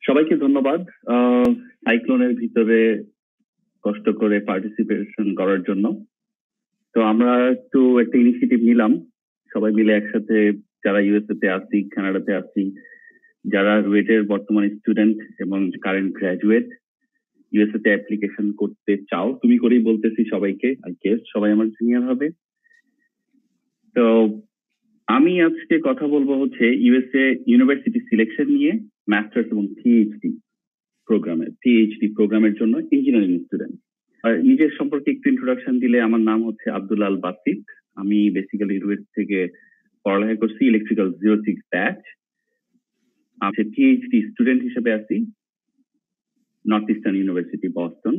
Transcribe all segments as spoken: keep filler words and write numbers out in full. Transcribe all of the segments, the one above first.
সবাইকে ধন্যবাদ সাইক্লোনের ভিতরে কষ্ট করে পার্টিসিপেশন করার জন্য। তো আমরা একটু একটা ইনিশিয়েটিভ নিলাম সবাই মিলে একসাথে, যারা ইউএসএ তে আছি, কানাডাতে আছি, যারা রুয়েটের বর্তমান স্টুডেন্ট এবং কারেন্ট গ্রাজুয়েট, ইউএসএ তে অ্যাপ্লিকেশন করতে চাও, তুমি করেই বলতেছি সবাইকে, আই গেস সবাই আমার সিনিয়র হবে। তো আমি আজকে কথা বলবো হচ্ছে ইউএসএ ইউনিভার্সিটি সিলেকশন নিয়ে, মাস্টার্স এবং পিএইচডি প্রোগ্রামের পিএইচডি প্রোগ্রামের জন্য ইঞ্জিনিয়ারিং স্টুডেন্ট। আর নিজের সম্পর্কে একটু ইন্ট্রোডাকশন দিলে, আমার নাম হচ্ছে আব্দুল আল বাসিত। আমি বেসিক্যালি রুয়েট থেকে পড়ালেখা করছি ইলেকট্রিক্যাল জিরো সিক্স ব্যাচ। আমি পিএইচডি স্টুডেন্ট হিসেবে আছি নর্থ ইস্টার্ন ইউনিভার্সিটি বস্টন।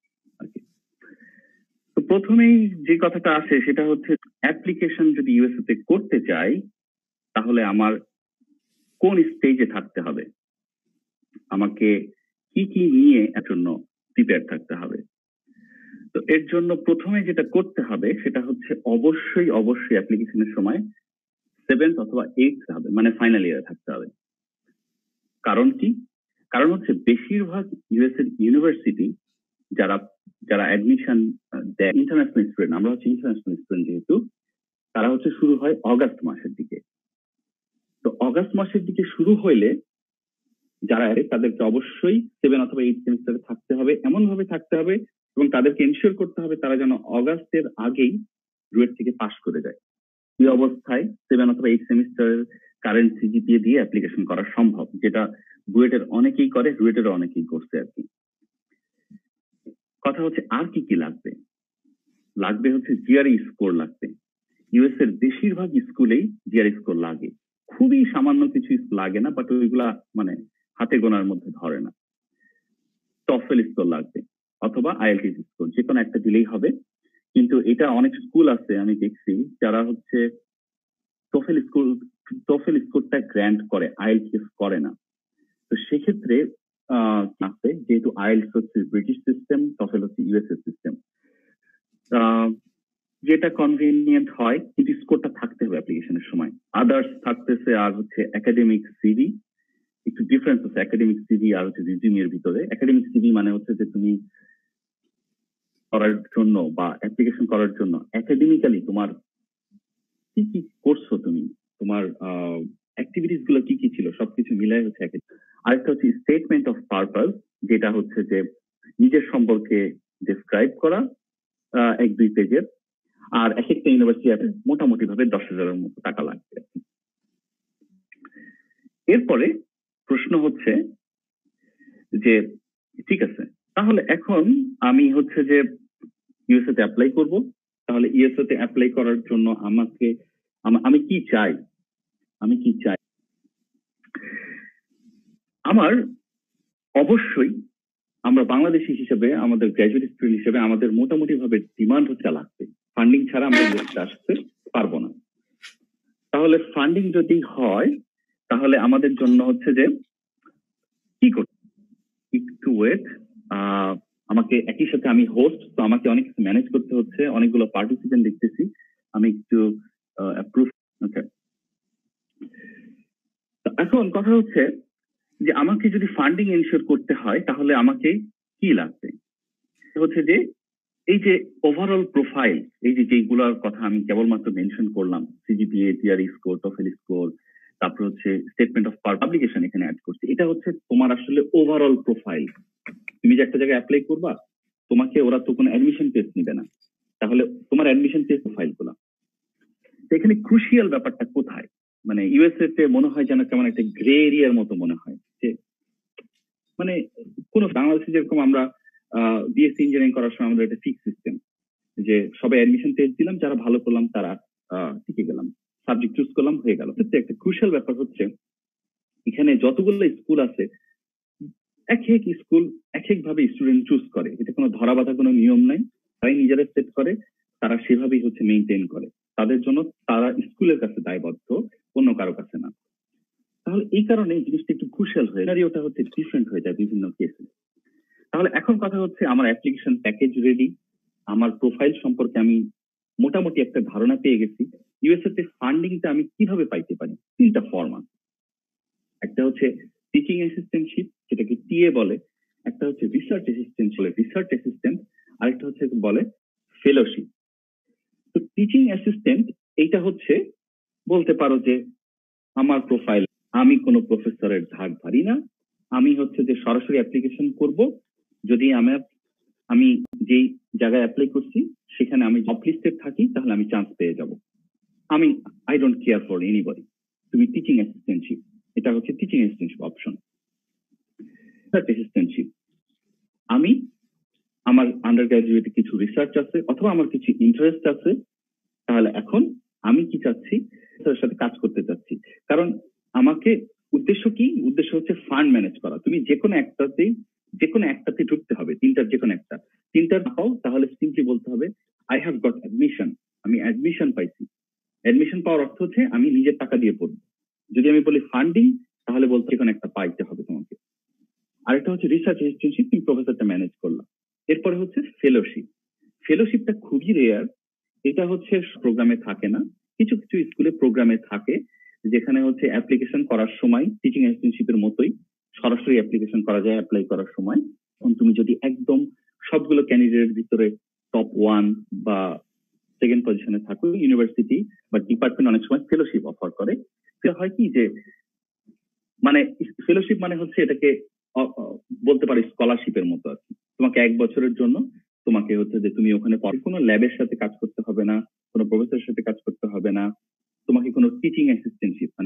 তো প্রথমেই যে কথাটা আসে সেটা হচ্ছে, অ্যাপ্লিকেশন যদি ইউএসএ তে করতে চাই তাহলে আমার কোন স্টেজে থাকতে হবে, আমাকে কি কি নিয়ে এর জন্য প্রিপেয়ার থাকতে হবে। তো এর জন্য প্রথমে যেটা করতে হবে সেটা হচ্ছে অবশ্যই অবশ্যই অ্যাপ্লিকেশনের সময় সেভেন্থ অথবা এইট হবে, মানে ফাইনাল ইয়ারে থাকতে হবে। কারণ কি? কারণ হচ্ছে বেশিরভাগ ইউএস এর ইউনিভার্সিটি যারা যারা অ্যাডমিশন দেয় ইন্টারন্যাশনাল স্টুডেন্ট, আমরা হচ্ছে ইন্টারন্যাশনাল স্টুডেন্ট যেহেতু, তারা হচ্ছে শুরু হয় অগাস্ট মাসের দিকে। তো অগাস্ট মাসের দিকে শুরু হইলে যারা তাদেরকে অবশ্যই সেভেন অথবা এইট সেমিস্টারে থাকতে হবে, এমন ভাবে থাকতে হবে এবং তাদেরকে এনশিওর করতে হবে তারা যেন অগাস্টের আগেই রুয়েট থেকে পাশ করে যায়। এই অবস্থায় সেভেন অথবা এইট সেমিস্টারের কারেন্ট সিজিপিএ দিয়ে অ্যাপ্লিকেশন করা সম্ভব, যেটা বুয়েটের অনেকেই করে, রুয়েটের অনেকেই করছে আর কি। কথা হচ্ছে আর কি কি লাগবে? লাগবে হচ্ছে জিআরই স্কোর লাগবে। ইউএস এর বেশিরভাগ স্কুলেই জিআরই স্কোর লাগে, খুবই সামান্য কিছু লাগে না, বাট ওইগুলা মানে হাতে গোনার মধ্যে ধরে না। টফেল স্কোর লাগবে অথবা আইএলটিএস স্কোর, যে কোনো একটা দিলেই হবে। কিন্তু এটা অনেক স্কুল আছে আমি দেখছি যারা হচ্ছে টফেল স্কুল টফেল স্কোরটা গ্র্যান্ট করে, আইএলটিএস করে না। তো সেক্ষেত্রে আহ আছে, যেহেতু আইএলটিএস হচ্ছে ব্রিটিশ সিস্টেম, টফেল হচ্ছে ইউএসএ সিস্টেম, যেটা কনভিনিয়েন্ট হয়, কিন্তু স্কোরটা থাকতে হবে অ্যাপ্লিকেশনের সময়। আদার্স থাকতেছে আর হচ্ছে একাডেমিক সিভি, একটু ডিফারেন্স আছে একাডেমিক সিভি আর হচ্ছে রিজিউমের ভিতরে। একাডেমিক সিভি মানে হচ্ছে যে তুমি করার জন্য বা অ্যাপ্লিকেশন করার জন্য একাডেমিক্যালি তোমার কি কি করছো, তুমি তোমার অ্যাক্টিভিটিস গুলো কি কি ছিল সবকিছু মিলাই হচ্ছে। আরেকটা হচ্ছে স্টেটমেন্ট অফ পারপাস, যেটা হচ্ছে যে নিজের সম্পর্কে ডেসক্রাইব করা, এক দুই পেজের। আর এক একটা ইউনিভার্সিটি মোটামুটি ভাবে দশ হাজারের মতো টাকা লাগবে। এরপরে প্রশ্ন হচ্ছে যে ঠিক আছে, তাহলে এখন আমি হচ্ছে যে ইউএসএ তে অ্যাপ্লাই করব, তাহলে ইউএসএ তে অ্যাপ্লাই করার জন্য আমাকে আমি কি চাই আমি কি চাই আমার অবশ্যই আমরা বাংলাদেশি হিসেবে, আমাদের গ্র্যাজুয়েট স্টুডেন্ট হিসেবে আমাদের মোটামুটি ভাবে ডিমান্ড হচ্ছে লাগবে। ফান্ডিং ছাড়া আমরা ইউএসএ আসতে পারবো না। তাহলে ফান্ডিং যদি হয় তাহলে আমাদের জন্য হচ্ছে যে কি করতে, একটু ওয়েট, আমাকে একই সাথে আমি হোস্ট, তো আমাকে অনেক কিছু ম্যানেজ করতে হচ্ছে, অনেকগুলো পার্টিসিপেন্ট দেখতেছি, আমি একটু অ্যাপ্রুভ। ওকে, এখন কথা হচ্ছে যে আমাকে যদি ফান্ডিং এনশিওর করতে হয় তাহলে আমাকে কি লাগবে, হচ্ছে যে এই যে ওভারঅল প্রোফাইল, এই যে যেগুলোর কথা আমি কেবলমাত্র মেনশন করলাম, CGPA, GRE score, TOEFL score, তারপর হচ্ছে স্টেটমেন্ট অফ পাবলিকেশন এখানে অ্যাড করছি। এটা হচ্ছে তোমার আসলে ওভারঅল প্রোফাইল। তুমি যে একটা জায়গায় অ্যাপ্লাই করবা, তোমাকে ওরা তো কোনো অ্যাডমিশন টেস্ট নিবে না, তাহলে তোমার অ্যাডমিশন টেস্ট প্রোফাইল গুলা। এখানে ক্রুশিয়াল ব্যাপারটা কোথায়, মানে ইউএসএ তে মনে হয় যেন কেমন একটা গ্রে এরিয়ার মতো মনে হয়, যে মানে কোন বাংলাদেশে যেরকম আমরা বিএসসি ইঞ্জিনিয়ারিং করার সময় আমাদের একটা ফিক্স সিস্টেম, যে সবাই অ্যাডমিশন টেস্ট দিলাম, যারা ভালো করলাম তারা টিকে গেলাম, সাবজেক্ট চুজ করলাম, হয়ে গেল। একটা ক্রুশিয়াল ব্যাপার হচ্ছে এখানে যতগুলো স্কুল আছে, এক এক স্কুল এক এক ভাবে স্টুডেন্ট চুজ করে, এটা কোনো ধরা বাঁধা কোনো নিয়ম নাই, তাই নিজেরা সেট করে, তারা সেভাবেই হচ্ছে মেনটেন করে, তাদের জন্য তারা স্কুলের কাছে দায়বদ্ধ, অন্য কারো কাছে না। তাহলে এই কারণে জিনিসটা একটু ক্রুশিয়াল হয়ে যায়, ওটা হচ্ছে ডিফারেন্ট হয়ে যায় বিভিন্ন কেসে। তাহলে এখন কথা হচ্ছে আমার অ্যাপ্লিকেশন প্যাকেজ রেডি, আমার প্রোফাইল সম্পর্কে আমি মোটামুটি একটা ধারণা পেয়ে গেছি। ইউএসএ তে ফান্ডিংটা আমি কিভাবে পাইতে পারি? তিনটা ফর্ম আছে। একটা হচ্ছে টিচিং অ্যাসিস্ট্যান্টশিপ, যেটা টিএ বলে, একটা হচ্ছে রিসার্চ অ্যাসিস্ট্যান্ট বলে রিসার্চ অ্যাসিস্ট্যান্ট, আরেকটা হচ্ছে বলে ফেলোশিপ। তো টিচিং অ্যাসিস্ট্যান্ট এইটা হচ্ছে বলতে পারো যে আমার প্রোফাইল, আমি কোনো প্রফেসরের ধার ধারি না, আমি হচ্ছে যে সরাসরি অ্যাপ্লিকেশন করব, যদি আমার আমি যেই জায়গায় অ্যাপ্লাই করছি সেখানে আমি জব লিস্টেড থাকি তাহলে আমি চান্স পেয়ে যাব। আমি I don't care for anybody. তুমি টিচিং অ্যাসিস্ট্যান্টশিপ, এটা হচ্ছে টিচিং অ্যাসিস্ট্যান্টশিপ অপশন। অ্যাসিস্ট্যান্টশিপ, আমি আমার আন্ডার গ্রাজুয়েটে কিছু রিসার্চ আছে অথবা আমার কিছু ইন্টারেস্ট আছে, তাহলে এখন আমি কি চাচ্ছি তার সাথে কাজ করতে চাচ্ছি। কারণ আমাকে উদ্দেশ্য কি, উদ্দেশ্য হচ্ছে ফান্ড ম্যানেজ করা। তুমি যে কোনো একটাতেই যে কোনো একটাতে ঢুকতে হবে, তিনটার যে কোনো একটা, তিনটার পাও তাহলে সিম্পলি বলতে হবে আই হ্যাভ গট অ্যাডমিশন, আমি অ্যাডমিশন পাইছি। অ্যাডমিশন পাওয়ার অর্থ হচ্ছে আমি নিজের টাকা দিয়ে পড়বো। যদি আমি বলি ফান্ডিং তাহলে বলতে কোনো একটা পাইতে হবে তোমাকে। আরেকটা হচ্ছে রিসার্চ অ্যাসিস্ট্যান্টশিপ, তুমি প্রফেসরটা ম্যানেজ করলাম। এরপরে হচ্ছে ফেলোশিপ। ফেলোশিপটা খুবই রেয়ার, এটা হচ্ছে প্রোগ্রামে থাকে না, কিছু কিছু স্কুলে প্রোগ্রামে থাকে, যেখানে হচ্ছে অ্যাপ্লিকেশন করার সময় টিচিং অ্যাসিস্ট্যান্টশিপের মতোই সরাসরি অ্যাপ্লিকেশন করা যায় অ্যাপ্লাই করার সময়। তুমি যদি একদম সবগুলো ক্যান্ডিডেটের ভিতরে টপ ওয়ান বা সেকেন্ড পজিশনে থাকো, ইউনিভার্সিটি বা ডিপার্টমেন্ট অনেক সময় ফেলোশিপ অফার করে। সেটা হয় কি যে মানে ফেলোশিপ মানে হচ্ছে এটাকে বলতে পারি স্কলারশিপের মতো আর কি। তোমাকে এক বছরের জন্য তোমাকে হচ্ছে যে তুমি ওখানে কোনো ল্যাবের সাথে কাজ করতে হবে না, কোনো প্রফেসরের সাথে কাজ করতে হবে না, তোমাকে কোনো টিচিং অ্যাসিস্ট্যান্টশিপ মানে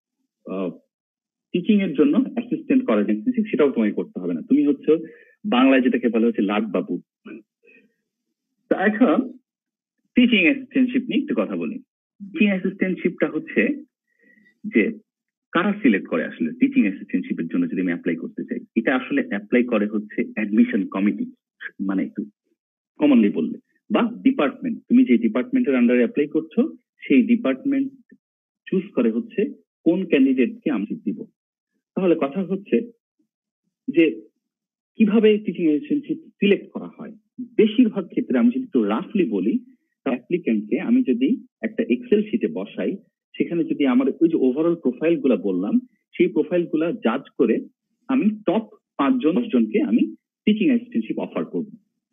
টিচিং এর জন্য অ্যাসিস্ট্যান্ট করার অ্যাসিস্ট্যান্টশিপ সেটাও তোমাকে করতে হবে না। তুমি হচ্ছে বাংলায় যেটাকে বলা হচ্ছে লাট বাবু। তো এখন টিচিং অ্যাসিস্ট্যান্টশিপ নিয়ে একটু কথা বলি। টিচিং অ্যাসিস্ট্যান্টশিপটা হচ্ছে যে কারা সিলেক্ট করে আসলে টিচিং অ্যাসিস্ট্যান্টশিপের জন্য যদি আমি অ্যাপ্লাই করতে চাই, এটা আসলে অ্যাপ্লাই করে হচ্ছে অ্যাডমিশন কমিটি, মানে একটু কমনলি বললে, বা ডিপার্টমেন্ট। তুমি যে ডিপার্টমেন্টের আন্ডারে অ্যাপ্লাই করছো সেই ডিপার্টমেন্ট চুজ করে হচ্ছে কোন ক্যান্ডিডেটকে আমি দিব। তাহলে কথা হচ্ছে যে কিভাবে টিচিং অ্যাসিস্ট্যান্টশিপ সিলেক্ট করা হয়। বেশিরভাগ ক্ষেত্রে আমি যদি একটু রাফলি বলি, অ্যাপ্লিক্যান্টকে আমি যদি একটা এক্সেল শিটে বসাই, সেখানে যদি আমার ওই যে ওভারঅল প্রোফাইল গুলা বললাম সেই প্রোফাইল গুলা জাজ করে আমি টপ পাঁচজন দশ জনকে আমি টিচিং অ্যাসিস্ট্যান্টশিপ অফার করব।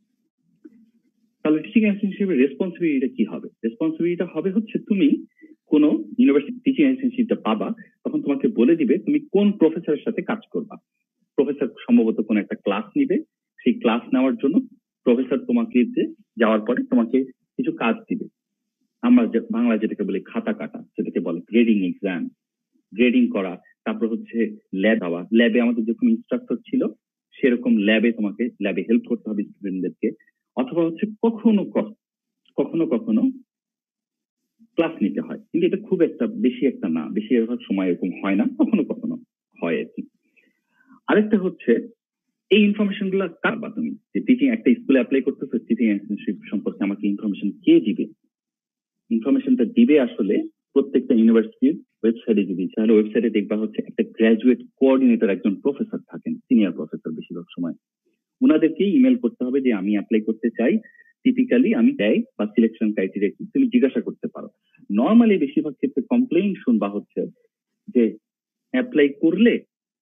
তাহলে টিচিং অ্যাসিস্ট্যান্টশিপের রেসপন্সিবিলিটি কি হবে? রেসপন্সিবিলিটি হবে হচ্ছে তুমি কোন ইউনিভার্সিটি টিচিং অ্যাসিস্ট্যান্টশিপটা পাবা, তখন তোমাকে বলে দিবে তুমি কোন প্রফেসরের সাথে কাজ করবা। প্রফেসর সম্ভবত কোন একটা ক্লাস নিবে, সেই ক্লাস নেওয়ার জন্য প্রফেসর তোমাকে যাওয়ার পরে তোমাকে কিছু কাজ দিবে। আমরা বাংলা যেটাকে বলি খাতা কাটা, সেটাকে বলে গ্রেডিং এক্সাম, গ্রেডিং করা। তারপর হচ্ছে ল্যাব দেওয়া, ল্যাবে আমাদের যেরকম ইনস্ট্রাক্টর ছিল সেরকম ল্যাবে তোমাকে ল্যাবে হেল্প করতে হবে স্টুডেন্টদেরকে, অথবা হচ্ছে কখনো কখনো কখনো ক্লাস নিতে হয়, কিন্তু এটা খুব একটা বেশি একটা না, বেশিরভাগ সময় এরকম হয় না, কখনো কখনো হয় আর কি। আরেকটা হচ্ছে এই ইনফরমেশন গুলা কারবা, তুমি যে টিচিং একটা স্কুলে অ্যাপ্লাই করতেছো, টিচিং অ্যাসিস্ট্যান্টশিপ সম্পর্কে আমাকে ইনফরমেশন কে দিবে? ইনফরমেশনটা দিবে আসলে প্রত্যেকটা ইউনিভার্সিটির ওয়েবসাইটে যদি তাহলে ওয়েবসাইটে দেখবা হচ্ছে একটা গ্রাজুয়েট কোঅর্ডিনেটর, একজন প্রফেসর থাকেন, সিনিয়র প্রফেসর বেশিরভাগ সময়। ওনাদেরকেই ইমেল করতে হবে যে আমি অ্যাপ্লাই করতে চাই, টিপিক্যালি আমি চাই বা সিলেকশন ক্রাইটেরিয়া কি, তুমি জিজ্ঞাসা করতে পারো। নর্মালি বেশিরভাগ ক্ষেত্রে কমপ্লেইন শুনবা হচ্ছে যে অ্যাপ্লাই করলে,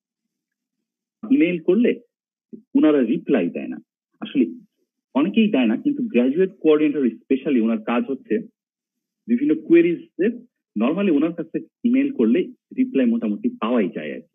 ইমেল করলে ওনারা রিপ্লাই দেয় না। আসলে অনেকেই দেয় না, কিন্তু গ্রাজুয়েট কোঅর্ডিনেটর স্পেশালি ওনার কাজ হচ্ছে বিভিন্ন কোয়েরিজ এর নর্মালি ওনার কাছে ইমেল করলে রিপ্লাই মোটামুটি পাওয়াই যায় আর কি।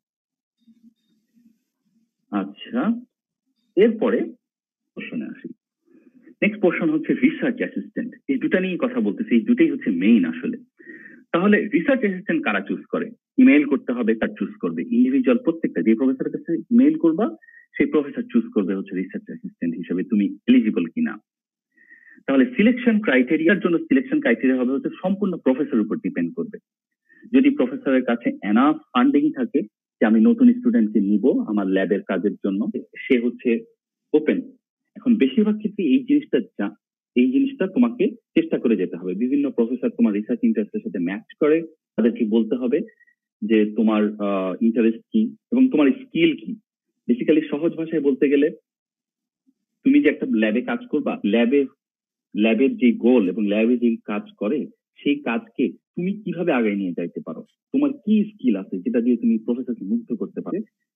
আচ্ছা, এরপরে কোশ্চেনে আসি। নেক্সট পোর্শন হচ্ছে রিসার্চ অ্যাসিস্ট্যান্ট। এই দুটা নিয়ে কথা বলতেছি, এই দুটাই হচ্ছে মেইন আসলে। তাহলে রিসার্চ অ্যাসিস্ট্যান্ট কারা চুজ করে? ইমেল করতে হবে, তার চুজ করবে ইন্ডিভিজুয়াল, প্রত্যেকটা যে প্রফেসরের কাছে ইমেল করবা সেই প্রফেসর চুজ করবে হচ্ছে রিসার্চ অ্যাসিস্ট্যান্ট হিসেবে তুমি এলিজিবল কিনা। তাহলে সিলেকশন ক্রাইটেরিয়ার জন্য সিলেকশন ক্রাইটেরিয়া হবে হচ্ছে সম্পূর্ণ প্রফেসরের উপর ডিপেন্ড করবে। যদি প্রফেসরের কাছে এনাফ ফান্ডিং থাকে যে আমি নতুন স্টুডেন্টকে নিব আমার ল্যাবের কাজের জন্য, সে হচ্ছে ওপেন। এখন বেশিরভাগ ক্ষেত্রে এই জিনিসটা এই জিনিসটা তোমাকে চেষ্টা করে যেতে হবে। বিভিন্ন প্রফেসর তোমার রিসার্চ ইন্টারেস্টের সাথে ম্যাচ করে, তাদেরকে বলতে হবে যে তোমার ইন্টারেস্ট কি এবং তোমার স্কিল কি। বেসিক্যালি সহজ ভাষায় বলতে গেলে তুমি যে একটা ল্যাবে কাজ করবা, ল্যাবে ল্যাবের যে গোল এবং ল্যাবে যে কাজ করে সেই কাজকে তুমি কিভাবে আগায় নিয়ে যাইতে পারো, তোমার কি স্কিল আছে যেটা দিয়ে তুমি প্রফেসরকে মুগ্ধ করতে পারো,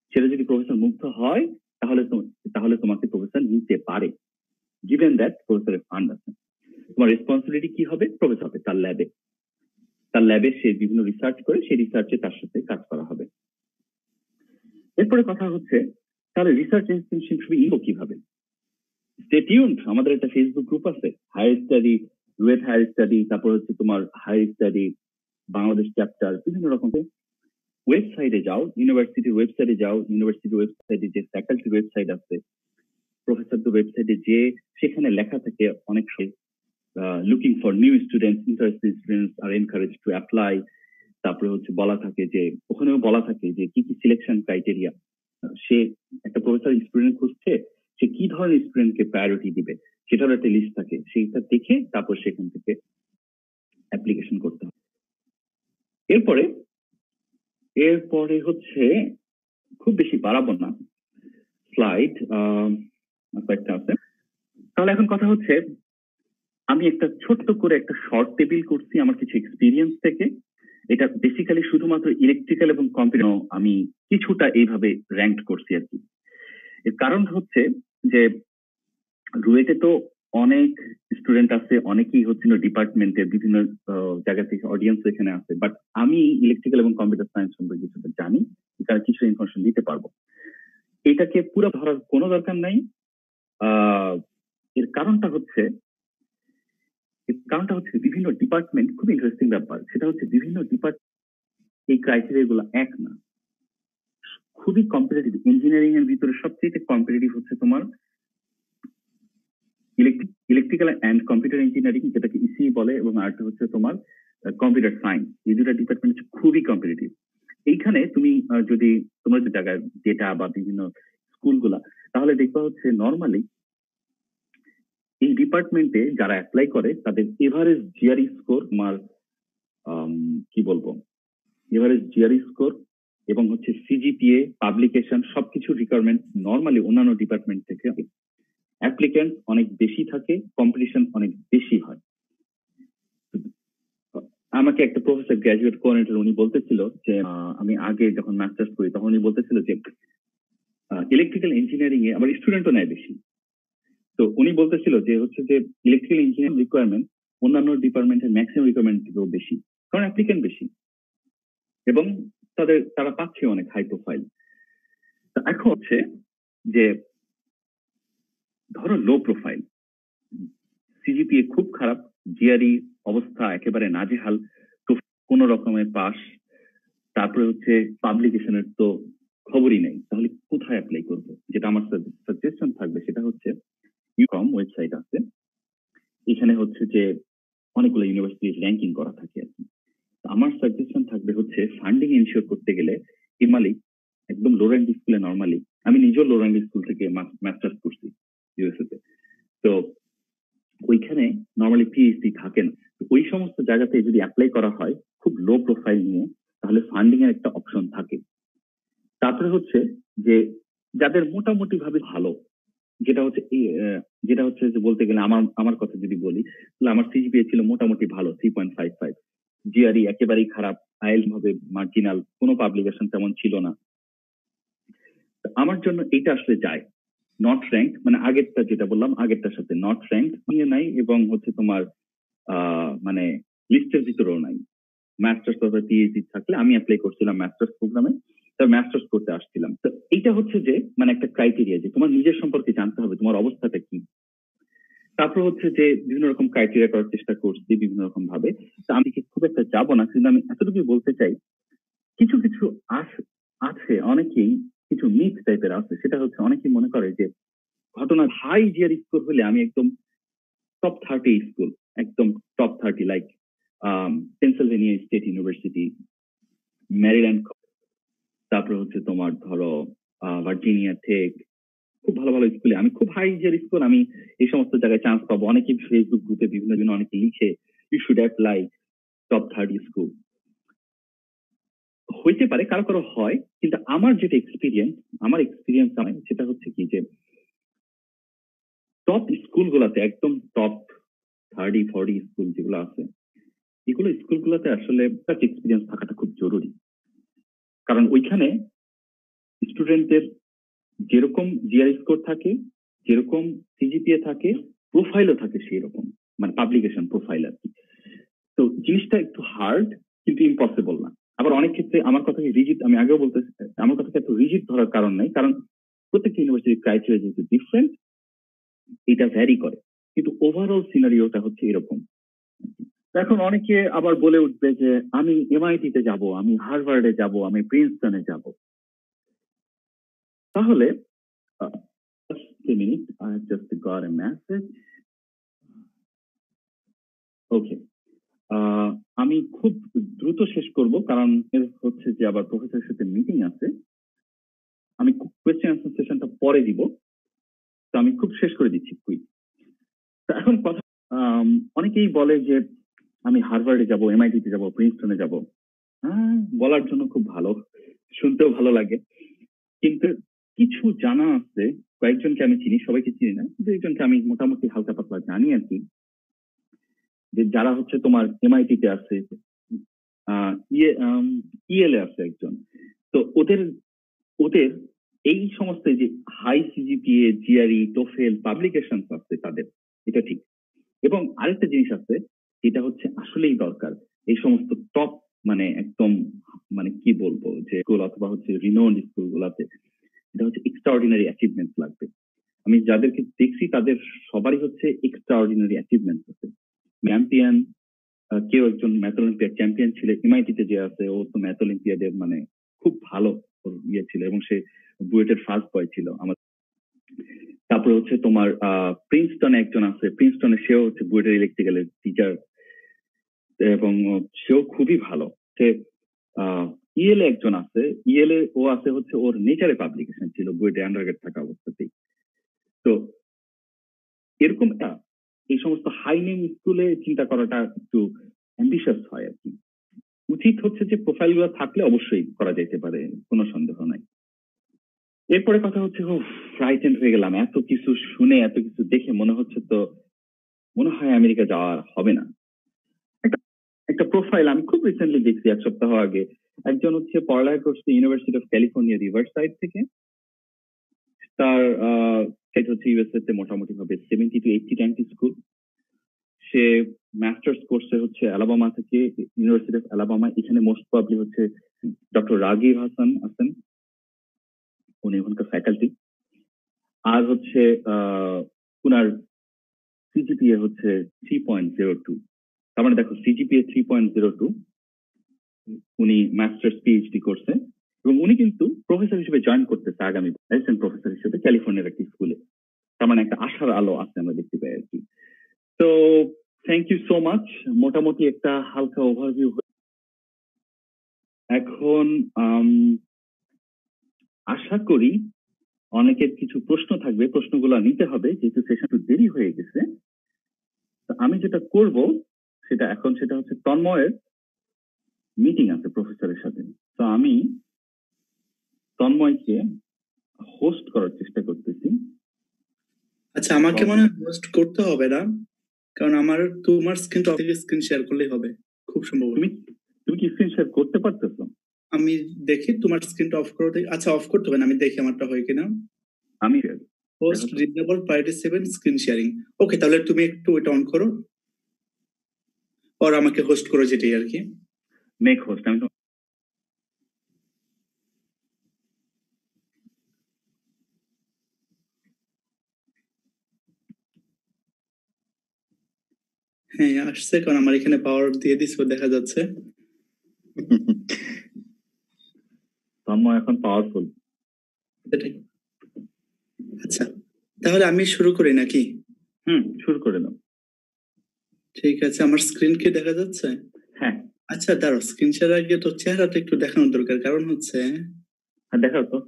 সেটা যদি প্রফেসর মুগ্ধ হয় তাহলে তাহলে তোমাকে প্রফেসর নিতে পারে, given that প্রফেসরের ফান্ড আছে। তোমার রেসপন্সিবিলিটি কি হবে? প্রফেসর হবে তার ল্যাবে, তার ল্যাবে সে বিভিন্ন রিসার্চ করে সেই রিসার্চে তার সাথে কাজ করা হবে। এরপরে কথা হচ্ছে তাহলে রিসার্চ ইনস্টিটিউশন শুরু কিভাবে? স্টে টিউনড, আমাদের একটা ফেসবুক গ্রুপ আছে, higher study, RUET higher study, তারপর হচ্ছে তোমার হায়ার স্টাডি বাংলাদেশ চ্যাপ্টার, বিভিন্ন রকম ওয়েবসাইটে যাও, ইউনিভার্সিটির ওয়েবসাইটে যাও, ইউনিভার্সিটির ওয়েবসাইটে যে ফ্যাকাল্টির ওয়েবসাইট আছে, প্রফেসরদের ওয়েবসাইটে যে সেখানে লেখা থাকে অনেক looking for new students, interested students আর এনকারেজ টু অ্যাপ্লাই। তারপরে হচ্ছে বলা থাকে যে ওখানেও বলা থাকে যে কি কি সিলেকশন ক্রাইটেরিয়া, সে একটা প্রফেসর স্টুডেন্ট খুঁজছে, সে কি ধরনের স্টুডেন্টকে প্রায়োরিটি দিবে সেটার একটা লিস্ট থাকে, সেইটা দেখে তারপর সেখান থেকে অ্যাপ্লিকেশন করতে হবে। এরপরে এরপরে হচ্ছে খুব বেশি বাড়াবো না, স্লাইড একটা আছে। তাহলে এখন কথা হচ্ছে আমি একটা ছোট্ট করে একটা শর্ট টেবিল করছি আমার কিছু এক্সপিরিয়েন্স থেকে। এটা বেসিক্যালি শুধুমাত্র ইলেকট্রিক্যাল এবং কম্পিউটার আমি কিছুটা এইভাবে র্যাঙ্ক করছি আর কি। এর কারণ হচ্ছে যে রুয়েটে তো অনেক স্টুডেন্ট আছে, অনেকেই হচ্ছে ডিপার্টমেন্টের বিভিন্ন জায়গা থেকে অডিয়েন্স এখানে আছে, বাট আমি ইলেকট্রিক্যাল এবং কম্পিউটার সায়েন্স সম্পর্কে কিছুটা জানি, এখানে কিছু ইনফরমেশন দিতে পারবো। এটাকে পুরো ধরার কোনো দরকার নাই। আহ এর কারণটা হচ্ছে কারণটা হচ্ছে বিভিন্ন ডিপার্টমেন্ট, খুব ইন্টারেস্টিং ব্যাপার, সেটা হচ্ছে বিভিন্ন ডিপার্টমেন্ট এই ক্রাইটেরিয়া গুলো এক না, খুবই কম্পিটিটিভ। ইঞ্জিনিয়ারিং এর ভিতরে সবচেয়ে কম্পিটিটিভ হচ্ছে তোমার ইলেকট্রিক্যাল অ্যান্ড কম্পিউটার ইঞ্জিনিয়ারিং, যেটাকে ইসি বলে, এবং আরেকটা হচ্ছে তোমার কম্পিউটার সায়েন্স। এই দুটা ডিপার্টমেন্ট হচ্ছে খুবই কম্পিটিটিভ। এইখানে তুমি যদি তোমার যে জায়গায় ডেটা বা বিভিন্ন স্কুলগুলা, তাহলে দেখবা হচ্ছে নর্মালি এই ডিপার্টমেন্টে যারা অ্যাপ্লাই করে তাদের এভারেজ জিআরই স্কোর, তোমার কি বলবো, এভারেজ জিআরই স্কোর এবং হচ্ছে সিজিপিএ, পাবলিকেশন, সবকিছু রিকোয়ারমেন্ট নর্মালি অন্যান্য ডিপার্টমেন্ট থেকে অ্যাপ্লিক্যান্ট অনেক বেশি থাকে, কম্পিটিশন অনেক বেশি হয়। আমাকে একটা প্রফেসর গ্র্যাজুয়েট কোঅর্ডিনেটর উনি বলতেছিল যে আমি আগে যখন মাস্টার্স করি তখন উনি বলতেছিল যে ইলেকট্রিক্যাল ইঞ্জিনিয়ারিং এ আবার স্টুডেন্টও নেয় বেশি। তো উনি বলতেছিল যে হচ্ছে যে ইলেকট্রিক্যাল ইঞ্জিনিয়ারিং রিকোয়ারমেন্ট অন্যান্য ডিপার্টমেন্টের ম্যাক্সিমাম রিকোয়ারমেন্ট থেকেও বেশি, কারণ অ্যাপ্লিক্যান্ট বেশি এবং তাদের তারা পাচ্ছে অনেক হাই প্রোফাইল। এখন হচ্ছে যে ধরো লো প্রোফাইল, সিজিপিএ খুব খারাপ, জিআরই অবস্থা একেবারে নাজেহাল, তো কোন রকমের পাস, তারপরে হচ্ছে পাবলিকেশনের তো খবরই নেই, তাহলে কোথায় অ্যাপ্লাই করবো? যেটা আমার সাজেশন থাকবে সেটা হচ্ছে ইউকম ওয়েবসাইট আছে, এখানে হচ্ছে যে অনেকগুলো ইউনিভার্সিটির র্যাঙ্কিং করা থাকে আর কি। আমার সাজেশন থাকবে হচ্ছে ফান্ডিং ইনশিওর করতে গেলে ইমালি একদম লো র্যাঙ্ক স্কুলে, নর্মালি আমি নিজেও লো র্যাঙ্ক স্কুল থেকে মাস্টার্স করছি ইউএসএ তে, তো ওইখানে নর্মালি পিএইচডি থাকে না। ওই সমস্ত জায়গাতে যদি অ্যাপ্লাই করা হয় খুব লো প্রোফাইল নিয়ে, তাহলে ফান্ডিং এর একটা অপশন থাকে। তারপরে হচ্ছে যে যাদের মোটামুটি ভাবে ভালো, যেটা হচ্ছে যেটা হচ্ছে যে বলতে গেলে আমার আমার কথা যদি বলি তাহলে আমার সিজিপিএ ছিল মোটামুটি ভালো, three point five five, GRE একেবারেই খারাপ, আইএল ভাবে মার্জিনাল, কোনো পাবলিকেশন তেমন ছিল না। আমার জন্য এটা আসলে যায় নট র্যাঙ্ক, মানে আগেরটা যেটা বললাম আগেরটার সাথে নট র্যাঙ্ক নিয়ে নাই, এবং হচ্ছে তোমার আহ মানে লিস্টের ভিতরেও নাই। মাস্টার্স অথবা পিএইচডি থাকলে, আমি অ্যাপ্লাই করছিলাম মাস্টার্স প্রোগ্রামে, তো মাস্টার্স করতে আসছিলাম। তো এইটা হচ্ছে যে মানে একটা ক্রাইটেরিয়া যে তোমার নিজের সম্পর্কে জানতে হবে তোমার অবস্থাটা কি। তারপর হচ্ছে যে বিভিন্ন রকম ক্রাইটেরিয়া করার চেষ্টা করছি বিভিন্ন রকম ভাবে, তো আমি খুব একটা যাবো না, কিন্তু আমি এতটুকু বলতে চাই কিছু কিছু আছে, অনেকেই কিছু মিথ টাইপের আছে। সেটা হচ্ছে অনেকেই মনে করে যে ঘটনা হাই জিআর স্কোর হলে আমি একদম টপ থার্টি স্কুল, একদম top thirty, like Pennsylvania State University, Maryland, তারপরে হচ্ছে তোমার ধরো ভার্জিনিয়া টেক, খুব ভালো ভালো স্কুলে আমি খুব হাই জিআর স্কুল, আমি এই সমস্ত জায়গায় চান্স পাবো। অনেকে ফেসবুক গ্রুপে বিভিন্ন জন অনেকে লিখে you should apply top thirty school. হইতে পারে কারো কারো হয়, কিন্তু আমার যেটা এক্সপিরিয়েন্স, আমার এক্সপিরিয়েন্স আমি সেটা হচ্ছে কি যে টপ স্কুলগুলোতে একদম টপ থার্টি ফর্টি স্কুল যেগুলো আছে, এগুলো স্কুলগুলোতে আসলে এক্সপিরিয়েন্স থাকাটা খুব জরুরি, কারণ ওইখানে স্টুডেন্ট স্টুডেন্টদের যেরকম জিআরই স্কোর থাকে, যেরকম সিজিপিএ থাকে, প্রোফাইলও থাকে সেই রকম, মানে পাবলিকেশন প্রোফাইল আর কি। তো জিনিসটা একটু হার্ড কিন্তু ইম্পসিবল না। আবার অনেক ক্ষেত্রে আমার কথাকে রিজিড, আমি আগেও বলতে আমার কথাকে এত রিজিড ধরার কারণ নাই, কারণ প্রত্যেকটা ইউনিভার্সিটির ক্রাইটেরিয়া যেহেতু ডিফারেন্ট, এটা ভ্যারি করে, কিন্তু ওভারঅল সিনারিওটা হচ্ছে এরকম। এখন অনেকে আবার বলে উঠবে যে আমি এমআইটিতে যাব, আমি হার্ভার্ডে যাব, আমি প্রিন্সটনে যাব। তাহলে minute, I just got a message. Okay, আমি খুব দ্রুত শেষ করব, কারণ হচ্ছে যে আবার প্রফেসরের সাথে মিটিং আছে। আমি কোয়েশ্চেন আনসার সেশনটা পরে দিব, তো আমি খুব শেষ করে দিচ্ছি কুইক। এখন কথা, অনেকেই বলে যে আমি হার্ভার্ডে যাব, এমআইটিতে যাব, প্রিন্সটনে যাব। হ্যাঁ, বলার জন্য খুব ভালো, শুনতেও ভালো লাগে, কিন্তু কিছু জানা আছে। কয়েকজনকে আমি চিনি, সবাইকে চিনি না, দুইজনকে আমি মোটামুটি হালকা পাতলা জানি আর কি, যে যারা হচ্ছে তোমার এমআইটিতে আছে, ইএল এ আছে একজন। তো ওদের ওদের এই সমস্ত যে high CGPA, GRE, TOEFL, publication আছে তাদের, এটা ঠিক। এবং আরেকটা জিনিস আছে যেটা হচ্ছে আসলেই দরকার, এই সমস্ত টপ মানে একদম মানে কি বলবো যে স্কুল অথবা হচ্ছে রিনোন্ড স্কুল গুলাতে, এটা হচ্ছে এক্সট্রাঅর্ডিনারি অ্যাচিভমেন্ট লাগবে। আমি যাদেরকে দেখছি তাদের সবারই হচ্ছে এক্সট্রাঅর্ডিনারি অ্যাচিভমেন্ট আছে। চ্যাম্পিয়ন, কেউ একজন ম্যাথ অলিম্পিয়াড চ্যাম্পিয়ন ছিল, এমআইটিতে যে আছে ও তো ম্যাথ অলিম্পিয়াডের মানে খুব ভালো ইয়ে ছিল, এবং সে বুয়েটের ফার্স্ট বয় ছিল আমার। তারপরে হচ্ছে তোমার আহ প্রিন্সটনে একজন আছে, প্রিন্সটনে সেও হচ্ছে বুয়েটের ইলেকট্রিক্যালের টিচার, এবং সেও খুবই ভালো। সে আহ ইএলএ একজন আছে, ইএলএ ও আছে হচ্ছে ওর নেচারে পাবলিকেশন ছিল বুয়েটে আন্ডারগ্রেড থাকা অবস্থাতেই। তো এরকম এই সমস্ত হাই নেম স্কুলে চিন্তা করাটা একটু অ্যাম্বিশাস হয় আর কি। উচিত হচ্ছে যে প্রোফাইল গুলো থাকলে অবশ্যই করা যেতে পারে, কোনো সন্দেহ নাই। এরপরে কথা হচ্ছে, ও ফ্রাইটেন্ড হয়ে গেলাম, এত কিছু শুনে এত কিছু দেখে মনে হচ্ছে তো মনে হয় আমেরিকা যাওয়া হবে না। একটা একটা প্রোফাইল আমি খুব রিসেন্টলি দেখছি, এক সপ্তাহ আগে। একজন হচ্ছে পড়ালেখা করছে University of California riverside থেকে। তার আহ হচ্ছে ইউএসএ তে মোটামুটি ভাবে seventy two eighty rank school. সে মাস্টার্স করছে হচ্ছে অ্যালাবামা থেকে, ইউনিভার্সিটি অফ অ্যালাবামা। এখানে মোস্ট প্রবাবলি হচ্ছে ডক্টর রাগিব হাসান আছেন, উনি ওখানকার ফ্যাকাল্টি। আর হচ্ছে আহ উনার সিজিপিএ হচ্ছে থ্রি পয়েন্ট জিরো টু। তার মানে দেখো, CGPA three point zero two, উনি মাস্টার্স পিএইচডি করছে, এবং উনি কিন্তু প্রফেসর হিসেবে জয়েন করতেছে আগামী অ্যাসিস্ট্যান্ট প্রফেসর হিসেবে ক্যালিফোর্নিয়ার একটি স্কুলে। তার মানে একটা আশার আলো আছে আমরা দেখতে পাই আর কি। তো থ্যাংক ইউ সো মাচ, মোটামুটি একটা হালকা ওভারভিউ। এখন আশা করি অনেকের কিছু প্রশ্ন থাকবে, প্রশ্নগুলো নিতে হবে যেহেতু সেশন একটু দেরি হয়ে গেছে। তো আমি যেটা করব সেটা এখন সেটা হচ্ছে তন্ময়ের মিটিং আছে প্রফেসরের সাথে, তো আমি তন্ময়কে হোস্ট করার চেষ্টা করতেছি। আচ্ছা, আমাকে মনে হয় হোস্ট করতে হবে না, কারণ আমার তোমার স্ক্রিন টপ থেকে স্ক্রিন শেয়ার করলেই হবে খুব সম্ভবত। তুমি তুমি কি স্ক্রিন শেয়ার করতে পারতেছো? আমি দেখি তোমার স্ক্রিনটা অফ করতে। আচ্ছা, অফ করতে হবে না, আমি দেখি আমারটা হয় কিনা। আমি host reasonable participant screen sharing. Okay, তাহলে তুমি একটু এটা অন করো, আর আমাকে হোস্ট করো, যেটাই আর কি। Make host. আমি হ্যাঁ, আসছে, কারণ আমার এখানে পাওয়ার দিয়ে দিছো দেখা যাচ্ছে। তন্ময় এখন পাওয়ারফুল। সেটাই। আচ্ছা, তাহলে আমি শুরু করি নাকি? হুম, শুরু করে দাও। ঠিক আছে, আমার স্ক্রিন কি দেখা যাচ্ছে? হ্যাঁ। আচ্ছা, দাঁড়াও, স্ক্রিন শেয়ার আগে তো চেহারাটা একটু দেখানোর দরকার, কারণ হচ্ছে হ্যাঁ, দেখাও তো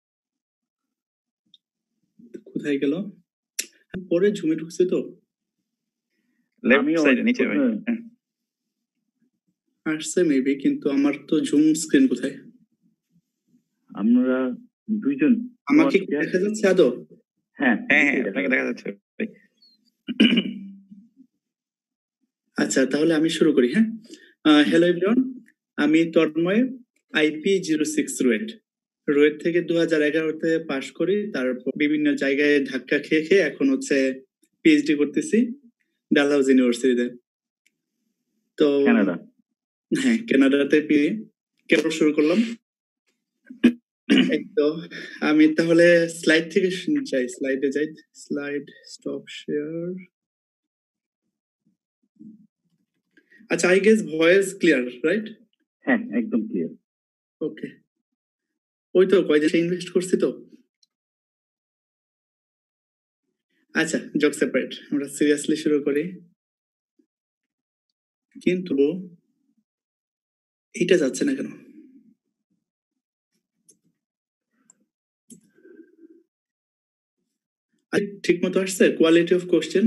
কোথায় গেল। পরে ঝুমে ঢুকছে তো লেফট সাইডে নিচে ভাই আসছে মেবি, কিন্তু আমার তো জুম স্ক্রিন কোথায়? আমরা দুইজন আমাকে কি দেখা যাচ্ছে আদৌ? হ্যাঁ হ্যাঁ আপনাকে দেখা যাচ্ছে। আচ্ছা, তাহলে আমি শুরু করি। হ্যাঁ, হ্যালো এভরিওয়ান, আমি Tanmoy, IP zero six zero eight. RUET থেকে দু হাজার এগারোতে পাশ করি, তারপর বিভিন্ন জায়গায় ধাক্কা খেয়ে খেয়ে এখন হচ্ছে পিএইচডি করতেছি ডালহাউজি ইউনিভার্সিটিতে। তো কানাডা। হ্যাঁ, কানাডাতে পেয়ে কেন শুরু করলাম। এই তো আমি তাহলে স্লাইড থেকে শুন- যাই, স্লাইডে যাই, স্লাইড স্টপ শেয়ার। আচ্ছা, I guess voice clear, right? হ্যাঁ, একদম ক্লিয়ার। ওকে, ওই তো কয় দেশে ইনভেস্ট করছি তো। আচ্ছা, জোক সেপারেট, আমরা সিরিয়াসলি শুরু করি। কিন্তু এইটা যাচ্ছে না কেন? ঠিক মতো আসছে কোয়ালিটি অফ কোশ্চেন?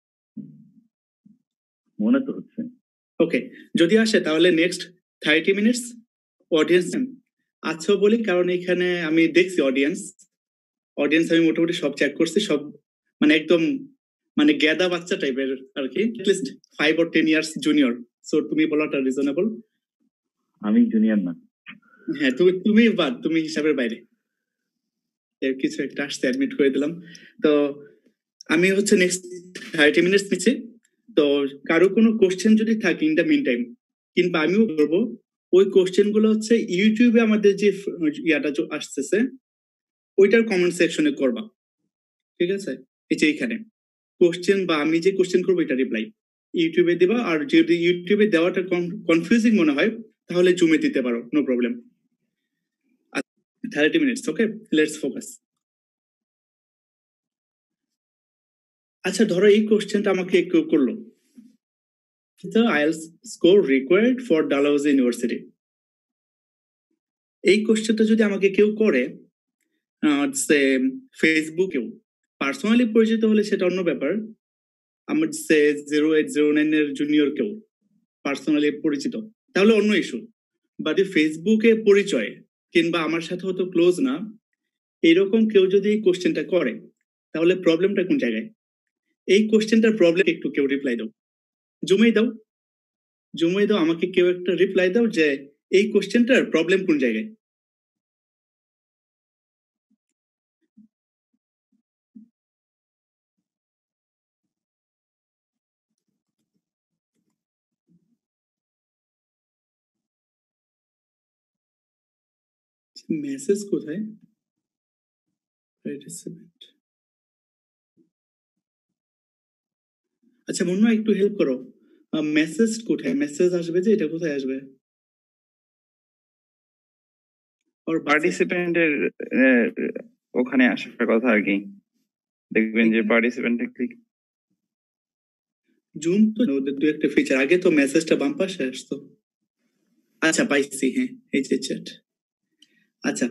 মনে তো হচ্ছে। ওকে, যদি আসে তাহলে নেক্সট থার্টি মিনিটস অডিয়েন্স আচ্ছা বলি, কারণ এখানে আমি দেখছি অডিয়েন্স অডিয়েন্স আমি মোটামুটি সব চেক করছি, সব মানে একদম মানে গ্যাদা বাচ্চা টাইপের আর কি, least five or ten years junior. So তুমি বলাটা রিজনেবল। আমি জুনিয়র না। হ্যাঁ, তুমি তুমি বাদ, তুমি হিসাবের বাইরে। এর কিছু একটা আসতে অ্যাডমিট করে দিলাম। তো আমি হচ্ছে নেক্সট থার্টি মিনিটস নিচ্ছি। তো কারো কোনো কোশ্চেন যদি থাকে ইন দ্য মিন টাইম, কিংবা আমিও করবো, ওই কোশ্চেন গুলো হচ্ছে ইউটিউবে আমাদের যে ইয়াটা আসতেছে ওইটার কমেন্ট সেকশনে করবা, ঠিক আছে? এই যে এখানে কোশ্চেন বা আমি যে কোশ্চেন করবো এটা রিপ্লাই ইউটিউবে দিবা, আর যদি ইউটিউবে দেওয়াটা কনফিউজিং মনে হয় তাহলে জুমে দিতে পারো, no problem. Thirty minutes, okay, let's focus. আচ্ছা, ধরো এই কোশ্চেনটা আমাকে কেউ করলো, the I E L T S score required for Dalhousie University. এই কোশ্চেনটা যদি আমাকে কেউ করে সে ফেসবুকেও, পার্সোনালি পরিচিত হলে সেটা অন্য ব্যাপার। আমার সে জিরো এইট জিরো নাইন এর জুনিয়র কেউ পার্সোনালি পরিচিত তাহলে অন্য ইস্যু। বাট ফেসবুকে পরিচয় কিংবা আমার সাথে হয়তো ক্লোজ না, এরকম কেউ যদি এই কোশ্চেনটা করে তাহলে প্রবলেমটা কোন জায়গায়? এই কোশ্চেনটার প্রবলেম একটু কেউ রিপ্লাই দাও, জুমেই দাও, জুমেই দাও, আমাকে কেউ একটা রিপ্লাই দাও যে এই কোশ্চেনটার প্রবলেম কোন জায়গায়। মেসেজ কোথায়? আচ্ছা মনে হয় একটু হেল্প করো, মেসেজ কোথায়? মেসেজ আসবে যে এটা কোথায় আসবে? পার্টিসিপেন্টের ওখানে আসার কথা আর কি, দেখবেন যে পার্টিসিপেন্টে ক্লিক। জুম তো ওদের দু একটা ফিচার, আগে তো মেসেজটা বাম পাশে আসতো। আচ্ছা পাইছি, হ্যাঁ এই যে চ্যাট। আচ্ছা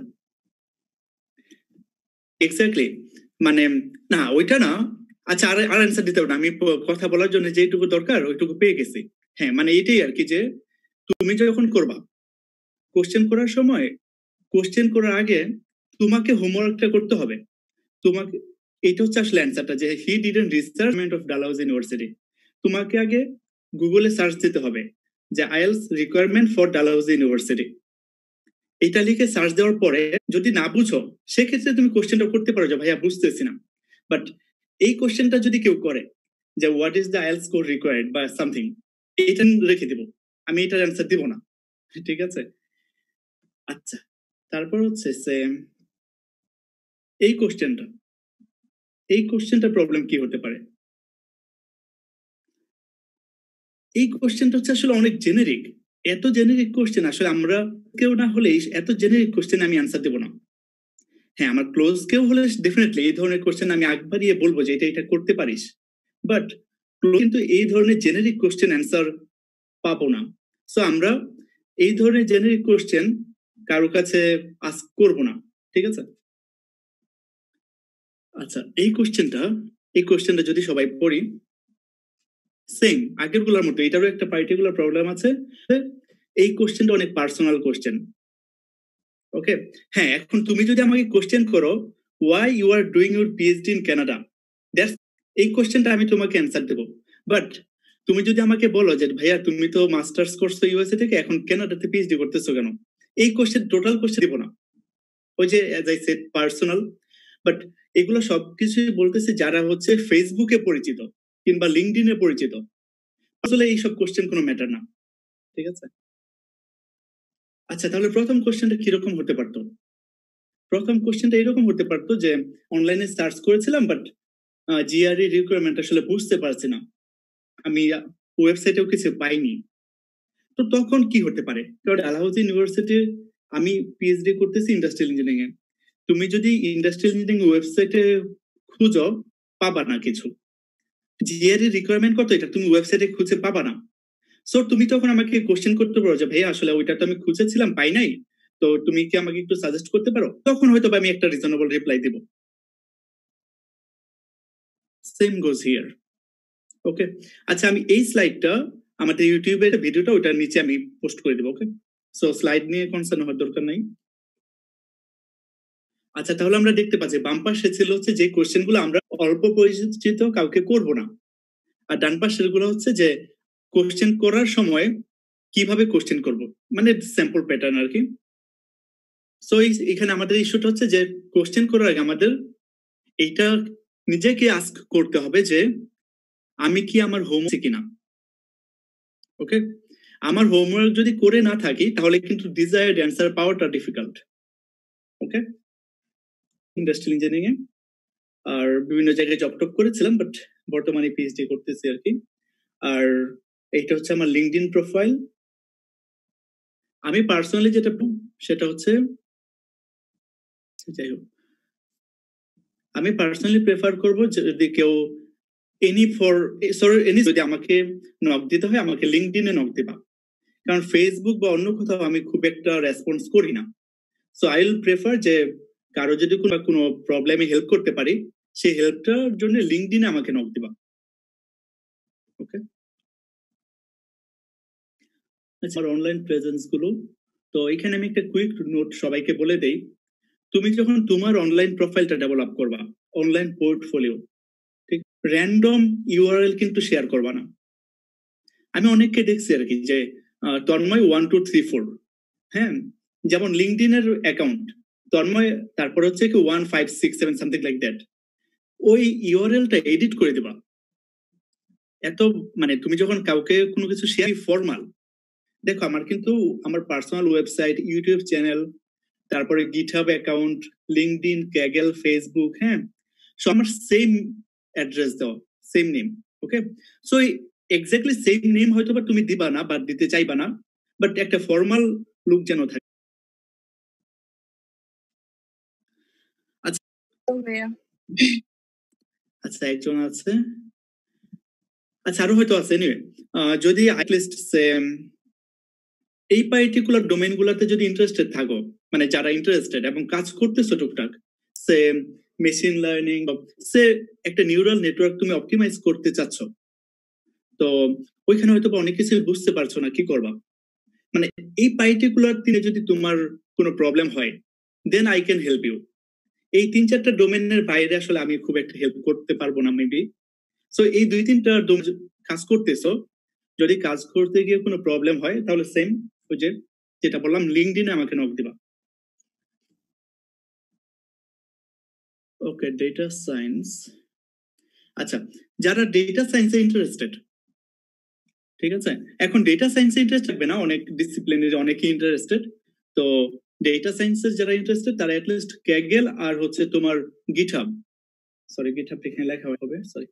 এক্স্যাক্টলি, মানে না ওইটা না। আচ্ছা আর আর অ্যান্সার দিতে হবে না, আমি কথা বলার জন্য যেটুকু দরকার ওইটুকু পেয়ে গেছি। হ্যাঁ মানে এটাই আর কি, যে তুমি যখন করবা কোশ্চেন করার সময়, কোশ্চেন করার আগে তোমাকে হোমওয়ার্কটা করতে হবে। তোমাকে এইটা হচ্ছে আসলে অ্যান্সারটা, যে হি ডিডন্ট রিসার্চমেন্ট অফ ডালহাউজি ইউনিভার্সিটি। তোমাকে আগে গুগলে সার্চ দিতে হবে যে IELTS requirement for Dalhousie University. এটা লিখে সার্চ দেওয়ার পরে যদি না বুঝো সেক্ষেত্রে তুমি কোশ্চেনটা করতে পারো যে ভাইয়া বুঝতেছি না। বাট এই কোশ্চেনটা যদি কেউ করে যে what is the IELTS score required বা সামথিং, এইটা রেখে দিব, আমি এটার অ্যান্সার দিব না, ঠিক আছে? আচ্ছা তারপর হচ্ছে সেম এই কোশ্চেনটা, এই কোশ্চেনটা প্রবলেম কি হতে পারে? এই কোশ্চেনটা হচ্ছে আসলে অনেক জেনেরিক, এত জেনেরিক কোশ্চেন আসলে আমরা কেউ না হলে এত জেনেরিক কোশ্চেন আমি আনসার দেবো না। হ্যাঁ আমার ক্লোজ কেউ হলে ডেফিনেটলি এই ধরনের কোশ্চেন আমি আগ বাড়িয়ে বলবো যে এটা এটা করতে পারিস, বাট কিন্তু এই ধরনের জেনেরিক কোশ্চেন অ্যান্সার পাবো না। সো আমরা এই ধরনের জেনেরিক কোশ্চেন কারো কাছে আস্ক করবো না, ঠিক আছে? আচ্ছা এই কোশ্চেনটা, এই কোশ্চেনটা যদি সবাই পড়ি সেম আগের গুলোর মতো, এটারও একটা পার্টিকুলার প্রবলেম আছে, এই কোশ্চেনটা অনেক পার্সোনাল কোশ্চেন। ওকে হ্যাঁ, এখন তুমি যদি আমাকে কোশ্চেন করো why you are doing your PhD in Canada, that's এই কোশ্চেনটা আমি তোমাকে অ্যান্সার দেবো। বাট তুমি যদি আমাকে বলো যে ভাইয়া তুমি তো মাস্টার্স করছো ইউএসএ থেকে, এখন কানাডাতে পিএইচডি করতেছো কেন, এই কোশ্চেন টোটাল কোশ্চেন দিব না। ওই যে as I said personal, but এগুলো সবকিছুই বলতেছে যারা হচ্ছে ফেসবুকে পরিচিত কিংবা লিঙ্কডইনে পরিচিত, আসলে এইসব কোশ্চেন কোনো ম্যাটার না। ঠিক আছে, আচ্ছা তাহলে প্রথম কোশ্চেনটা কিরকম হতে পারতো? প্রথম কোশ্চেনটা এরকম হতে পারতো যে অনলাইনে সার্চ করেছিলাম বাট জিআরই রিকোয়ারমেন্ট আসলে বুঝতে পারছি না, আমি ওয়েবসাইটেও কিছু পাইনি। তো তখন কি হতে পারে? কারণ ডালহাউজি ইউনিভার্সিটি আমি পিএইচডি করতেছি ইন্ডাস্ট্রিয়াল ইঞ্জিনিয়ারিং এ। তুমি যদি ইন্ডাস্ট্রিয়াল ইঞ্জিনিয়ারিং ওয়েবসাইটে খুঁজো পাবা না কিছু। জিআরই রিকোয়ারমেন্ট কত এটা তুমি ওয়েবসাইটে খুঁজে পাবা না। সো তুমি তখন আমাকে কোশ্চেন করতে পারো যে ভাইয়া আসলে ওইটা তো আমি খুঁজেছিলাম পাই নাই, তো তুমি কি আমাকে একটু সাজেস্ট করতে পারো? তখন হয়তো আমি একটা রিজনেবল রিপ্লাই দেব। Same goes here. ওকে, আচ্ছা আমি এই স্লাইডটা আমাদের ইউটিউবের ভিডিওটা ওটার নিচে আমি পোস্ট করে দেবো। ওকে, সো স্লাইড নিয়ে কনসার্ন হওয়ার দরকার নাই। আচ্ছা তাহলে আমরা দেখতে পাচ্ছি বাম পাশে ছিল হচ্ছে যে কোশ্চেন গুলো আমরা অল্প পরিচিত কাউকে করব না, আর ডান পাশের গুলো হচ্ছে যে কোশ্চেন করার সময় কিভাবে কোশ্চেন করব, মানে স্যাম্পল প্যাটার্ন আর কি। সো এখানে আমাদের ইস্যুটা হচ্ছে যে কোশ্চেন করার আগে আমাদের এইটা নিজেকে আস্ক করতে হবে যে আমি কি আমার হোমওয়ার্ক কিনা। ওকে, আমার হোমওয়ার্ক যদি করে না থাকি তাহলে কিন্তু ডিজায়ার্ড অ্যান্সার পাওয়াটা ডিফিকাল্ট। ওকে, ইন্ডাস্ট্রিয়াল ইঞ্জিনিয়ারিং এ আর বিভিন্ন জায়গায় জব টপ করেছিলাম, বাট বর্তমানে পিএইচডি করতেছি আর কি। আর এইটা হচ্ছে আমার লিঙ্কডইন প্রোফাইল। আমি পার্সোনালি যেটা সেটা হচ্ছে, যাই হোক আমি পার্সোনালি প্রেফার করব যদি কেউ এনি ফর সরি এনি যদি আমাকে নক দিতে হয় আমাকে লিঙ্কডইনে নক দিবা, কারণ ফেসবুক বা অন্য কোথাও আমি খুব একটা রেসপন্স করি না। সো আই উইল প্রেফার যে কারো যদি কোনো কোনো প্রবলেমে হেল্প করতে পারি সেই হেল্পটার জন্য লিঙ্কডইনে আমাকে নক দিবা। ওকে, আচ্ছা অনলাইন প্রেজেন্স গুলো, তো এখানে আমি একটা কুইক নোট সবাইকে বলে দেই। তুমি যখন তোমার অনলাইন প্রোফাইলটা ডেভেলপ করবা, অনলাইন পোর্টফোলিও, ঠিক, র্যান্ডম ইউআরএল কিন্তু শেয়ার করবা না। আমি অনেককে দেখছি আর কি যে Tanmoy one two three four, হ্যাঁ, যেমন লিঙ্কডইনের অ্যাকাউন্ট তন্ময়, তারপর হচ্ছে কি one five six seven something like that, ওই ইউআরএলটা এডিট করে দেবা। এত মানে তুমি যখন কাউকে কোনো কিছু শেয়ার ফরমাল, দেখো আমার কিন্তু আমার পার্সোনাল ওয়েবসাইট, ইউটিউব চ্যানেল, তারপরে GitHub account, LinkedIn, Kaggle, Facebook, হ্যাঁ, সো আমার সেম অ্যাড্রেস দাও, same name. Okay, so exactly same name হয়তো বা তুমি দিবা না বা দিতে চাইবা না, বাট একটা ফর্মাল লুক যেন থাকে। আচ্ছা আচ্ছা একজন আছে, আচ্ছা আরো হয়তো আছে। এনিওয়ে যদি অ্যাটলিস্ট সেম এই পার্টিকুলার ডোমেইন গুলাতে যদি ইন্টারেস্টেড থাকো, মানে যারা ইন্টারেস্টেড এবং কাজ করতেছো টুকটাক, সে মেশিন লার্নিং, সে একটা নিউরাল নেটওয়ার্ক তুমি অপটিমাইজ করতে চাচ্ছ, তো ওইখানে হয়তো অনেক কিছু বুঝতে পারছো না কি করবা, মানে এই পার্টিকুলার দিনে যদি তোমার কোনো প্রবলেম হয় then I can help you. এই তিন চারটা ডোমেনের বাইরে আসলে আমি খুব একটা হেল্প করতে পারবো না মেবি। সো এই দুই তিনটা কাজ করতেছো, যদি কাজ করতে গিয়ে কোনো প্রবলেম হয় তাহলে সেম ওই যে যেটা বললাম লিঙ্কডইনে আমাকে নক দিবা। ওকে, ডেটা সায়েন্স, আচ্ছা যারা ডেটা সায়েন্সে ইন্টারেস্টেড, ঠিক আছে, এখন ডেটা সায়েন্সে ইন্টারেস্ট থাকবে না, অনেক ডিসিপ্লিনের অনেকেই ইন্টারেস্টেড, তো ডেটা সায়েন্সের যারা ইন্টারেস্টেড তারা অ্যাটলিস্ট ক্যাগেল আর হচ্ছে তোমার গিটহাব, সরি গিটহাব এখানে লেখা হবে, সরি,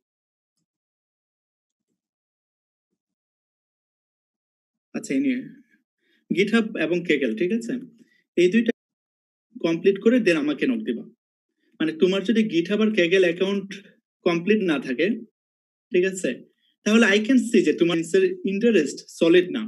আচ্ছা এই নিয়ে গিটহাব এবং ক্যাগেল, ঠিক আছে, এই দুইটা কমপ্লিট করে দেন আমাকে নক দিবা। মানে তোমার যদি গিটহাব আর ক্যাগেল অ্যাকাউন্ট কমপ্লিট না থাকে, ঠিক আছে, তাহলে আই ক্যান সি যে তোমার ইন্টারেস্ট সলিড না।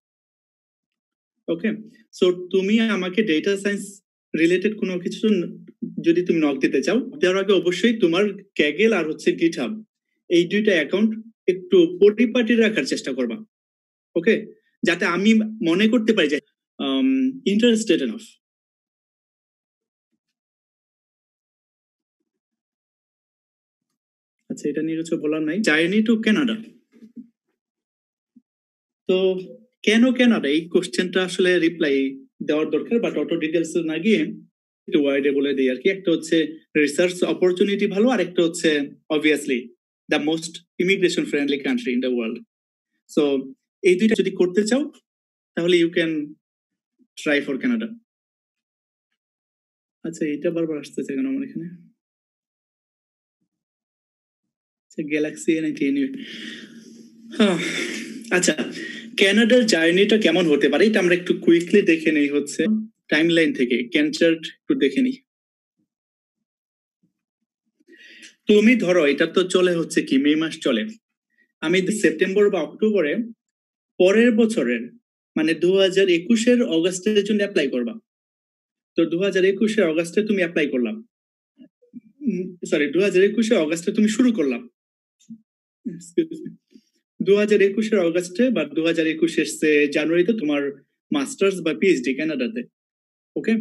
ওকে, সো তুমি আমাকে ডেটা সায়েন্স রিলেটেড কোনো কিছু যদি তুমি নক দিতে চাও তার আগে অবশ্যই তোমার ক্যাগেল আর হচ্ছে গিটহাব এই দুইটা অ্যাকাউন্ট একটু পরিপাটি রাখার চেষ্টা করবা। ওকে, যাতে আমি মনে করতে পারি যে ইন্টারেস্টেড এনাফ। আচ্ছা এটা নিয়ে কিছু বলার নাই। জার্নি টু কানাডা, তো কেন কানাডা এই কোশ্চেনটা আসলে রিপ্লাই দেওয়ার দরকার, বাট অত ডিটেলস না গিয়ে একটু ওয়ার্ডে বলে দিই আর কি। একটা হচ্ছে রিসার্চ অপরচুনিটি ভালো, আর একটা হচ্ছে obviously the most immigration friendly country in the world. So এই দুইটা যদি করতে চাও তাহলে you can try for Canada. আচ্ছা, এটা বারবার আসতেছে কেন আমার এখানে? গ্যালাক্সি আচ্ছা, কানাডার জার্নিটা কেমন হতে পারে এটা আমরা একটু কুইকলি দেখে নেই। হচ্ছে টাইমলাইন থেকে ক্যানচার্ট একটু দেখে নিই। তুমি ধরো এটা তো চলে হচ্ছে কি মে মাস চলে, আমি সেপ্টেম্বর বা অক্টোবরে পরের বছরের মানে দু হাজার একুশের অগাস্টের জন্য অ্যাপ্লাই করবা। তো দু হাজার একুশের অগাস্টে তুমি অ্যাপ্লাই করলাম, সরি দু হাজার একুশে অগাস্টে তুমি শুরু করলাম, দু হাজার একুশের অগাস্টে বা দু হাজার একুশের জানুয়ারিতে তোমার মাস্টার্স বা পিএইচডি কানাডাতে। ওকে,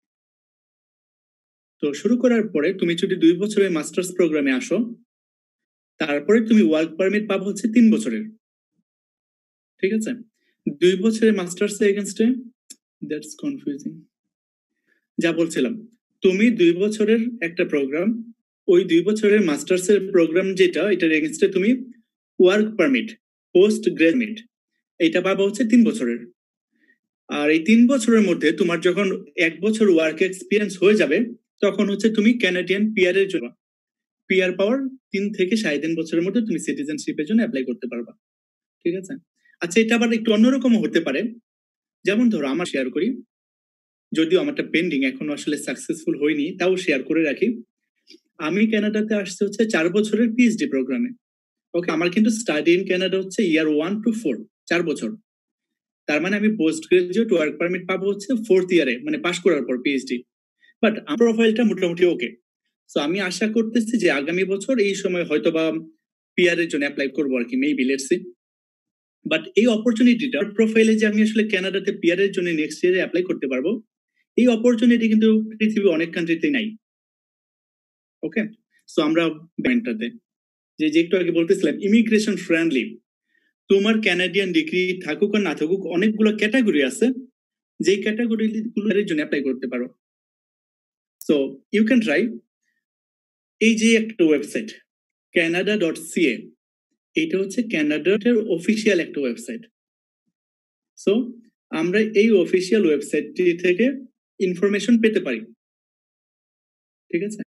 তো শুরু করার পরে তুমি যদি দুই বছরের মাস্টার্স প্রোগ্রামে আসো, তারপরে তুমি ওয়ার্ক পারমিট পাবো হচ্ছে তিন বছরের। ঠিক আছে, দুই বছরের মাস্টার্স এগেইনস্টে দ্যাটস কনফিউজিং। যা বলছিলাম, তুমি দুই বছরের একটা প্রোগ্রাম, ওই দুই বছরের মাস্টার্স এর প্রোগ্রাম যেটা, এটার এগেইনস্টে তুমি ওয়ার্ক পারমিট পোস্ট গ্রাজুয়েট এটা পাবো হচ্ছে তিন বছরের। আর এই তিন বছরের মধ্যে তোমার যখন এক বছর ওয়ার্ক এক্সপিরিয়েন্স হয়ে যাবে, তখন হচ্ছে তুমি ক্যানাডিয়ান পিআর এর জন্য পিআর পাওয়ার তিন থেকে সাড়ে তিন বছরের মধ্যে তুমি সিটিজেনশিপের জন্য অ্যাপ্লাই করতে পারবা। ঠিক আছে, আচ্ছা এটা আবার একটু অন্যরকম হতে পারে। যেমন ধরো আমার শেয়ার করি, যদিও আমারটা পেন্ডিং, এখনো আসলে সাকসেসফুল হয়নি, তাও শেয়ার করে রাখি। আমি কানাডাতে আসতে হচ্ছে চার বছরের পিএইচডি প্রোগ্রামে। ওকে, আমার কিন্তু স্টাডি ইন কানাডা হচ্ছে ইয়ার ওয়ান টু ফোর, চার বছর। তার মানে আমি পোস্ট গ্রাজুয়েট ওয়ার্ক পারমিট পাবো হচ্ছে ফোর্থ ইয়ারে, মানে পাস করার পর পিএইচডি। বাট আমার প্রোফাইলটা মোটামুটি ওকে। সো আমি আশা করতেছি যে আগামী বছর এই সময় হয়তো বা পিআর এর জন্য অ্যাপ্লাই করবো আর কি, মেবি, লেটস সি। বাট এই অপরচুনিটিটা প্রোফাইলে যে আমি আসলে কানাডাতে পিআর এর জন্য নেক্সট ইয়ারে অ্যাপ্লাই করতে পারবো, এই অপরচুনিটি কিন্তু পৃথিবীর অনেক কান্ট্রিতেই নাই। ওকে, সো আমরা ব্যান্ডটাতে যে যে একটু আগে বলতেছিলাম ইমিগ্রেশন ফ্রেন্ডলি, তোমার ক্যানাডিয়ান ডিগ্রি থাকুক আর না থাকুক, অনেকগুলো ক্যাটাগরি আছে যে ক্যাটাগরি গুলোর জন্য অ্যাপ্লাই করতে পারো। So you can try. এই যে একটা ওয়েবসাইট ক্যানাডা ডট সিএ, এটা হচ্ছে ক্যানাডার অফিসিয়াল একটা ওয়েবসাইট। সো আমরা এই অফিসিয়াল ওয়েবসাইটটি থেকে ইনফরমেশন পেতে পারি। ঠিক আছে,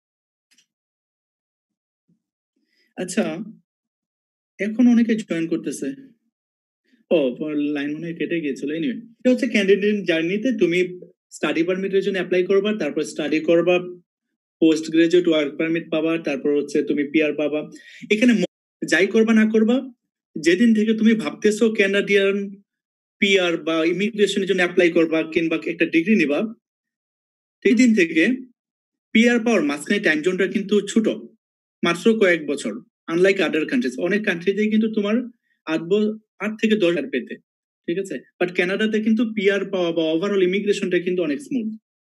আচ্ছা এখন অনেকে জয়েন করতেছে। ও লাইন মনে হয় কেটে গিয়েছিল। এনিওয়ে, এটা হচ্ছে ক্যান্ডিডেট জার্নিতে তুমি স্টাডি পারমিটের জন্য অ্যাপ্লাই করবা, তারপর স্টাডি করবা, পোস্ট গ্রাজুয়েট ওয়ার্ক পারমিট পাবা, তারপর হচ্ছে তুমি পিআর পাবা। এখানে যাই করবা না করবা, যেদিন থেকে তুমি ভাবতেছো ক্যানাডিয়ান পিআর বা ইমিগ্রেশনের জন্য অ্যাপ্লাই করবা কিংবা একটা ডিগ্রি নিবা, সেই দিন থেকে পিআর পাওয়ার মাঝখানে টাইম জোনটা কিন্তু ছোট, মাত্র কয়েক বছর। আনলাইক আদার কান্ট্রিজ, অনেক কান্ট্রিতেই কিন্তু তোমার আট আট থেকে দশ হাজার পেতে। ঠিক আছে, বাট কানাডাতে কিন্তু পিআর পাওয়া বা ওভারঅল ইমিগ্রেশনটা কিন্তু অনেক স্মুথ।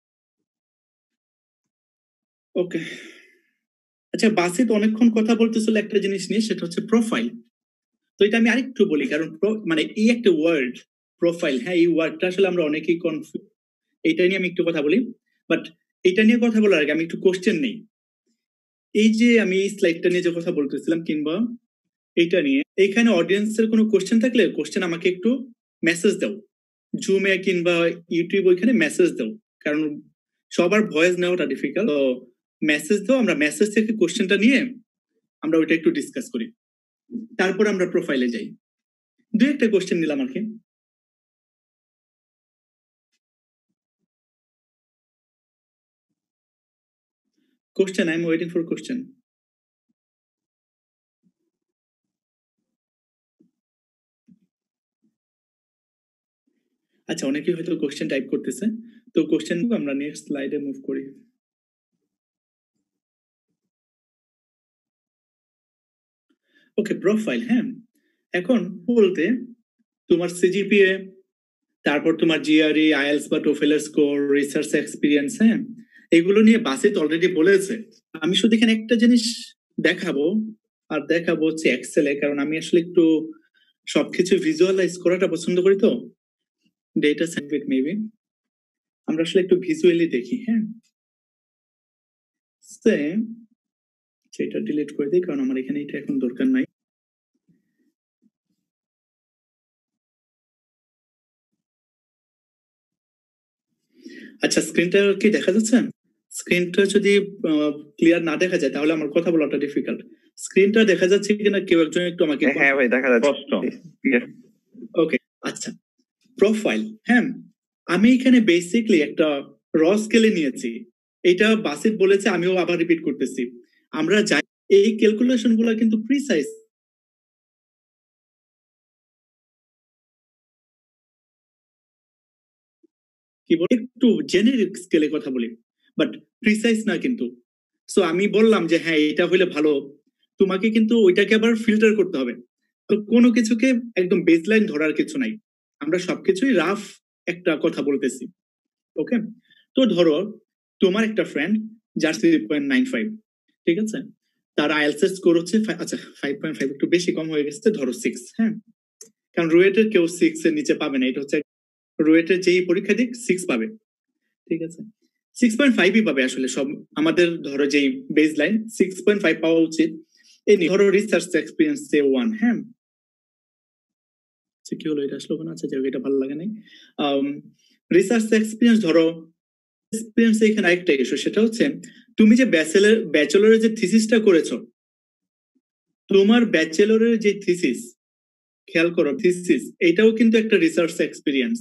ওকে, আচ্ছা বাসিত অনেকক্ষণ কথা বলতেছিল একটা জিনিস নিয়ে, সেটা হচ্ছে প্রোফাইল। তো এটা আমি আরেকটু বলি, কারণ মানে এই একটা ওয়ার্ড প্রোফাইল, হ্যাঁ এই ওয়ার্ডটা আসলে আমরা অনেকেই কনফিউজ। এইটা নিয়ে আমি একটু কথা বলি, বাট এটা নিয়ে কথা বলার আগে আমি একটু কোশ্চেন নেই। এই যে আমি এই স্লাইডটা নিয়ে যে কথা বলতেছিলাম কিংবা এইটা নিয়ে, এইখানে অডিয়েন্সের কোনো কোশ্চেন থাকলে কোশ্চেন আমাকে একটু মেসেজ দাও, জুমে কিংবা ইউটিউব, ওইখানে মেসেজ দাও, কারণ সবার ভয়েস নেওয়াটা ডিফিকাল্ট। তো মেসেজ দাও, আমরা মেসেজ থেকে কোশ্চেনটা নিয়ে আমরা ওইটা একটু ডিসকাস করি, তারপর আমরা প্রোফাইলে যাই। দুই একটা কোশ্চেন নিলাম আর কি। Question, I am waiting for question. আচ্ছা, অনেকেই হয়তো কোশ্চেন টাইপ করতেছে, তো কোশ্চেন আমরা নেক্সট স্লাইডে মুভ করি। Okay, profile. হ্যাঁ, এখন বলতে তোমার সিজিপিএ, তারপর তোমার জিআরই, আইএলস বা টোফেলের স্কোর, রিসার্চ এক্সপিরিয়েন্স, হ্যাঁ এগুলো নিয়ে বাসিত অলরেডি বলেছে। আমি শুধু এখানে একটা জিনিস দেখাবো, আর দেখাবো হচ্ছে এক্সেলে, কারণ আমি আসলে একটু সবকিছু ভিজুয়ালাইজ করাটা পছন্দ করি। তো ডেটা সাইন্টিফিক মেবি আমরা আসলে একটু ভিজুয়ালি দেখি। হ্যাঁ, সেটা ডিলিট করে দিই, কারণ আমার এখানে এটা এখন দরকার নাই। আচ্ছা, স্ক্রিনটা কি দেখা যাচ্ছে? স্ক্রিনটা যদি ক্লিয়ার না দেখা যায় তাহলে আমার কথা বলাটা ডিফিকাল্ট। স্ক্রিনটা দেখা যাচ্ছে কিনা কেউ একজন একটু আমাকে হ্যাঁ ভাই দেখা যাচ্ছে। স্পষ্ট। ওকে, আচ্ছা প্রোফাইল। হ্যাঁ, আমি এখানে বেসিকলি একটা র স্কেলে নিয়েছি। এটা বাসিত বলেছে, আমিও আবার রিপিট করতেছি। আমরা যাই এই ক্যালকুলেশন গুলা কিন্তু প্রিসাইজ, কি বলি একটু জেনেরিক স্কেলে কথা বলি, বাট প্রিসাইজ না কিন্তু। সো আমি বললাম যে হ্যাঁ এটা হইলে ভালো, তোমাকে কিন্তু ওইটাকে আবার ফিল্টার করতে হবে। তো কোনো কিছুকে একদম বেসলাইন ধরার কিছু নাই, আমরা সবকিছুই রাফ একটা কথা বলতেছি। ওকে, তো ধরো তোমার একটা ফ্রেন্ড যার থ্রি পয়েন্ট নাইন ফাইভ, ঠিক আছে, তার আইএলটিএস স্কোর হচ্ছে আচ্ছা ফাইভ পয়েন্ট ফাইভ একটু বেশি কম হয়ে গেছে, ধরো সিক্স। হ্যাঁ, কারণ রুয়েটের কেউ সিক্স এর নিচে পাবে না, এটা হচ্ছে রুয়েটের যেই পরীক্ষা দিক সিক্স পাবে, ঠিক আছে, সিক্স পয়েন্ট ফাইভই পাবে আসলে সব। আমাদের ধরো যেই baseline six point five পাওয়া উচিত। এই ধরো রিসার্চ এক্সপিরিয়েন্স সে ওয়ান। হ্যাঁ, কি হলো এটা আসলো কেন? আচ্ছা যাই হোক, এটা ভালো লাগে নাই। রিসার্চ এক্সপিরিয়েন্স ধরো এক্সপিরিয়েন্স এখানে আরেকটা ইস্যু, সেটা হচ্ছে তুমি যে ব্যাচেলর ব্যাচেলরের যে থিসিসটা করেছো, তোমার ব্যাচেলরের যে থিসিস, খেয়াল করো থিসিস এটাও কিন্তু একটা রিসার্চ এক্সপিরিয়েন্স,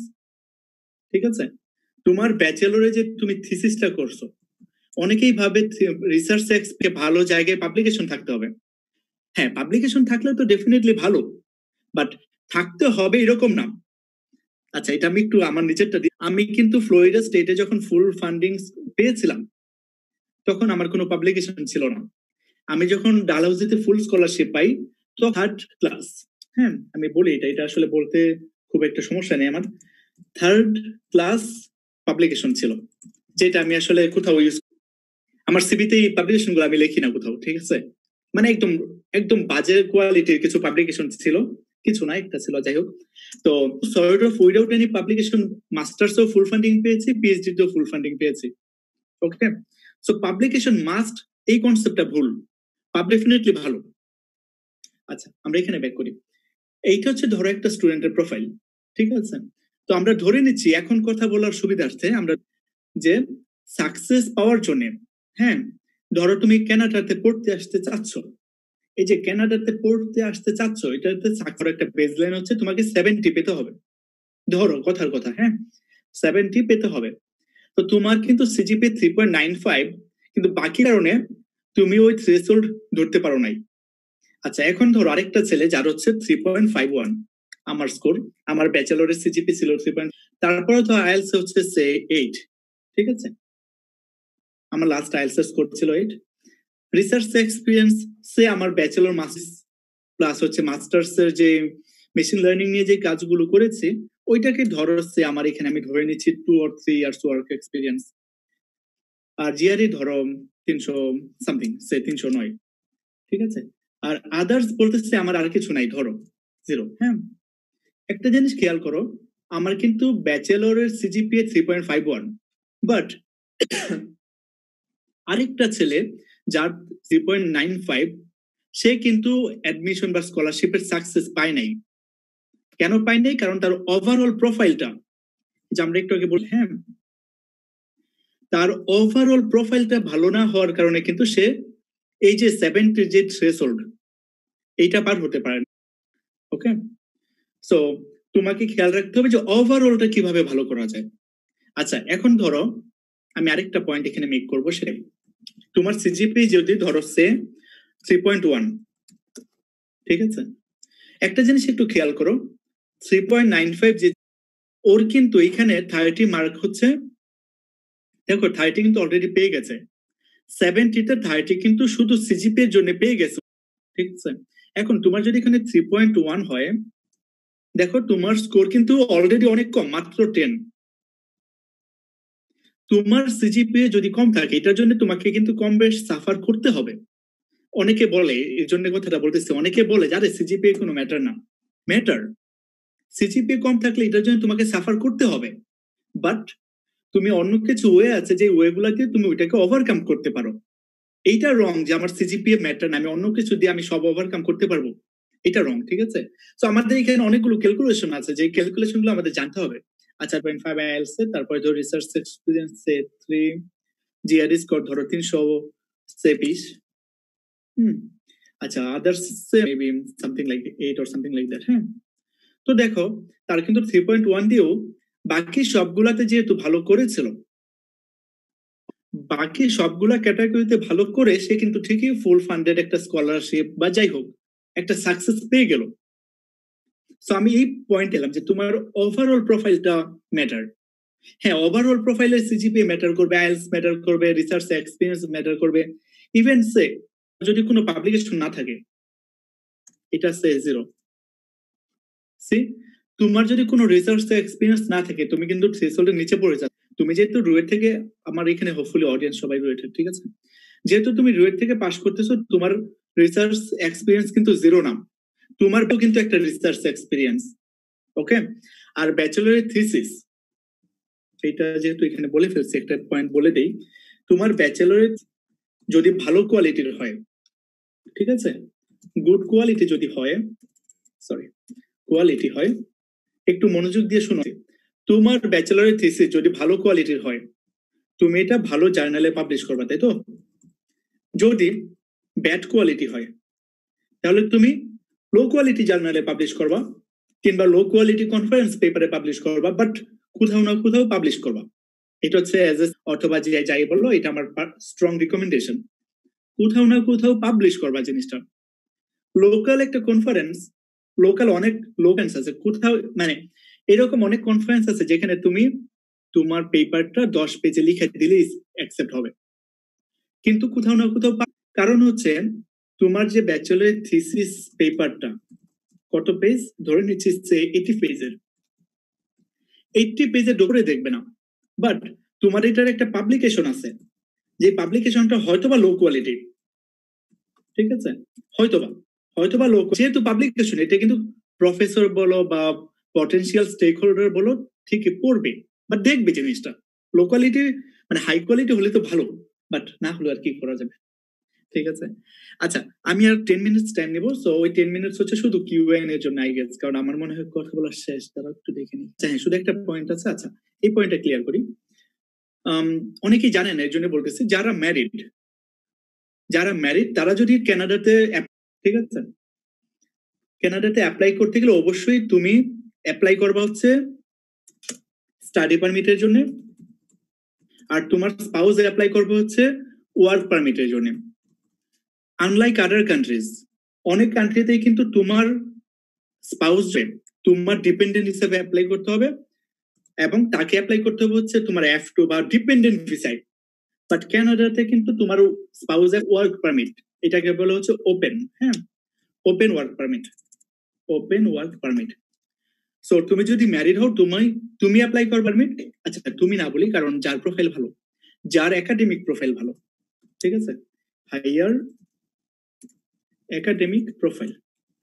ঠিক আছে। তোমার ব্যাচেলরে যে তুমি থিসিসটা করছো, অনেকেই ভাবে রিসার্চ এক্সপে ভালো জায়গায় পাবলিকেশন থাকতে হবে। হ্যাঁ, পাবলিকেশন থাকলে তো ডেফিনেটলি ভালো, বাট থাকতে হবে এরকম না। আচ্ছা, এটা আমি একটু আমার নিজেরটা দিই। আমি কিন্তু ফ্লোরিডা স্টেটে যখন ফুল ফান্ডিং পেয়েছিলাম তখন আমার কোনো পাবলিকেশন ছিল না। আমি যখন ডালহাউজিতে ফুল স্কলারশিপ পাই তো থার্ড ক্লাস, হ্যাঁ আমি বলি এটা এটা আসলে বলতে খুব একটা সমস্যা নেই, আমার থার্ড ক্লাস পাবলিকেশন ছিল, যেটা আমি আসলে কোথাও ইউজ, আমার সিভিতে এই পাবলিকেশন গুলো আমি লিখি না কোথাও, ঠিক আছে। মানে একদম একদম বাজে কোয়ালিটির কিছু পাবলিকেশন ছিল, কিছু না একটা ছিল, যাই হোক। তো sort of without any publication মাস্টার্সও ফুল ফান্ডিং পেয়েছি, পিএইচডি তেও ফুল ফান্ডিং পেয়েছি। ওকে, সো পাবলিকেশন মাস্ট, এই কনসেপ্টটা ভুল, পাব ডেফিনেটলি ভালো। আচ্ছা, আমরা এখানে ব্যাক করি। এইটা হচ্ছে ধরো একটা স্টুডেন্টের প্রোফাইল, ঠিক আছে। তো আমরা ধরে নিচ্ছি এখন কথা বলার সুবিধার্থে আমরা যে সাকসেস পাওয়ার জন্য, হ্যাঁ ধরো তুমি কানাডাতে পড়তে আসতে চাচ্ছ, এই যে কানাডাতে পড়তে আসতে চাচ্ছ এটাতে সাকসেস একটা বেসলাইন হচ্ছে তোমাকে সেভেন্টি পেতে হবে, ধরো কথার কথা, হ্যাঁ সেভেন্টি পেতে হবে। তো তোমার কিন্তু CGPA three point nine five, কিন্তু বাকি কারণে তুমি ওই থ্রেশহোল্ড ধরতে পারো নাই। আচ্ছা, এখন ধরো আরেকটা ছেলে যার হচ্ছে থ্রি পয়েন্ট ফাইভ ওয়ান আমার স্কোর, আমার ব্যাচেলরের সিজিপি ছিল থ্রি পয়েন্ট, তারপরে তো আইএলস হচ্ছে সে এইট, ঠিক আছে, আমার লাস্ট আইএলস এর স্কোর ছিল এইট। রিসার্চ এক্সপিরিয়েন্স সে আমার ব্যাচেলর মাস্টার্স প্লাস হচ্ছে মাস্টার্স এর যে মেশিন লার্নিং নিয়ে যে কাজগুলো করেছি ওইটাকে ধরো সে আমার এখানে আমি ধরে নিচ্ছি two or three years work experience. আর জিআরই ধরো তিনশো সামথিং, সে তিনশো নয়, ঠিক আছে। আর আদার্স বলতেছে আমার আর কিছু নাই, ধরো জিরো। হ্যাঁ, একটা জিনিস খেয়াল করো, আমার কিন্তু ব্যাচেলরের CGPA three point five one, but আরেকটা ছেলে যার থ্রি পয়েন্ট নাইন ফাইভ, সে কিন্তু অ্যাডমিশন বা স্কলারশিপের সাকসেস পায় নাই। কেন পায় নাই? কারণ তার ওভারঅল প্রোফাইলটা, যে আমরা একটু আগে বলি, হ্যাঁ তার ওভারঅল প্রোফাইলটা ভালো না হওয়ার কারণে কিন্তু সে এই যে সেভেন্টি যে থ্রেশহোল্ড এইটা পার হতে পারে না। ওকে, সো তোমাকে খেয়াল রাখতে হবে যে ওভারঅলটা কিভাবে ভালো করা যায়। আচ্ছা, এখন ধরো আমি আরেকটা পয়েন্ট এখানে মেক করবো, সেটাই তোমার সিজিপি যদি ধরো সে থ্রি পয়েন্ট ওয়ান, ঠিক আছে, একটা জিনিস একটু খেয়াল করো, থ্রি পয়েন্ট নাইন ফাইভ যে ওর কিন্তু এখানে থার্টি মার্ক হচ্ছে, দেখো থার্টি কিন্তু অলরেডি পেয়ে গেছে, সেভেন্টিতে থার্টি কিন্তু শুধু সিজিপি এর জন্য পেয়ে গেছে, ঠিক আছে। এখন তোমার যদি এখানে থ্রি পয়েন্ট ওয়ান হয়, দেখো তোমার স্কোর কিন্তু অলরেডি অনেক কম, মাত্র টেন। তোমার সিজিপিএ যদি কম থাকে এটার জন্য তোমাকে কিন্তু কম বেশ সাফার করতে হবে। অনেকে বলে, এর জন্য কথাটা বলতেছে, অনেকে বলে যারে সিজিপিএ কোনো ম্যাটার না, ম্যাটার। সিজিপিএ কম থাকলে এটার জন্য তোমাকে সাফার করতে হবে, বাট তুমি অন্য কিছু ওয়ে আছে যে ওয়ে গুলাকে তুমি ওইটাকে ওভারকাম করতে পারো। এইটা রং যে আমার সিজিপিএ ম্যাটার না, আমি অন্য কিছু দিয়ে আমি সব ওভারকাম করতে পারবো, এটা রং। ঠিক আছে, তো আমাদের এখানে অনেকগুলো ক্যালকুলেশন আছে, যে ক্যালকুলেশন গুলো আমাদের জানতে হবে। আচ্ছা পয়েন্ট ফাইভ আইএলস এ, তারপরে ধরো রিসার্চ এক্সপিরিয়েন্স এ থ্রি, জিআরই স্কোর ধরো তিনশো সে বিশ। হুম আচ্ছা others maybe something like eight or something like that. হ্যাঁ, তো দেখো তার কিন্তু থ্রি পয়েন্ট ওয়ান দিয়েও বাকি সবগুলাতে যেহেতু ভালো করেছিল, বাকি সবগুলা ক্যাটাগরিতে ভালো করে সে কিন্তু ঠিকই ফুল ফান্ডেড একটা স্কলারশিপ বা যাই হোক একটা সাকসেস পেয়ে গেল। সো আমি এই পয়েন্ট এলাম যে তোমার ওভারঅল প্রোফাইলটা ম্যাটার। হ্যাঁ, ওভারঅল প্রোফাইলে সিজিপিএ ম্যাটার করবে, আইএলস ম্যাটার করবে, রিসার্চ এক্সপিরিয়েন্স ম্যাটার করবে, ইভেন সে যদি কোনো পাবলিকেশন না থাকে এটা সে জিরো। সি তোমার যদি কোনো রিসার্চ এক্সপিরিয়েন্স না থাকে তুমি কিন্তু থ্রেশহোল্ডের নিচে পড়ে যাবে। তুমি যেহেতু রুয়েট থেকে, আমার এখানে হোপফুলি অডিয়েন্স সবাই রুয়েটের, ঠিক আছে, যেহেতু তুমি রুয়েট থেকে পাস করতেছো তোমার রিসার্চ এক্সপিরিয়েন্স কিন্তু জিরো না, তোমার কিন্তু একটা রিসার্চ এক্সপিরিয়েন্স। ওকে, আর ব্যাচেলরের থিসিস এটা যেহেতু এখানে বলে ফেলছি একটা পয়েন্ট বলে দেই, তোমার ব্যাচেলরের যদি ভালো কোয়ালিটির হয়, ঠিক আছে, গুড কোয়ালিটি যদি হয়, সরি কোয়ালিটি হয়, একটু মনোযোগ দিয়ে শোনো, তোমার ব্যাচেলরের থিসিস যদি ভালো কোয়ালিটির হয় তুমি এটা ভালো জার্নালে পাবলিশ করবা, তাই তো? যদি ব্যাড কোয়ালিটি হয় তাহলে তুমি লো কোয়ালিটি জার্নালে পাবলিশ করবা, কিংবা লো কোয়ালিটি কনফারেন্স পেপারে পাবলিশ করবা, বাট কোথাও না কোথাও পাবলিশ করবা। এটা হচ্ছে অ্যাজ এ, অথবা যে যাই বললো, এটা আমার স্ট্রং রিকমেন্ডেশন, কোথাও না কোথাও পাবলিশ করবা জিনিসটা। লোকাল একটা কনফারেন্স, লোকাল অনেক লোকেন্স আছে কোথাও, মানে এরকম অনেক কনফারেন্স আছে যেখানে তুমি তোমার পেপারটা দশ পেজে লিখে দিলেই অ্যাকসেপ্ট হবে, কিন্তু কোথাও না কোথাও, কারণ হচ্ছে তোমার যে ব্যাচেলরের থিসিস পেপারটা কত পেজ ধরে নিচ্ছি এইটি পেজের, এইটি পেজের ডোরে দেখবে না, বাট তোমার এটার একটা পাবলিকেশন আছে, যে পাবলিকেশনটা হয়তোবা লো কোয়ালিটি, ঠিক আছে, হয়তোবা হয়তোবা লো, যেহেতু পাবলিকেশন এটা কিন্তু প্রফেসর বলো বা পটেনশিয়াল স্টেক হোল্ডার বলো ঠিকই পড়বে বা দেখবে জিনিসটা। লো কোয়ালিটি মানে হাই কোয়ালিটি হলে তো ভালো, বাট না হলে আর কি করা যাবে, ঠিক আছে। আচ্ছা আমি আর টেন মিনিটস টাইম নেবো, সো ওই টেন মিনিটস হচ্ছে শুধু কিউ এন এর জন্য, আই গেস, কারণ আমার মনে হয় কথা বলা শেষ, তারা একটু দেখে নি। হ্যাঁ, শুধু একটা পয়েন্ট আছে, আচ্ছা এই পয়েন্টটা ক্লিয়ার করি। অনেকেই জানেন এর জন্য বলতেছি, যারা ম্যারিড, যারা ম্যারিড তারা যদি কানাডাতে, ঠিক আছে, কানাডাতে অ্যাপ্লাই করতে গেলে অবশ্যই তুমি অ্যাপ্লাই করবা হচ্ছে স্টাডি পারমিটের জন্য, আর তোমার স্পাউস অ্যাপ্লাই করবে হচ্ছে ওয়ার্ক পারমিটের জন্য। আনলাইক আদার কান্ট্রিজ, অনেক কান্ট্রিতেই কিন্তু তোমার স্পাউস তোমার ডিপেন্ডেন্ট হিসেবে অ্যাপ্লাই করতে হবে, এবং তাকে অ্যাপ্লাই করতে হবে হচ্ছে তোমার এফ টু বা ডিপেন্ডেন্ট ভিসায়। বাট কানাডাতে কিন্তু তোমার স্পাউসের ওয়ার্ক পারমিট, এটাকে বলা হচ্ছে ওপেন, হ্যাঁ, open work permit, open work permit. So তুমি যদি ম্যারিড হও তুমি তুমি অ্যাপ্লাই কর পারমিট, আচ্ছা তুমি না বলি কারণ যার প্রোফাইল ভালো, যার একাডেমিক প্রোফাইল ভালো, ঠিক আছে, হাইয়ার একাডেমিক প্রোফাইল,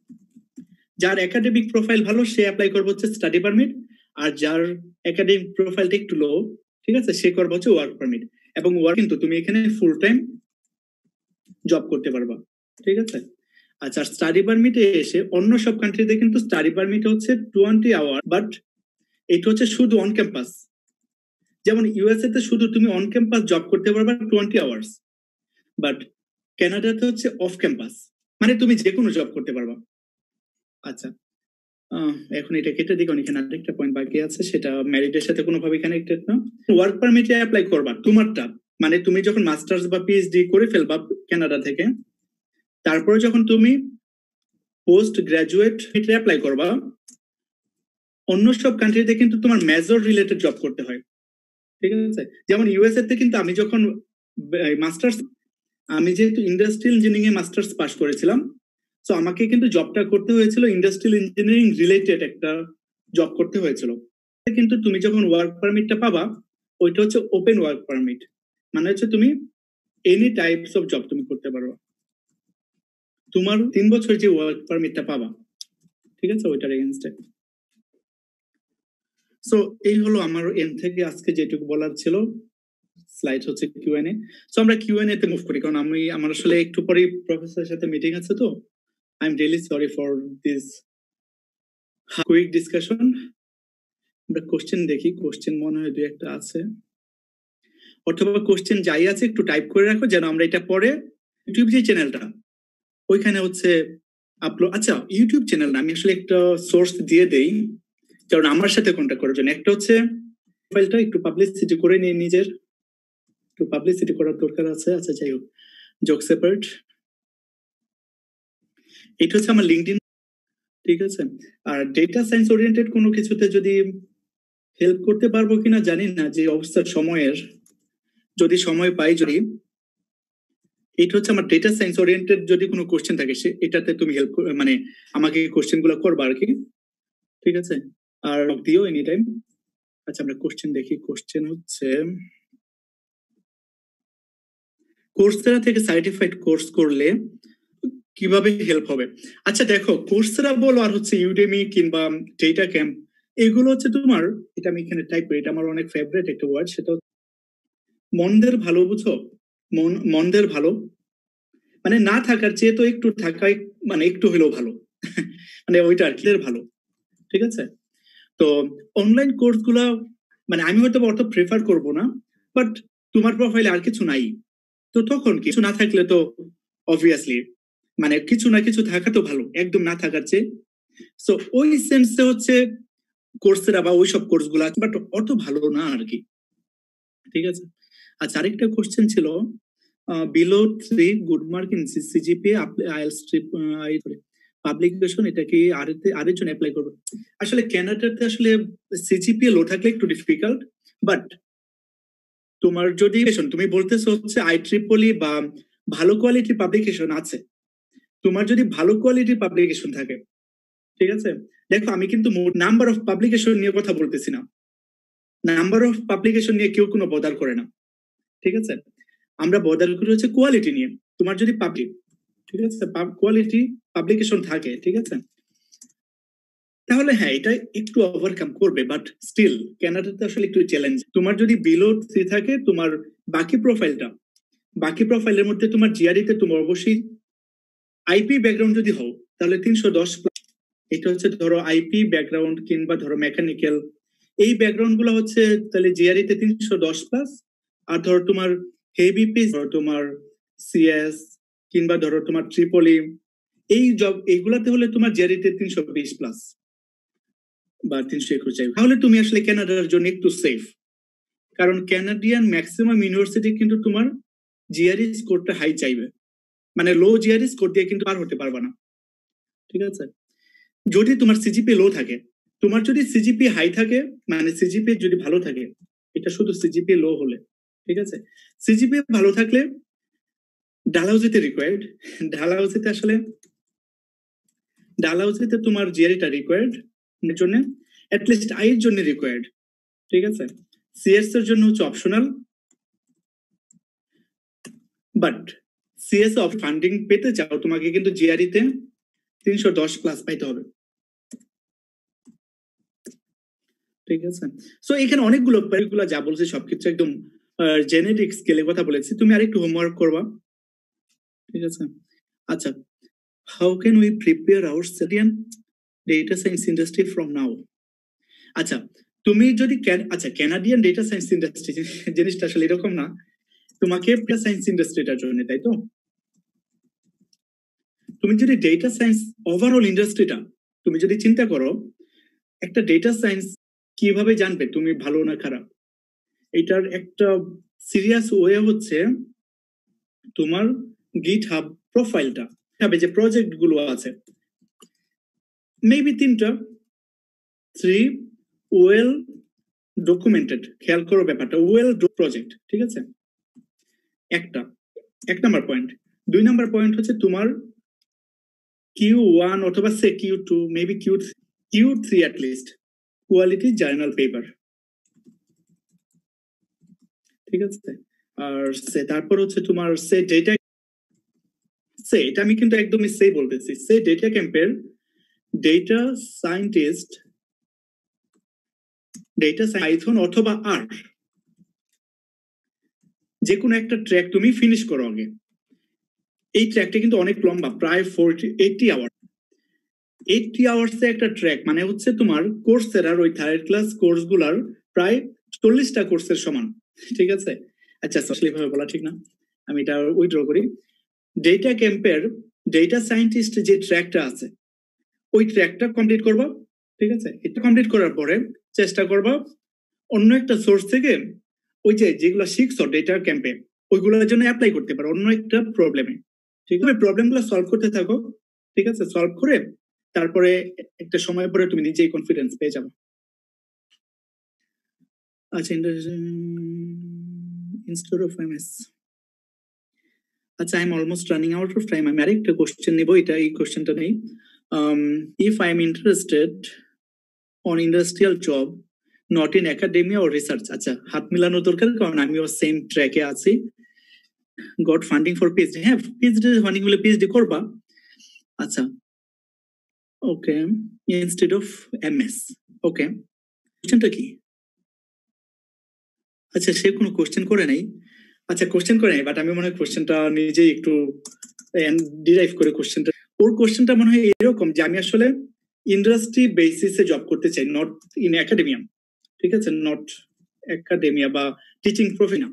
যার একাডেমিক প্রোফাইল ভালো সে অ্যাপ্লাই করবে হচ্ছে স্টাডি পারমিট, আর যার একাডেমিক প্রোফাইলটা একটু লো, ঠিক আছে, সে করবে হচ্ছে ওয়ার্ক পারমিট। এবং ওয়ার্ক কিন্তু তুমি এখানে ফুল টাইম জব করতে পারবা, ঠিক আছে। আচ্ছা স্টাডি পারমিটে এসে অন্য সব কান্ট্রিতে কিন্তু স্টাডি পারমিট হচ্ছে টোয়েন্টি আওয়ার, বাট এটা হচ্ছে শুধু অন ক্যাম্পাস। যেমন ইউএসএ তে শুধু তুমি অন ক্যাম্পাস জব করতে পারবা টোয়েন্টি আওয়ার্স, বাট কানাডাতে হচ্ছে অফ ক্যাম্পাস, মানে তুমি যে কোনো জব করতে পারবা। আচ্ছা এখন এটা কেটে দিই, কারণ এখানে আরেকটা পয়েন্ট বাকি আছে, সেটা ম্যারিডের সাথে কোনোভাবে কানেক্টেড না। ওয়ার্ক পারমিটে অ্যাপ্লাই করবা তোমারটা, মানে তুমি যখন মাস্টার্স বা পিএইচডি করে ফেলবা কানাডা থেকে, তারপরে যখন তুমি পোস্ট গ্রাজুয়েট ক্ষেত্রে অ্যাপ্লাই করবা, অন্য সব কান্ট্রিতে কিন্তু তোমার মেজর রিলেটেড জব করতে হয়, ঠিক আছে। যেমন ইউএসএ তে কিন্তু আমি যখন মাস্টার্স, আমি যেহেতু ইন্ডাস্ট্রিয়াল ইঞ্জিনিয়ারিং এ মাস্টার্স পাস করেছিলাম, সো আমাকে কিন্তু জবটা করতে হয়েছিল ইন্ডাস্ট্রিয়াল ইঞ্জিনিয়ারিং রিলেটেড একটা জব করতে হয়েছিল। কিন্তু তুমি যখন ওয়ার্ক পারমিটটা পাবা ওইটা হচ্ছে ওপেন ওয়ার্ক পারমিট, মানে হচ্ছে তুমি এনি টাইপস অফ জব তুমি করতে পারবা, তোমার তিন বছর যে ওয়ার্ক পারমিটটা পাবা, ঠিক আছে, ওইটার এগেইনস্টে। সো এই হলো আমার এন থেকে আজকে যেটুকু বলার ছিল। স্লাইড হচ্ছে কিউএনএ। সো আমরা কিউএনএ তে মুভ করি, কারণ আমি আমার আসলে একটু পরে প্রফেসরের সাথে মিটিং আছে, তো I am really sorry for this quick discussion. আমরা কোশ্চেন দেখি, কোশ্চেন মনে হয় দুই একটা আছে, অথবা কোশ্চেন যাই আছে একটু টাইপ করে রাখো, যেন আমরা এটা পরে ইউটিউব যে চ্যানেলটা ওইখানে হচ্ছে আপলোড। আচ্ছা, ইউটিউব চ্যানেল না, আমি আসলে একটা সোর্স দিয়ে দেই, কারণ আমার সাথে কন্ট্যাক্ট করার জন্য। একটা হচ্ছে প্রোফাইলটা একটু পাবলিসিটি করে নিয়ে, নিজের একটু পাবলিসিটি করার দরকার আছে। আচ্ছা যাই হোক, জোক সেপারেট, এটা হচ্ছে আমার লিঙ্কডইন, ঠিক আছে। আর ডেটা সায়েন্স ওরিয়েন্টেড কোনো কিছুতে যদি হেল্প করতে পারবো কিনা জানি না, যে অবস্থার সময়ের, যদি সময় পাই, যদি এটা হচ্ছে আমার ডেটা সায়েন্স ওরিয়েন্টেড যদি কোনো কোশ্চেন থাকে, সে এটাতে তুমি হেল্প মানে আমাকে কোশ্চেন গুলো করবা আর কি, ঠিক আছে। আর দিও এনি টাইম। আচ্ছা আমরা কোশ্চেন দেখি, কোশ্চেন হচ্ছে কোর্সেরা থেকে সার্টিফাইড কোর্স করলে কিভাবে হেল্প হবে। আচ্ছা দেখো, কোর্সেরা বলো আর হচ্ছে ইউডেমি কিংবা ডেটা ক্যাম্প, এগুলো হচ্ছে তোমার, এটা আমি এখানে টাইপ করি, এটা আমার অনেক ফেভারিট একটা ওয়ার্ড, সেটা মনদের ভালো, বুঝো, মন মনদের ভালো, মানে না থাকার চেয়ে তো একটু থাকাই মানে একটু হলেও ভালো মানে ওইটা আর কি ভালো, ঠিক আছে। তো অনলাইন কোর্স গুলা মানে আমি হয়তো অত প্রেফার করব না, বাট তোমার প্রোফাইলে আর কিছু নাই, তো তখন কিছু না থাকলে তো অবভিয়াসলি মানে কিছু না কিছু থাকা তো ভালো, একদম না থাকার চেয়ে। সো ওই সেন্সে হচ্ছে কোর্সেরা বা ওইসব কোর্স গুলা, বাট অত ভালো না আর কি, ঠিক আছে। আচ্ছা আরেকটা কোশ্চেন ছিল, below three good mark in CGPA IELTS trip publication, এটা কি আর আরের জন্য অ্যাপ্লাই করবে? আসলে ক্যানাডাতে আসলে সিজিপিএ লো থাকলে একটু ডিফিকাল্ট, বাট তোমার যদি তুমি বলতেছো হচ্ছে আই ট্রিপলি বা ভালো কোয়ালিটি পাবলিকেশন আছে, তোমার যদি ভালো কোয়ালিটি পাবলিকেশন থাকে, ঠিক আছে। দেখো আমি কিন্তু নাম্বার অফ পাবলিকেশন নিয়ে কথা বলতেছি না, নাম্বার অফ পাবলিকেশন নিয়ে কেউ কোনো বদার করে না, ঠিক আছে। আমরা বদার করি হচ্ছে কোয়ালিটি নিয়ে। তোমার যদি পাবলিক, ঠিক আছে, কোয়ালিটি পাবলিকেশন থাকে, ঠিক আছে, তাহলে হ্যাঁ এটা একটু ওভারকাম করবে, বাট স্টিল ক্যানাডাতে আসলে একটু চ্যালেঞ্জ। তোমার যদি বিলো থ্রি থাকে, তোমার বাকি প্রোফাইলটা, বাকি প্রোফাইলের মধ্যে তোমার জিআরইতে তোমার অবশ্যই আইপি ব্যাকগ্রাউন্ড যদি হও, তাহলে তিনশো দশ, এটা হচ্ছে ধরো আইপি ব্যাকগ্রাউন্ড কিংবা ধরো মেকানিক্যাল, এই ব্যাকগ্রাউন্ড গুলো হচ্ছে তাহলে জিআরইতে তিনশো দশ প্লাস। আর ধরো তোমার হেভি পিস, ধরো তোমার সিএস কিংবা ধরো তোমার ট্রিপলি, এই জব এইগুলাতে হলে তোমার জিআরইতে তিনশো বিশ প্লাস বা তিনশো একুশ চাই, তাহলে তুমি আসলে ক্যানাডার জন্য একটু সেফ। কারণ ক্যানাডিয়ান ম্যাক্সিমাম ইউনিভার্সিটি কিন্তু তোমার জিআরই স্কোরটা হাই চাইবে, মানে লো জিআরই স্কোর দিয়ে কিন্তু পার হতে পারবে না, ঠিক আছে। যদি তোমার সিজিপি লো থাকে, তোমার যদি সিজিপি হাই থাকে, মানে সিজিপি যদি ভালো থাকে, এটা শুধু সিজিপি লো হলে, ঠিক আছে। সিজিপি ভালো থাকলে ডালহাউজিতে রিকোয়ার্ড, ডালহাউজিতে আসলে ডালহাউজিতে তোমার জিআরইটা রিকোয়ার্ড এর জন্য, অ্যাটলিস্ট আই এর জন্য রিকোয়ার্ড, ঠিক আছে। সিএস এর জন্য হচ্ছে optional, but CS of funding পেতে চাও তোমাকে কিন্তু জিআরইতে তিনশো দশ প্লাস পাইতে হবে, ঠিক আছে। সো এখানে অনেকগুলো এগুলো যা বলছি সবকিছু একদম জেনেটিক স্কেলে কথা বলেছি, তুমি আরেকটু হোমওয়ার্ক করবা, ঠিক আছে। আচ্ছা, how can we prepare our সেডিয়ান data science industry from now? আচ্ছা তুমি যদি আচ্ছা ক্যানাডিয়ান ডেটা সায়েন্স ইন্ডাস্ট্রি জিনিসটা আসলে এরকম না, তোমাকে ডেটা সায়েন্স ইন্ডাস্ট্রিটার জন্য, তাই তো? তুমি যদি ডেটা সায়েন্স ওভারঅল ইন্ডাস্ট্রিটা তুমি যদি চিন্তা করো, একটা ডেটা সায়েন্স কিভাবে জানবে তুমি ভালো না খারাপ, এটার একটা সিরিয়াস ওয়ে হচ্ছে তোমার গিটহাব প্রোফাইলটা, হবে যে প্রজেক্ট গুলো আছে, মেবি তিনটা, থ্রি ওয়েল ডকুমেন্টেড, খেয়াল করো ব্যাপারটা, ওয়েল প্রজেক্ট, ঠিক আছে, একটা এক নাম্বার পয়েন্ট। দুই নাম্বার পয়েন্ট হচ্ছে তোমার কিউ ওয়ান অথবা সে Q two, maybe Q Q three at least quality journal paper, ঠিক আছে। আর সে তারপর হচ্ছে তোমার সে ডেটা, সে এটা আমি কিন্তু একদমই সে বলতেছি, সে ডেটা ক্যাম্পের ডেটা সায়েন্টিস্ট, ডেটা পাইথন অথবা আর যে কোনো একটা ট্র্যাক তুমি ফিনিশ করো আগে। এই ট্র্যাকটা কিন্তু অনেক লম্বা, প্রায় forty eighty hour eighty hours একটা ট্র্যাক, মানে হচ্ছে তোমার কোর্সের আর ওই থার্ড ক্লাস কোর্স গুলার প্রায় চল্লিশটা কোর্সের সমান, ঠিক আছে? আচ্ছা আসলে ভাবে বলা ঠিক না, আমি এটা উইথড্র করি। ডেটা ক্যাম্পের ডেটা সায়েন্টিস্ট যে ট্র্যাকটা আছে ওই ট্র্যাকটা কমপ্লিট করবা, ঠিক আছে? এটা কমপ্লিট করার পরে চেষ্টা করবা অন্য একটা সোর্স থেকে ওই যে যেগুলো শিখছো ডেটা ক্যাম্পে ওইগুলোর জন্য অ্যাপ্লাই করতে পারো অন্য একটা প্রবলেমে, ঠিক আছে? প্রবলেমগুলো সলভ করতে থাকো, ঠিক আছে? সলভ করে তারপরে একটা সময় পরে তুমি নিজেই কনফিডেন্স পেয়ে যাবে। আচ্ছা, ইনস্টেড অফ এমএস, আচ্ছা I am almost running out of time. আমি আরেকটা কোশ্চেন নেব, এটা এই কোশ্চেনটা নেই। If I am interested on industrial job not in academia or research, আচ্ছা হাত মিলানোর দরকার কারণ আমিও সেম ট্র্যাকে আছি। গট ফান্ডিং ফর পিএইচডি, হ্যাঁ পিএইচডি ফান্ডিং হলে পিএইচডি করবা। আচ্ছা okay, instead of MS, okay কোশ্চেনটা কি? আচ্ছা সে কোনো কোশ্চেন করে নাই, আচ্ছা কোশ্চেন করে নাই বাট আমি মনে হয় কোশ্চেনটা নিজেই একটু ডিরাইভ করে কোশ্চেনটা, ওর কোশ্চেনটা মনে হয় এরকম যে আমি আসলে ইন্ডাস্ট্রি বেসিসে জব করতে চাই, নট ইন একাডেমিয়া, ঠিক আছে? নট একাডেমিয়া বা টিচিং প্রফেশন,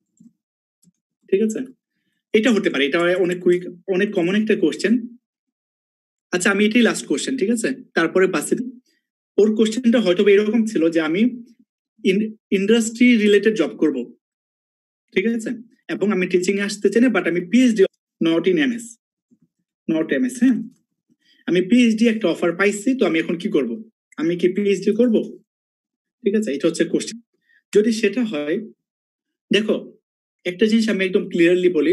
ঠিক আছে? এটা হতে পারে, এটা অনেক কুইক অনেক কমন একটা কোশ্চেন। আচ্ছা আমি এটাই লাস্ট কোশ্চেন, ঠিক আছে? তারপরে বাসে ওর কোশ্চেনটা হয়তো এরকম ছিল যে আমি ইন্ডাস্ট্রি রিলেটেড জব করব, ঠিক আছে? এবং আমি টিচিং এ আসতে চাই না, বাট আমি PhD not in MS, not MS, হ্যাঁ আমি পিএইচডি একটা অফার পাইছি, তো আমি এখন কি করব? আমি কি পিএইচডি করব? ঠিক আছে, এটা হচ্ছে কোশ্চেন। যদি সেটা হয়, দেখো একটা জিনিস আমি একদম ক্লিয়ারলি বলি,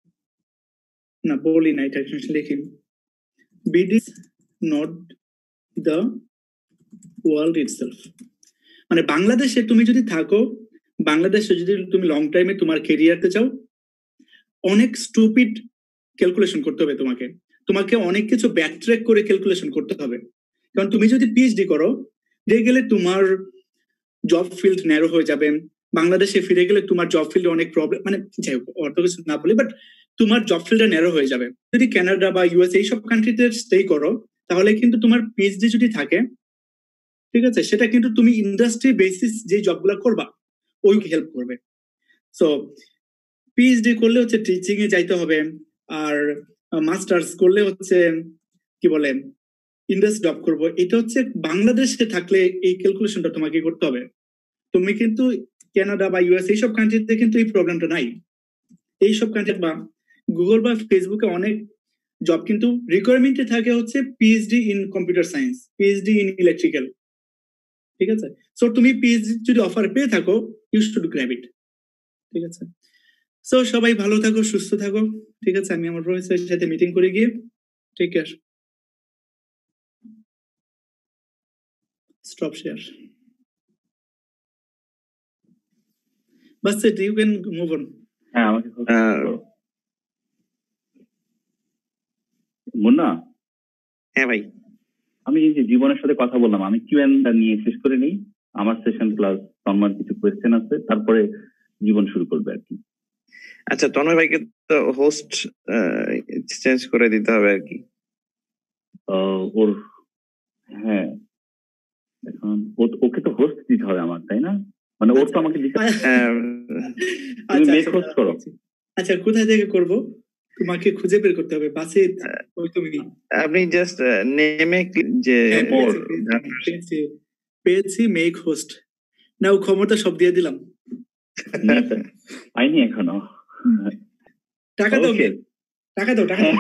না বলি না, এটা লিখি, BD is not the world itself. মানে বাংলাদেশে তুমি যদি থাকো, বাংলাদেশে যদি তুমি লং টাইমে তোমার কেরিয়ারতে চাও, অনেক স্টুপিড ক্যালকুলেশন করতে হবে তোমাকে, তোমাকে অনেক কিছু ব্যাকট্র্যাক করে ক্যালকুলেশন করতে হবে। কারণ তুমি যদি পিএইচডি করো, ফিরে গেলে তোমার জব ফিল্ড ন্যারো হয়ে যাবে, বাংলাদেশে ফিরে গেলে তোমার জব ফিল্ডে অনেক প্রবলেম, মানে যাই হোক অত কিছু না বলি, বাট তোমার জব ফিল্ডটা ন্যারো হয়ে যাবে। যদি কানাডা বা ইউএস এইসব কান্ট্রিতে স্টে করো, তাহলে কিন্তু তোমার পিএইচডি যদি থাকে, ঠিক আছে, সেটা কিন্তু তুমি ইন্ডাস্ট্রি বেসিস যে জবগুলো করবা ওই হেল্প করবে। সো পিএইচডি করলে হচ্ছে টিচিং এ যাইতে হবে, আর মাস্টার্স করলে হচ্ছে কি বলে ইন্ডাস্ট্রি জব করবো। এটা হচ্ছে বাংলাদেশে থাকলে এই ক্যালকুলেশনটা তোমাকে করতে হবে। তুমি কিন্তু কানাডা বা ইউএস এইসব কান্ট্রিতে কিন্তু এই প্রবলেমটা নাই। এইসব কান্ট্রি বা গুগল বা ফেসবুকে অনেক জব কিন্তু রিকোয়ারমেন্টে থাকে হচ্ছে PhD in computer science, PhD in electrical, ঠিক আছে? সো তুমি পিএইচডি যদি অফার পেয়ে থাকো, ইউ শুড গ্র্যাব ইট, ঠিক আছে? সো সবাই ভালো থাকো, সুস্থ থাকো, ঠিক আছে? আমি আমার প্রফেসরের সাথে মিটিং করে গিয়ে take care, stop share, pass it, you can move on. হ্যাঁ আমাকে মুন্না, হ্যাঁ ভাই, আমি এই যে জীবনের সাথে কথা বললাম, আমি কিউ এন্ড এ নিয়ে শেষ করে নিই আমার সেশন, প্লাস তন্ময়ের কিছু কোয়েশ্চেন আছে, তারপরে জীবন শুরু করবে আর কি। আচ্ছা তন্ময় ভাইকে তো হোস্ট চেঞ্জ করে দিতে হবে আর কি। আহ, ওর হ্যাঁ এখন ও- ওকে তো হোস্ট দিতে হবে আমার, তাই না? মানে ওর তো আমাকে দিতে, হ্যাঁ, তুমি মেক হোস্ট করো। আচ্ছা কোথায় থেকে করব? তোমাকে খুঁজে বের করতে হবে, বাসে ওই তুমি আপনি জাস্ট নেমে যে হ্যাঁ, ওর পেয়েছি পেয়েছি মেক হোস্ট, না ও ক্ষমতা সব দিয়ে দিলাম। পাইনি এখনো। টাকা দাও, Okay. টাকা দাও, টাকা দাও।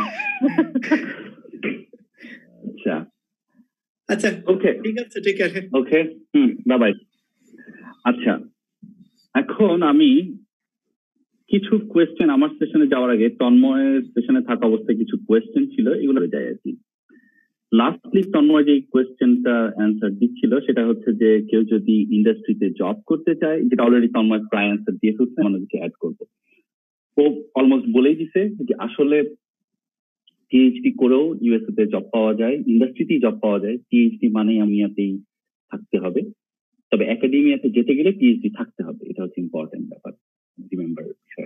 আচ্ছা আচ্ছা ওকে ঠিক আছে, ঠিক আছে, ওকে হুম বাই বাই। আচ্ছা এখন আমি কিছু কোয়েশ্চেন আমার সেশনে যাওয়ার আগে, তন্ময়ের সেশনে থাকা অবস্থায় কিছু কোয়েশ্চেন ছিল, এগুলো যাই আর কি। লাস্টলি তন্ময় যে কোয়েশ্চেনটা অ্যান্সার দিচ্ছিল সেটা হচ্ছে যে কেউ যদি ইন্ডাস্ট্রিতে জব করতে চায়, যেটা অলরেডি তন্ময় প্রায় অ্যান্সার দিয়ে ফেলছে, মানে কিছু অ্যাড করবো। ও অলমোস্ট বলেই দিছে যে আসলে পিএইচডি করেও ইউএসএ তে জব পাওয়া যায়, ইন্ডাস্ট্রিতেই জব পাওয়া যায়। পিএইচডি মানেই আমিয়াতেই থাকতে হবে, তবে একাডেমিয়াতে যেতে গেলে পিএইচডি থাকতে হবে, এটা হচ্ছে ইম্পর্টেন্ট ব্যাপার, রিমেম্বার।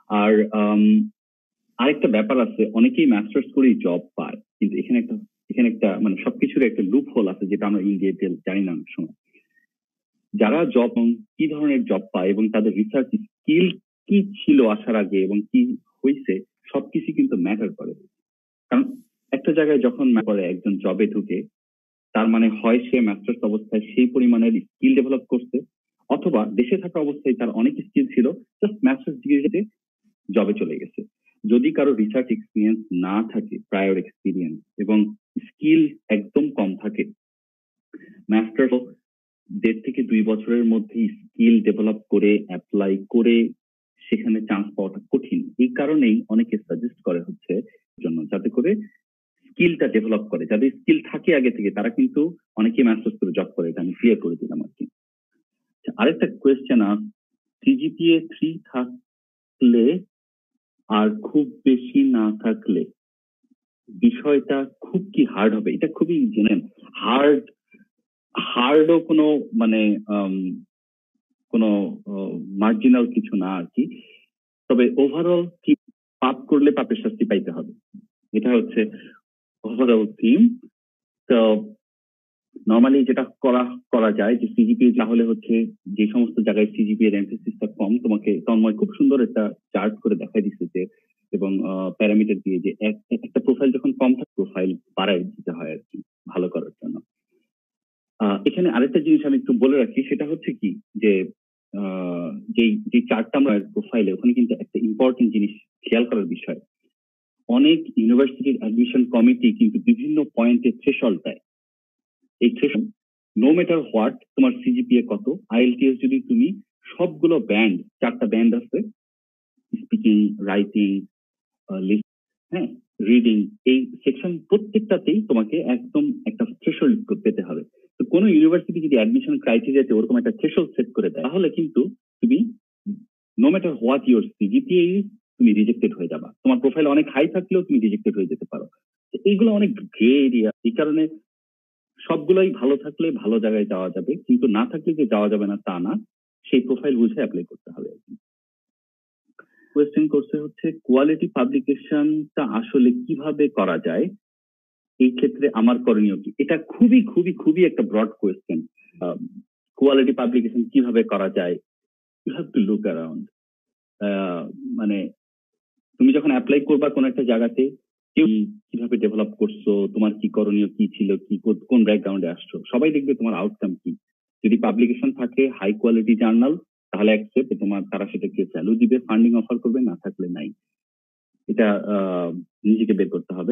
আর আম, আরেকটা ব্যাপার আছে, অনেকেই মাস্টার্স করেই জব পায়, কিন্তু এখানে একটা এখানে একটা মানে সবকিছুর একটা লুপ হোল আছে যেটা আমরা ইন্ডিয়াতে জানি না অনেক সময়। যারা জব কি ধরনের জব পায় এবং তাদের রিসার্চ স্কিল কি ছিল আসার আগে এবং কি হয়েছে সবকিছু কিন্তু ম্যাটার করে। কারণ একটা জায়গায় যখন করে একজন জবে ঢুকে, তার মানে হয় সে মাস্টার্স অবস্থায় সেই পরিমাণের স্কিল ডেভেলপ করছে, অথবা দেশে থাকা অবস্থায় তার অনেক স্কিল ছিল, জাস্ট মাস্টার্স ডিগ্রিতে জবে চলে গেছে। যদি কারো রিসার্চ এক্সপিরিয়েন্স না থাকে, প্রায়র এক্সপিরিয়েন্স এবং স্কিল একদম কম থাকে, মাস্টার দেড় থেকে দুই বছরের মধ্যে স্কিল ডেভেলপ করে অ্যাপ্লাই করে সেখানে চান্স পাওয়াটা কঠিন। এই কারণেই অনেকে সাজেস্ট করে হচ্ছে জন্য যাতে করে স্কিলটা ডেভেলপ করে, যাদের স্কিল থাকে আগে থেকে তারা কিন্তু অনেকেই মাস্টার্স করে জব করে। এটা আমি ক্লিয়ার করে দিলাম আর কি। আরেকটা কোয়েশ্চেন আস, সিজিপিএ থ্রি থাকলে আর খুব বেশি না থাকলে বিষয়টা খুব কি হার্ড হবে? এটা খুবই জানেন হার্ড হার্ডও কোনো মানে কোনো মার্জিনাল কিছু না আর কি। তবে ওভারঅল থিম, পাপ করলে পাপের শাস্তি পাইতে হবে, এটা হচ্ছে ওভারঅল থিম। তো নর্মালি যেটা করা করা যায় যে সিজিপিএ তাহলে হচ্ছে যে সমস্ত জায়গায় সিজিপিএ এর এমফেসিসটা কম, তোমাকে তন্ময় খুব সুন্দর একটা চার্ট করে দেখাই দিচ্ছে যে এবং প্যারামিটার দিয়ে যে একটা প্রোফাইল যখন কম থাকে প্রোফাইল বাড়ায় দিতে হয় আর কি ভালো করার জন্য। এখানে আরেকটা জিনিস আমি একটু বলে রাখি, সেটা হচ্ছে কি যে যে চার্টটা আমরা প্রোফাইলে ওখানে কিন্তু একটা ইম্পর্টেন্ট জিনিস খেয়াল করার বিষয়, অনেক ইউনিভার্সিটির অ্যাডমিশন কমিটি কিন্তু বিভিন্ন পয়েন্টে থ্রেশহোল্ড দেয়। এই থ্রেশহোল্ড নো ম্যাটার হোয়াট তোমার সিজিপিএ কত, আইএলটিএস যদি তুমি সবগুলো ব্যান্ড, চারটা ব্যান্ড আছে, স্পিকিং, রাইটিং, হ্যাঁ, রিডিং, এই সেকশন প্রত্যেকটাতেই তোমাকে একদম একটা থ্রেশহোল্ড পেতে হবে। তো কোনো ইউনিভার্সিটি যদি অ্যাডমিশন ক্রাইটেরিয়াতে ওরকম একটা থ্রেশহোল্ড সেট করে দেয় তাহলে কিন্তু তুমি no matter what your CGPA তুমি রিজেক্টেড হয়ে যাবা। তোমার প্রোফাইল অনেক হাই থাকলেও তুমি রিজেক্টেড হয়ে যেতে পারো। এইগুলো অনেক গ্রে এরিয়া, এই কারণে সবগুলোই ভালো থাকলে ভালো জায়গায় যাওয়া যাবে, কিন্তু না থাকলে যে যাওয়া যাবে না তা না, সেই প্রোফাইল বুঝে অ্যাপ্লাই করতে হবে। কোয়েশ্চেন করছে হচ্ছে কোয়ালিটি পাবলিকেশনটা আসলে কিভাবে করা যায়, এই ক্ষেত্রে আমার করণীয় কি? এটা খুবই খুবই খুবই একটা ব্রড কোয়েশ্চেন। কোয়ালিটি পাবলিকেশন কিভাবে করা যায়, you have to look around. মানে তুমি যখন অ্যাপ্লাই করবা কোন একটা জায়গাতে, কেউ কিভাবে ডেভেলপ করছো, তোমার কি করণীয় কি ছিল, কি কোন ব্যাকগ্রাউন্ডে আসছো, সবাই দেখবে তোমার আউটকাম কি। যদি পাবলিকেশন থাকে হাই কোয়ালিটি জার্নাল তাহলে অ্যাকসেপ্ট, তোমার তারা সেটাকে ভ্যালু দিবে, ফান্ডিং অফার করবে, না থাকলে নাই। এটা নিজেকে বের করতে হবে।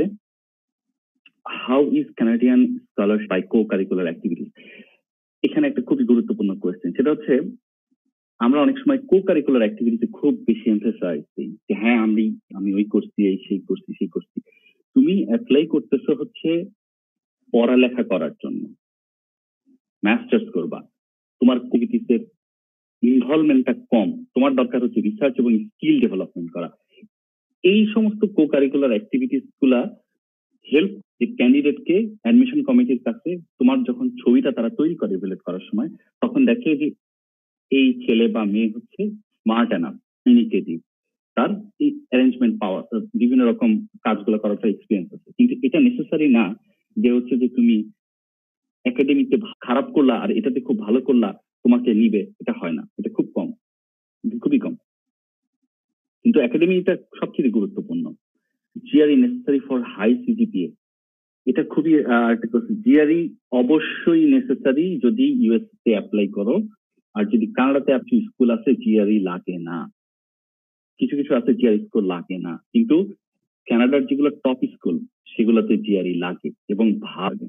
How is Canadian scholarship by co curricular activities? এখানে একটা খুবই গুরুত্বপূর্ণ কোয়েশ্চেন, সেটা হচ্ছে আমরা অনেক সময় কো কারিকুলার অ্যাক্টিভিটিতে খুব বেশি এমফেসাইজ দিই যে হ্যাঁ আমি আমি ওই করছি, এই সেই করছি সেই করছি। তুমি অ্যাপ্লাই করতেছো হচ্ছে পড়ালেখা করার জন্য, মাস্টার্স করবা, তোমার অ্যাক্টিভিটিসের ইনভলভমেন্টটা কম, তোমার দরকার হচ্ছে রিসার্চ এবং স্কিল ডেভেলপমেন্ট করা। এই সমস্ত কো কারিকুলার অ্যাক্টিভিটিস গুলা হেল্প যে ক্যান্ডিডেটকে অ্যাডমিশন কমিটির কাছে তোমার যখন ছবিটা তারা তৈরি করে ইভ্যালুয়েট করার সময়, তখন দেখে যে এই ছেলে বা মেয়ে হচ্ছে স্মার্ট এনাফ, ইনিশিয়েটিভ, তার এই অ্যারেঞ্জমেন্ট পাওয়ার, বিভিন্ন রকম কাজগুলো করার এক্সপিরিয়েন্স আছে। কিন্তু এটা নেসেসারি না যে হচ্ছে যে তুমি একাডেমিতে খারাপ করলা আর এটাতে খুব ভালো করলা তোমাকে নিবে, এটা হয় না, এটা খুব কম, খুবই কম। কিন্তু একাডেমিটা সবচেয়ে গুরুত্বপূর্ণ। GRE necessary for high CGPA, এটা খুবই একটা কোশ্চেন। জিআরই অবশ্যই নেসেসারি যদি ইউএস তে অ্যাপ্লাই করো, আর যদি কানাডাতে আপনি স্কুল আছে জিআরই লাগে না, কিছু কিছু আছে জিআরই স্কুল লাগে না, কিন্তু কানাডার যেগুলো টপ স্কুল সেগুলোতে জিআরই লাগে এবং ভালো।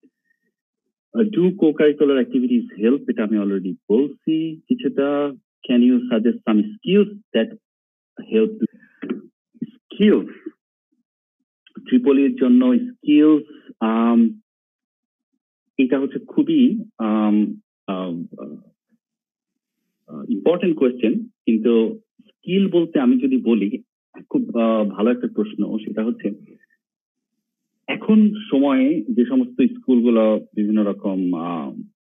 Do co curricular activities help, এটা আমি অলরেডি বলছি কিছুটা। Can you suggest some skills that help? Skills, ট্রিপলির জন্য স্কিলস, এটা হচ্ছে খুবই ইম্পর্টেন্ট কোয়েশ্চেন। কিন্তু স্কিল বলতে আমি যদি বলি, খুব ভালো একটা প্রশ্ন, সেটা হচ্ছে এখন সময়ে যে সমস্ত স্কুলগুলো বিভিন্ন রকম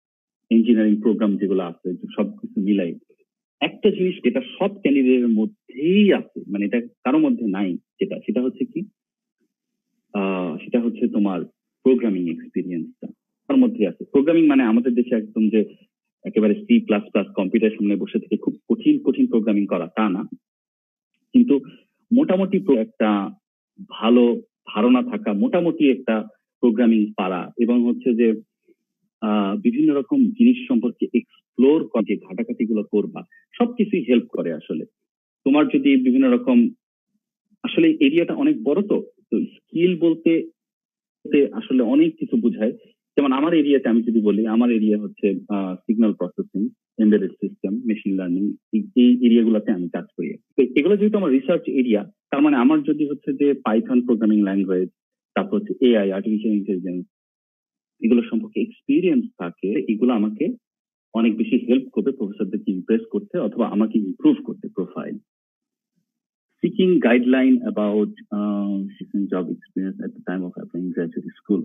ইঞ্জিনিয়ারিং প্রোগ্রাম যেগুলো আছে সবকিছু মিলাই একটা জিনিস যেটা সব ক্যান্ডিডেটের মধ্যে মধ্যেই আছে, মানে এটা কারো মধ্যে নাই। যেটা সেটা হচ্ছে কি, আহ সেটা হচ্ছে তোমার প্রোগ্রামিং এক্সপিরিয়েন্সটা তার মধ্যে আছে। প্রোগ্রামিং মানে আমাদের দেশে একদম যে একেবারে সি প্লাস প্লাস কম্পিউটার সামনে বসে থেকে খুব কঠিন কঠিন প্রোগ্রামিং করা তা না, কিন্তু মোটামুটি একটা ভালো ধারণা থাকা, মোটামুটি একটা প্রোগ্রামিং পারা, এবং হচ্ছে যে আহ বিভিন্ন রকম জিনিস সম্পর্কে এক্সপ্লোর করে যে ঘাটাঘাটি গুলো করবা, সবকিছুই হেল্প করে আসলে। তোমার যদি বিভিন্ন রকম, আসলে এরিয়াটা অনেক বড়, তো তো স্কিল বলতে আসলে অনেক কিছু বোঝায়। যেমন আমার এরিয়াতে আমি যদি বলি, আমার এরিয়া হচ্ছে signal processing, embedded system, machine learning, এই এরিয়াগুলোতে আমি কাজ করি। তো এগুলো যেহেতু আমার রিসার্চ এরিয়া, তার মানে আমার যদি হচ্ছে যে পাইথন প্রোগ্রামিং ল্যাঙ্গুয়েজ, তারপর হচ্ছে এআই, আর্টিফিশিয়াল ইন্টেলিজেন্স, এগুলো সম্পর্কে এক্সপিরিয়েন্স থাকে, এগুলো আমাকে অনেক বেশি হেল্প করবে প্রফেসরদেরকে ইমপ্রেস করতে অথবা আমাকে ইমপ্রুভ করতে profile. Seeking guideline about uh, seeking job experience at the time of applying graduate school.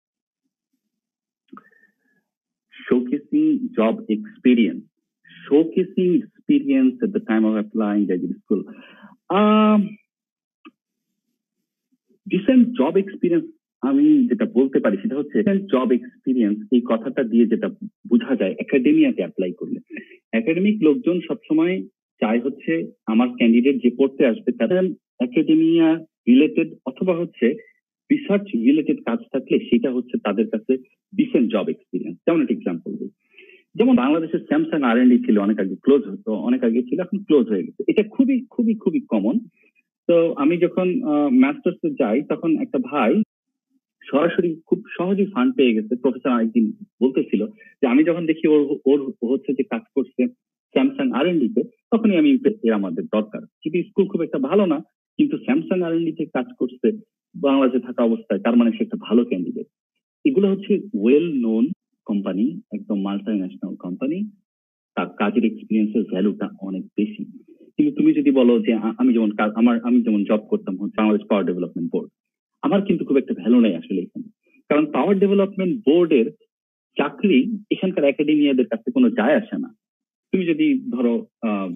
Showcasing job experience. Showcasing experience at the time of applying graduate school. Um, decent job experience, আমি যেটা বলতে পারি সেটা হচ্ছে job experience, এই কথাটা দিয়ে যেটা বোঝা যায় একাডেমিয়াতে অ্যাপ্লাই করলে। একাডেমিক লোকজন সবসময় চাই হচ্ছে আমার ক্যান্ডিডেট যে পড়তে আসবে তাদের একাডেমিয়া রিলেটেড অথবা হচ্ছে রিসার্চ রিলেটেড কাজ থাকলে সেটা হচ্ছে তাদের কাছে ডিসেন্ট জব এক্সপিরিয়েন্স। যেমন একটা এক্সাম্পল দিই, যেমন বাংলাদেশের স্যামসাং আর এন্ড ডি ছিল, অনেক আগে ক্লোজ হতো, অনেক আগে ছিল, এখন ক্লোজ হয়ে গেছে। এটা খুবই খুবই খুবই কমন। তো আমি যখন মাস্টার্সে যাই তখন একটা ভাই সরাসরি খুব সহজেই ফান্ড পেয়ে গেছে। প্রফেসর আরেকদিন বলতেছিল যে আমি যখন দেখি ওর ওর হচ্ছে যে কাজ করছে স্যামসাং আর এন্ড ডিতে, তখনই আমি এর আমাদের দরকার। কিন্তু স্কুল খুব একটা ভালো না, কিন্তু স্যামসাং আর এন্ড ডিতে কাজ করছে বাংলাদেশে থাকা অবস্থায়, তার মানে সে একটা ভালো ক্যান্ডিডেট। এগুলো হচ্ছে ওয়েল নোন কোম্পানি, একদম মাল্টি ন্যাশনাল কোম্পানি, তার কাজের এক্সপিরিয়েন্সের ভ্যালুটা অনেক বেশি। কিন্তু তুমি যদি বলো যে আমি যেমন আমার আমি যেমন জব করতাম হচ্ছে বাংলাদেশ পাওয়ার ডেভেলপমেন্ট বোর্ড, আমার কিন্তু খুব একটা ভ্যালু নেই আসলে এখানে, কারণ পাওয়ার ডেভেলপমেন্ট বোর্ডের চাকরি এখানকার একাডেমিয়াদের কাছে কোনো যায় আসে না। তুমি যদি ধরো আহ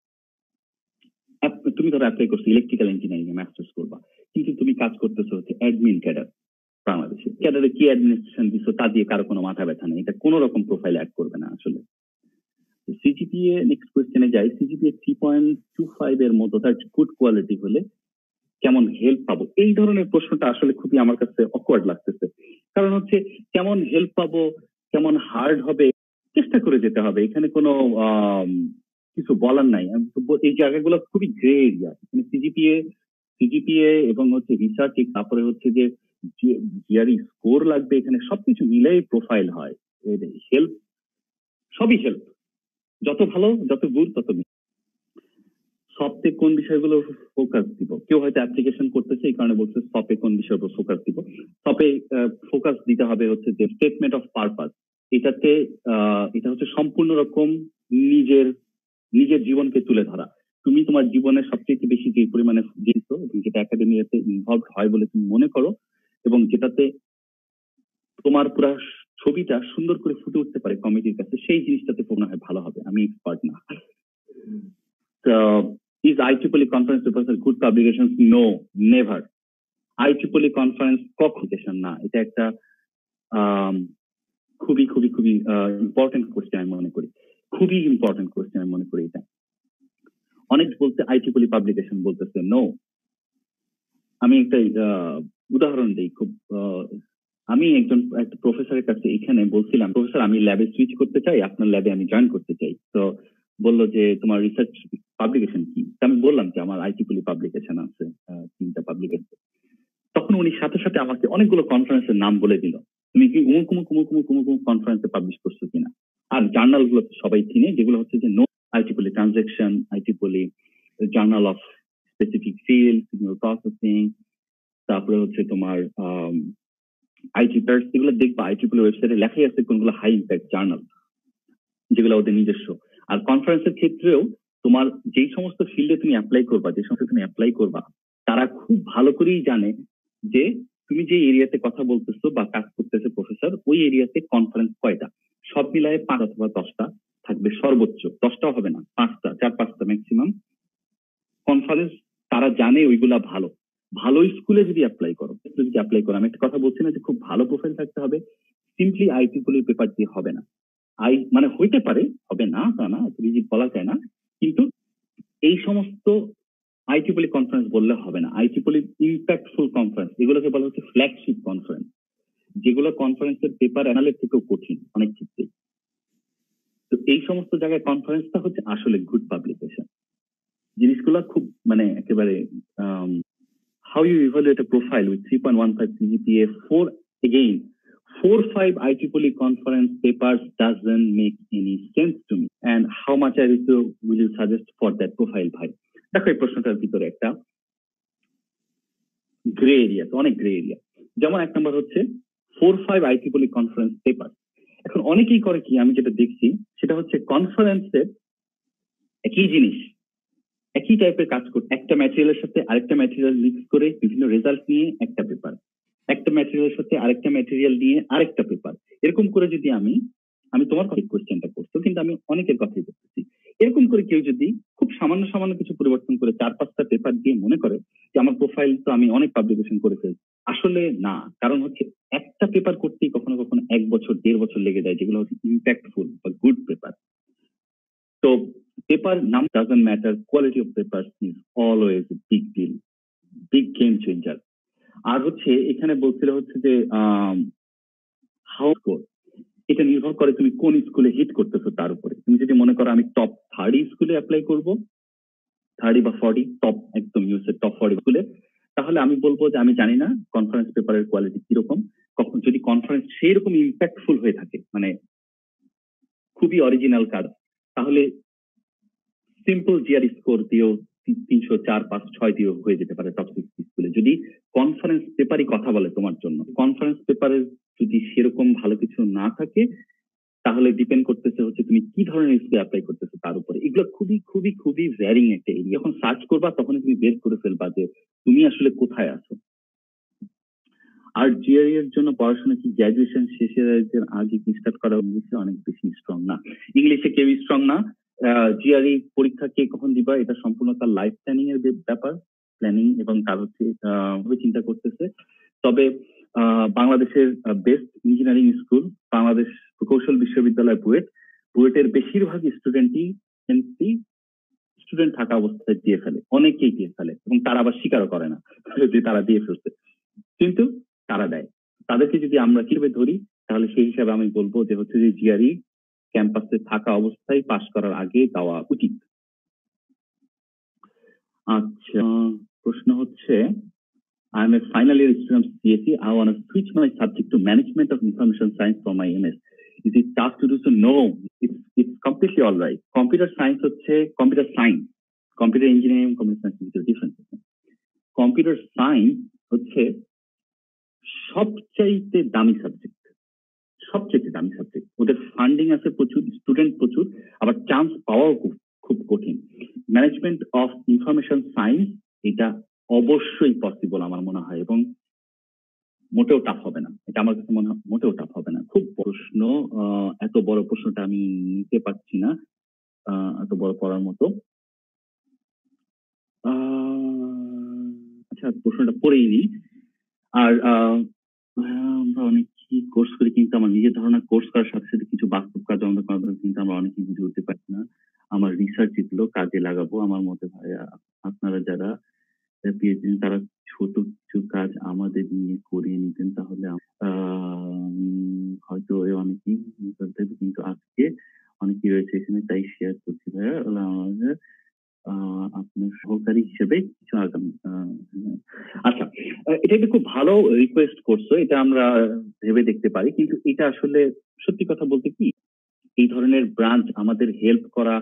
তুমি ধরো অ্যাপ্লাই করছো ইলেকট্রিক্যাল ইঞ্জিনিয়ারিং এ মাস্টার্স করবা, কিন্তু তুমি কাজ করতেছো হচ্ছে অ্যাডমিন ক্যাডার। বাংলাদেশে ক্যাডারে কি অ্যাডমিনিস্ট্রেশন দিচ্ছ তা দিয়ে কারো কোনো মাথা ব্যথা নেই, এটা কোনো রকম প্রোফাইল অ্যাড করবে না আসলে। সিজিপিএ, নেক্সট কোয়েশ্চেনে যাই। CGPA three point two five এর মতো তার গুড কোয়ালিটি হলে কেমন হেল্প পাবো, এই ধরনের প্রশ্নটা আসলে খুবই আমার কাছে অকওয়ার্ড লাগতেছে। কারণ হচ্ছে কেমন হেল্প পাবো, কেমন হার্ড হবে, চেষ্টা করে যেতে হবে, এখানে কোনো কিছু বলার নাই। এই জায়গাগুলো খুবই গ্রে এরিয়া। এখানে সিজিপিএ সিজিপিএ এবং হচ্ছে রিসার্চ, তারপরে হচ্ছে যে জিআরই স্কোর লাগবে, এখানে সবকিছু মিলেই প্রোফাইল হয়। হেল্প সবই হেল্প, যত ভালো যত গুড তত সবতে কোন বিষয়গুলো ফোকাস দিব। কেউ হয়তো অ্যাপ্লিকেশন করতেছে এই কারণে বলছে সপে কোন বিষয়ের উপর ফোকাস দিব। সপে ফোকাস দিতে হবে হচ্ছে যে স্টেটমেন্ট অফ পারপাস, এটাতে এটা হচ্ছে সম্পূর্ণ রকম নিজের নিজের জীবনকে তুলে ধরা। তুমি তোমার জীবনের সবচেয়ে বেশি যে পরিমাণে জিনিস এবং যেটা একাডেমিয়াতে ইনভলভ হয় বলে তুমি মনে করো এবং যেটাতে তোমার পুরো ছবিটা সুন্দর করে ফুটে উঠতে পারে কমিটির কাছে, সেই জিনিসটাতে মনে হয় ভালো হবে। আমি এক্সপার্ট না। Is I triple E conference papers are good publications? No, never. I triple E conference কখন না, এটা একটা খুবই খুবই খুবই ইম্পর্টেন্ট কোয়েশ্চেন আমি মনে করি, খুবই ইম্পর্টেন্ট কোয়েশ্চেন আমি মনে করি এটা। অনেক বলতে আই ট্রিপল ই পাবলিকেশন বলতেছে নো। আমি একটা উদাহরণ দিই, খুব আমি একজন একটা প্রফেসরের কাছে এখানে বলছিলাম, প্রফেসর আমি ল্যাবে সুইচ করতে চাই, আপনার ল্যাবে আমি জয়েন করতে চাই। তো বললো যে তোমার রিসার্চ পাবলিকেশন কি? আমি বললাম যে আমার আই ট্রিপল ই পাবলিকেশন আছে তিনটা পাবলিকেশন। তখন উনি সাথে সাথে আমাকে অনেকগুলো কনফারেন্সের নাম বলে দিল, তুমি কি উমুক উমুক উমুক উমুক উমুক উমুক কনফারেন্সে পাবলিশ করছো কিনা। আর জার্নাল গুলো সবাই চিনে, যেগুলো হচ্ছে যে no I triple E transaction, I triple E journal of specific field, signal processing, তারপরে হচ্ছে তোমার আইটি প্যাডস, এগুলো দেখবা আই ট্রিপল ই ওয়েবসাইটে লেখাই আছে কোনগুলো হাই ইম্প্যাক্ট জার্নাল, যেগুলো ওদের নিজস্ব। আর কনফারেন্সের ক্ষেত্রেও তোমার যেই সমস্ত ফিল্ডে তুমি অ্যাপ্লাই করবা, যে সমস্ত তুমি অ্যাপ্লাই করবা, তারা খুব ভালো করেই জানে যে তুমি যে এরিয়াতে কথা বলতেছো বা কাজ করতেছো প্রফেসর, ওই এরিয়াতে কনফারেন্স কয়টা, সব মিলায় পাঁচ অথবা দশটা থাকবে সর্বোচ্চ, দশটাও হবে না, পাঁচটা, চার পাঁচটা ম্যাক্সিমাম কনফারেন্স তারা জানে ওইগুলা ভালো ভালো স্কুলে যদি অ্যাপ্লাই করো যদি অ্যাপ্লাই করো আমি একটা কথা বলছি না যে খুব ভালো প্রোফাইল থাকতে হবে সিম্পলি আইটিপলি পেপার দিয়ে হবে না আই মানে হইতে পারে হবে না তা না রিজিট বলা যায় না কিন্তু এই সমস্ত আইটিপলি কনফারেন্স বললে হবে না আইটিপলি ইম্প্যাক্টফুল কনফারেন্স এগুলোকে বলা হচ্ছে ফ্ল্যাগশিপ কনফারেন্স যেগুলো কনফারেন্সের পেপার অ্যানালাইজ থেকেও কঠিন অনেক ক্ষেত্রে তো এই সমস্ত জায়গায় কনফারেন্সটা হচ্ছে আসলে গুড পাবলিকেশন জিনিসগুলো খুব মানে একেবারে how you evaluate a profile with three point one five C G P A four again four five I triple E conference papers doesn't make any sense to me and how much I will you suggest for that profile ভাই দেখো এই প্রশ্নটার ভিতরে একটা grey area অনেক grey area যেমন এক নম্বর হচ্ছে four five I triple E conference paper এখন অনেকেই করে কি আমি যেটা দেখছি সেটা হচ্ছে কনফারেন্সের একই জিনিস একই টাইপের কাজ করতে একটা ম্যাটেরিয়ালের সাথে আরেকটা ম্যাটেরিয়াল মিক্স করে বিভিন্ন রেজাল্ট নিয়ে একটা পেপার একটা ম্যাটেরিয়ালের সাথে আরেকটা ম্যাটেরিয়াল নিয়ে আরেকটা পেপার এরকম করে যদি আমি আমি তোমার কোয়েশ্চেনটা করছো কিন্তু আমি অনেকের কথাই বলতেছি এরকম করে কেউ যদি খুব সামান্য সামান্য কিছু পরিবর্তন করে চার পাঁচটা পেপার দিয়ে মনে করে যে আমার প্রোফাইল তো আমি অনেক পাবলিকেশন করে ফেলছি আসলে না কারণ হচ্ছে একটা পেপার করতেই কখনো কখনো এক বছর দেড় বছর লেগে যায় যেগুলো হচ্ছে ইম্প্যাক্টফুল বা গুড পেপার তো paper number doesn't matter quality of papers is always a big deal big game changer আর হচ্ছে এখানে বলছিল হচ্ছে যে হাউ স্কোর এটা নির্ভর করে তুমি কোন স্কুলে হিট করতেছো তার উপরে তুমি যদি মনে করো আমি টপ থার্টি স্কুলে অ্যাপ্লাই করবো থার্টি বা ফর্টি টপ একদম ইউএসএর টপ ফর্টি স্কুলে তাহলে আমি বলবো যে আমি জানি না কনফারেন্স পেপারের কোয়ালিটি কিরকম কখন যদি কনফারেন্স সেই রকম ইম্প্যাক্টফুল হয়ে থাকে মানে খুবই অরিজিনাল কাজ তাহলে সিম্পল জিআর স্কোর দিয়েও তিনশো চার পাঁচ ছয় দিয়েও হয়ে যেতে পারে টপ সিক্স স্কুলে যদি কনফারেন্স পেপারই কথা বলে তোমার জন্য কনফারেন্স পেপারে যদি সেরকম ভালো কিছু না থাকে তাহলে ডিপেন্ড করতেছে হচ্ছে তুমি কি ধরনের স্কুলে অ্যাপ্লাই করতেছো তার উপরে এগুলো খুবই খুবই খুবই ভ্যারিং একটা এরিয়া যখন সার্চ করবা তখন তুমি বের করে ফেলবা যে তুমি আসলে কোথায় আছো আর জিআরই এর জন্য পড়াশোনা কি গ্র্যাজুয়েশন শেষের আগে কি স্টার্ট করা ইংলিশে অনেক বেশি স্ট্রং না ইংলিশে কেউ স্ট্রং না জিআরই পরীক্ষা কে কখন দিবা এটা সম্পূর্ণ তার লাইফ প্ল্যানিং এর ব্যাপার প্ল্যানিং এবং তার হচ্ছে চিন্তা করতেছে তবে বাংলাদেশের বেস্ট ইঞ্জিনিয়ারিং স্কুল বাংলাদেশ প্রকৌশল বিশ্ববিদ্যালয় বুয়েট বুয়েটের বেশিরভাগ স্টুডেন্টই এনসি স্টুডেন্ট থাকা অবস্থায় দিয়ে ফেলে অনেকেই দিয়ে ফেলে এবং তারা আবার স্বীকারও করে না যে তারা দিয়ে ফেলছে কিন্তু তারা দেয় তাদেরকে যদি আমরা কিভাবে ধরি তাহলে সেই হিসাবে আমি বলবো যে হচ্ছে যে জিআরই ক্যাম্পাসে থাকা অবস্থায় পাশ করার আগে দেওয়া উচিত আচ্ছা প্রশ্ন হচ্ছে I am a final year student of C S E. I want to switch my subject to management of information science for my M S. Is it tough to do so? No, it's it's completely all right. Computer science হচ্ছে computer science, computer engineering, computer science is different. Computer science হচ্ছে সবচাইতে দামি subject সবচেয়ে দামি subject ওদের funding আছে প্রচুর student প্রচুর আবার চান্স পাওয়াও খুব কঠিন ম্যানেজমেন্ট অফ ইনফরমেশন সায়েন্স এটা অবশ্যই পসিবল আমার মনে হয় এবং মোটেও টাফ হবে না এটা আমার কাছে মনে হয় মোটেও টাফ হবে না খুব প্রশ্ন এত বড় প্রশ্নটা আমি নিতে পারছি না এত বড় পড়ার মতো আচ্ছা প্রশ্নটা পড়েই নি আর আমরা অনেক কি কোর্স করি কিন্তু আমার নিজের ধারণা কোর্স করার সাথে সাথে কিছু বাস্তব কাজ আমাদের করার কিন্তু আমরা অনেকেই বুঝে উঠতে পারছি না আমার রিসার্চ এগুলো কাজে লাগাবো আমার মতে ভাই আপনারা যারা পিএইচডি তারা ছোট কিছু কাজ আমাদের নিয়ে করিয়ে নিতেন তাহলে হয়তো অনেকেই কিন্তু আজকে অনেকেই রয়েছে এখানে তাই শেয়ার করছি ভাইয়া আমাদের আপনার সহকারী হিসেবে কিছু আগামী আচ্ছা এটা একটা খুব ভালো রিকোয়েস্ট করছো এটা আমরা ভেবে দেখতে পারি কিন্তু এটা আসলে সত্যি কথা বলতে কি এই ধরনের ব্রাঞ্চ আমাদের হেল্প করা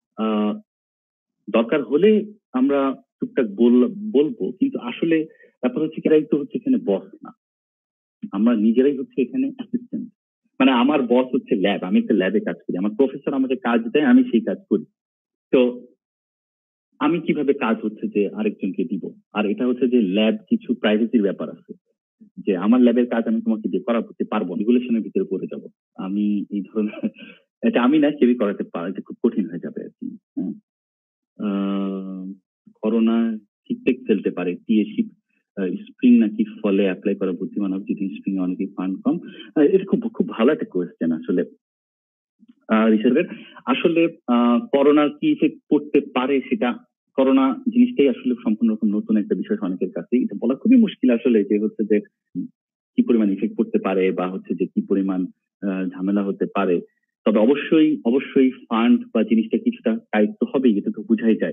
দরকার হলে আমরা টুকটাক বলবো কিন্তু আসলে ব্যাপার হচ্ছে কিরাই তো হচ্ছে এখানে বস না আমরা নিজেরাই হচ্ছে এখানে অ্যাসিস্ট্যান্ট মানে আমার বস হচ্ছে ল্যাব আমি একটা ল্যাবে কাজ করি আমার প্রফেসর আমাকে কাজ দেয় আমি সেই কাজ করি তো আমি কিভাবে কাজ হচ্ছে যে আরেকজনকে দিব আর এটা হচ্ছে যে ল্যাব কিছু প্রাইভেসির ব্যাপার আছে যে আমার ল্যাবের কাজ আমি তোমাকে দিয়ে করাতে পারবো রেগুলেশনের ভিতরে পড়ে যাব আমি এই ধরনের এটা আমি না কেউই করাতে পারে খুব কঠিন হয়ে যাবে আর কি হ্যাঁ করোনা ঠিকঠাক চলতে পারে, টিএশিপ স্প্রিং নাকি ফলে অ্যাপ্লাই করা বুদ্ধিমান হবে যদি স্প্রিং এ অনেকে ফান্ড কম? আহ, এটা খুব খুব ভালো একটা কোয়েশ্চেন আসলে রিসার্চের। আসলে করোনা কি ইফেক্ট করতে পারে, সেটা করোনা জিনিসটাই আসলে সম্পূর্ণ রকম নতুন একটা বিষয় অনেকের কাছে, এটা বলা খুবই মুশকিল আসলে যে হচ্ছে যে কি পরিমাণ ইফেক্ট করতে পারে বা হচ্ছে যে কি পরিমাণ আহ, ঝামেলা হতে পারে। তবে অবশ্যই অবশ্যই ফান্ড বা জিনিসটা কিছুটা টাইট তো হবেই, এটা তো বুঝাই যায়।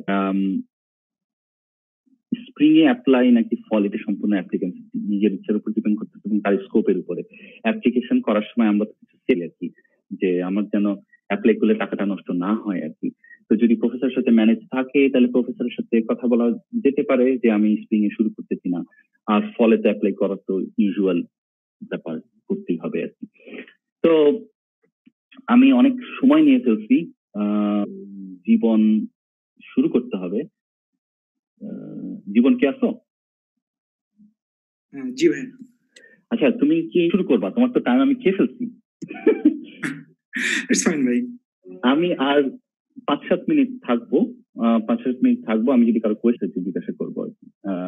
স্প্রিং এ অ্যাপ্লাই নাকি ফল, এটা সম্পূর্ণ অ্যাপ্লিকেন্ট নিজের ইচ্ছার উপর ডিপেন্ড করতেছে এবং তার স্কোপের উপরে। অ্যাপ্লিকেশন করার সময় আমরা কিছু সেল আর কি, যে আমার যেন অ্যাপ্লাই করলে টাকাটা নষ্ট না হয় আর কি। তো যদি প্রফেসরের সাথে ম্যানেজ থাকে তাহলে প্রফেসরের সাথে কথা বলা যেতে পারে যে আমি স্প্রিং এ শুরু করতেছি না, আর ফলে তো অ্যাপ্লাই করা তো ইউজুয়াল ব্যাপার, করতেই হবে আর কি। তো আমি অনেক সময় নিয়ে ফেলছি, জীবন শুরু করতে হবে। জীবন কি আসো? জি ভাই। আচ্ছা, তুমি কি শুরু করবা? তোমার তো টাইম আমি খেয়ে ফেলছি। ভাই আমি আর পাঁচ সাত মিনিট থাকবো, পাঁচ সাত মিনিট থাকবো। আমি যদি কারো কোয়েশ্চেন জিজ্ঞাসা করবো আর কি,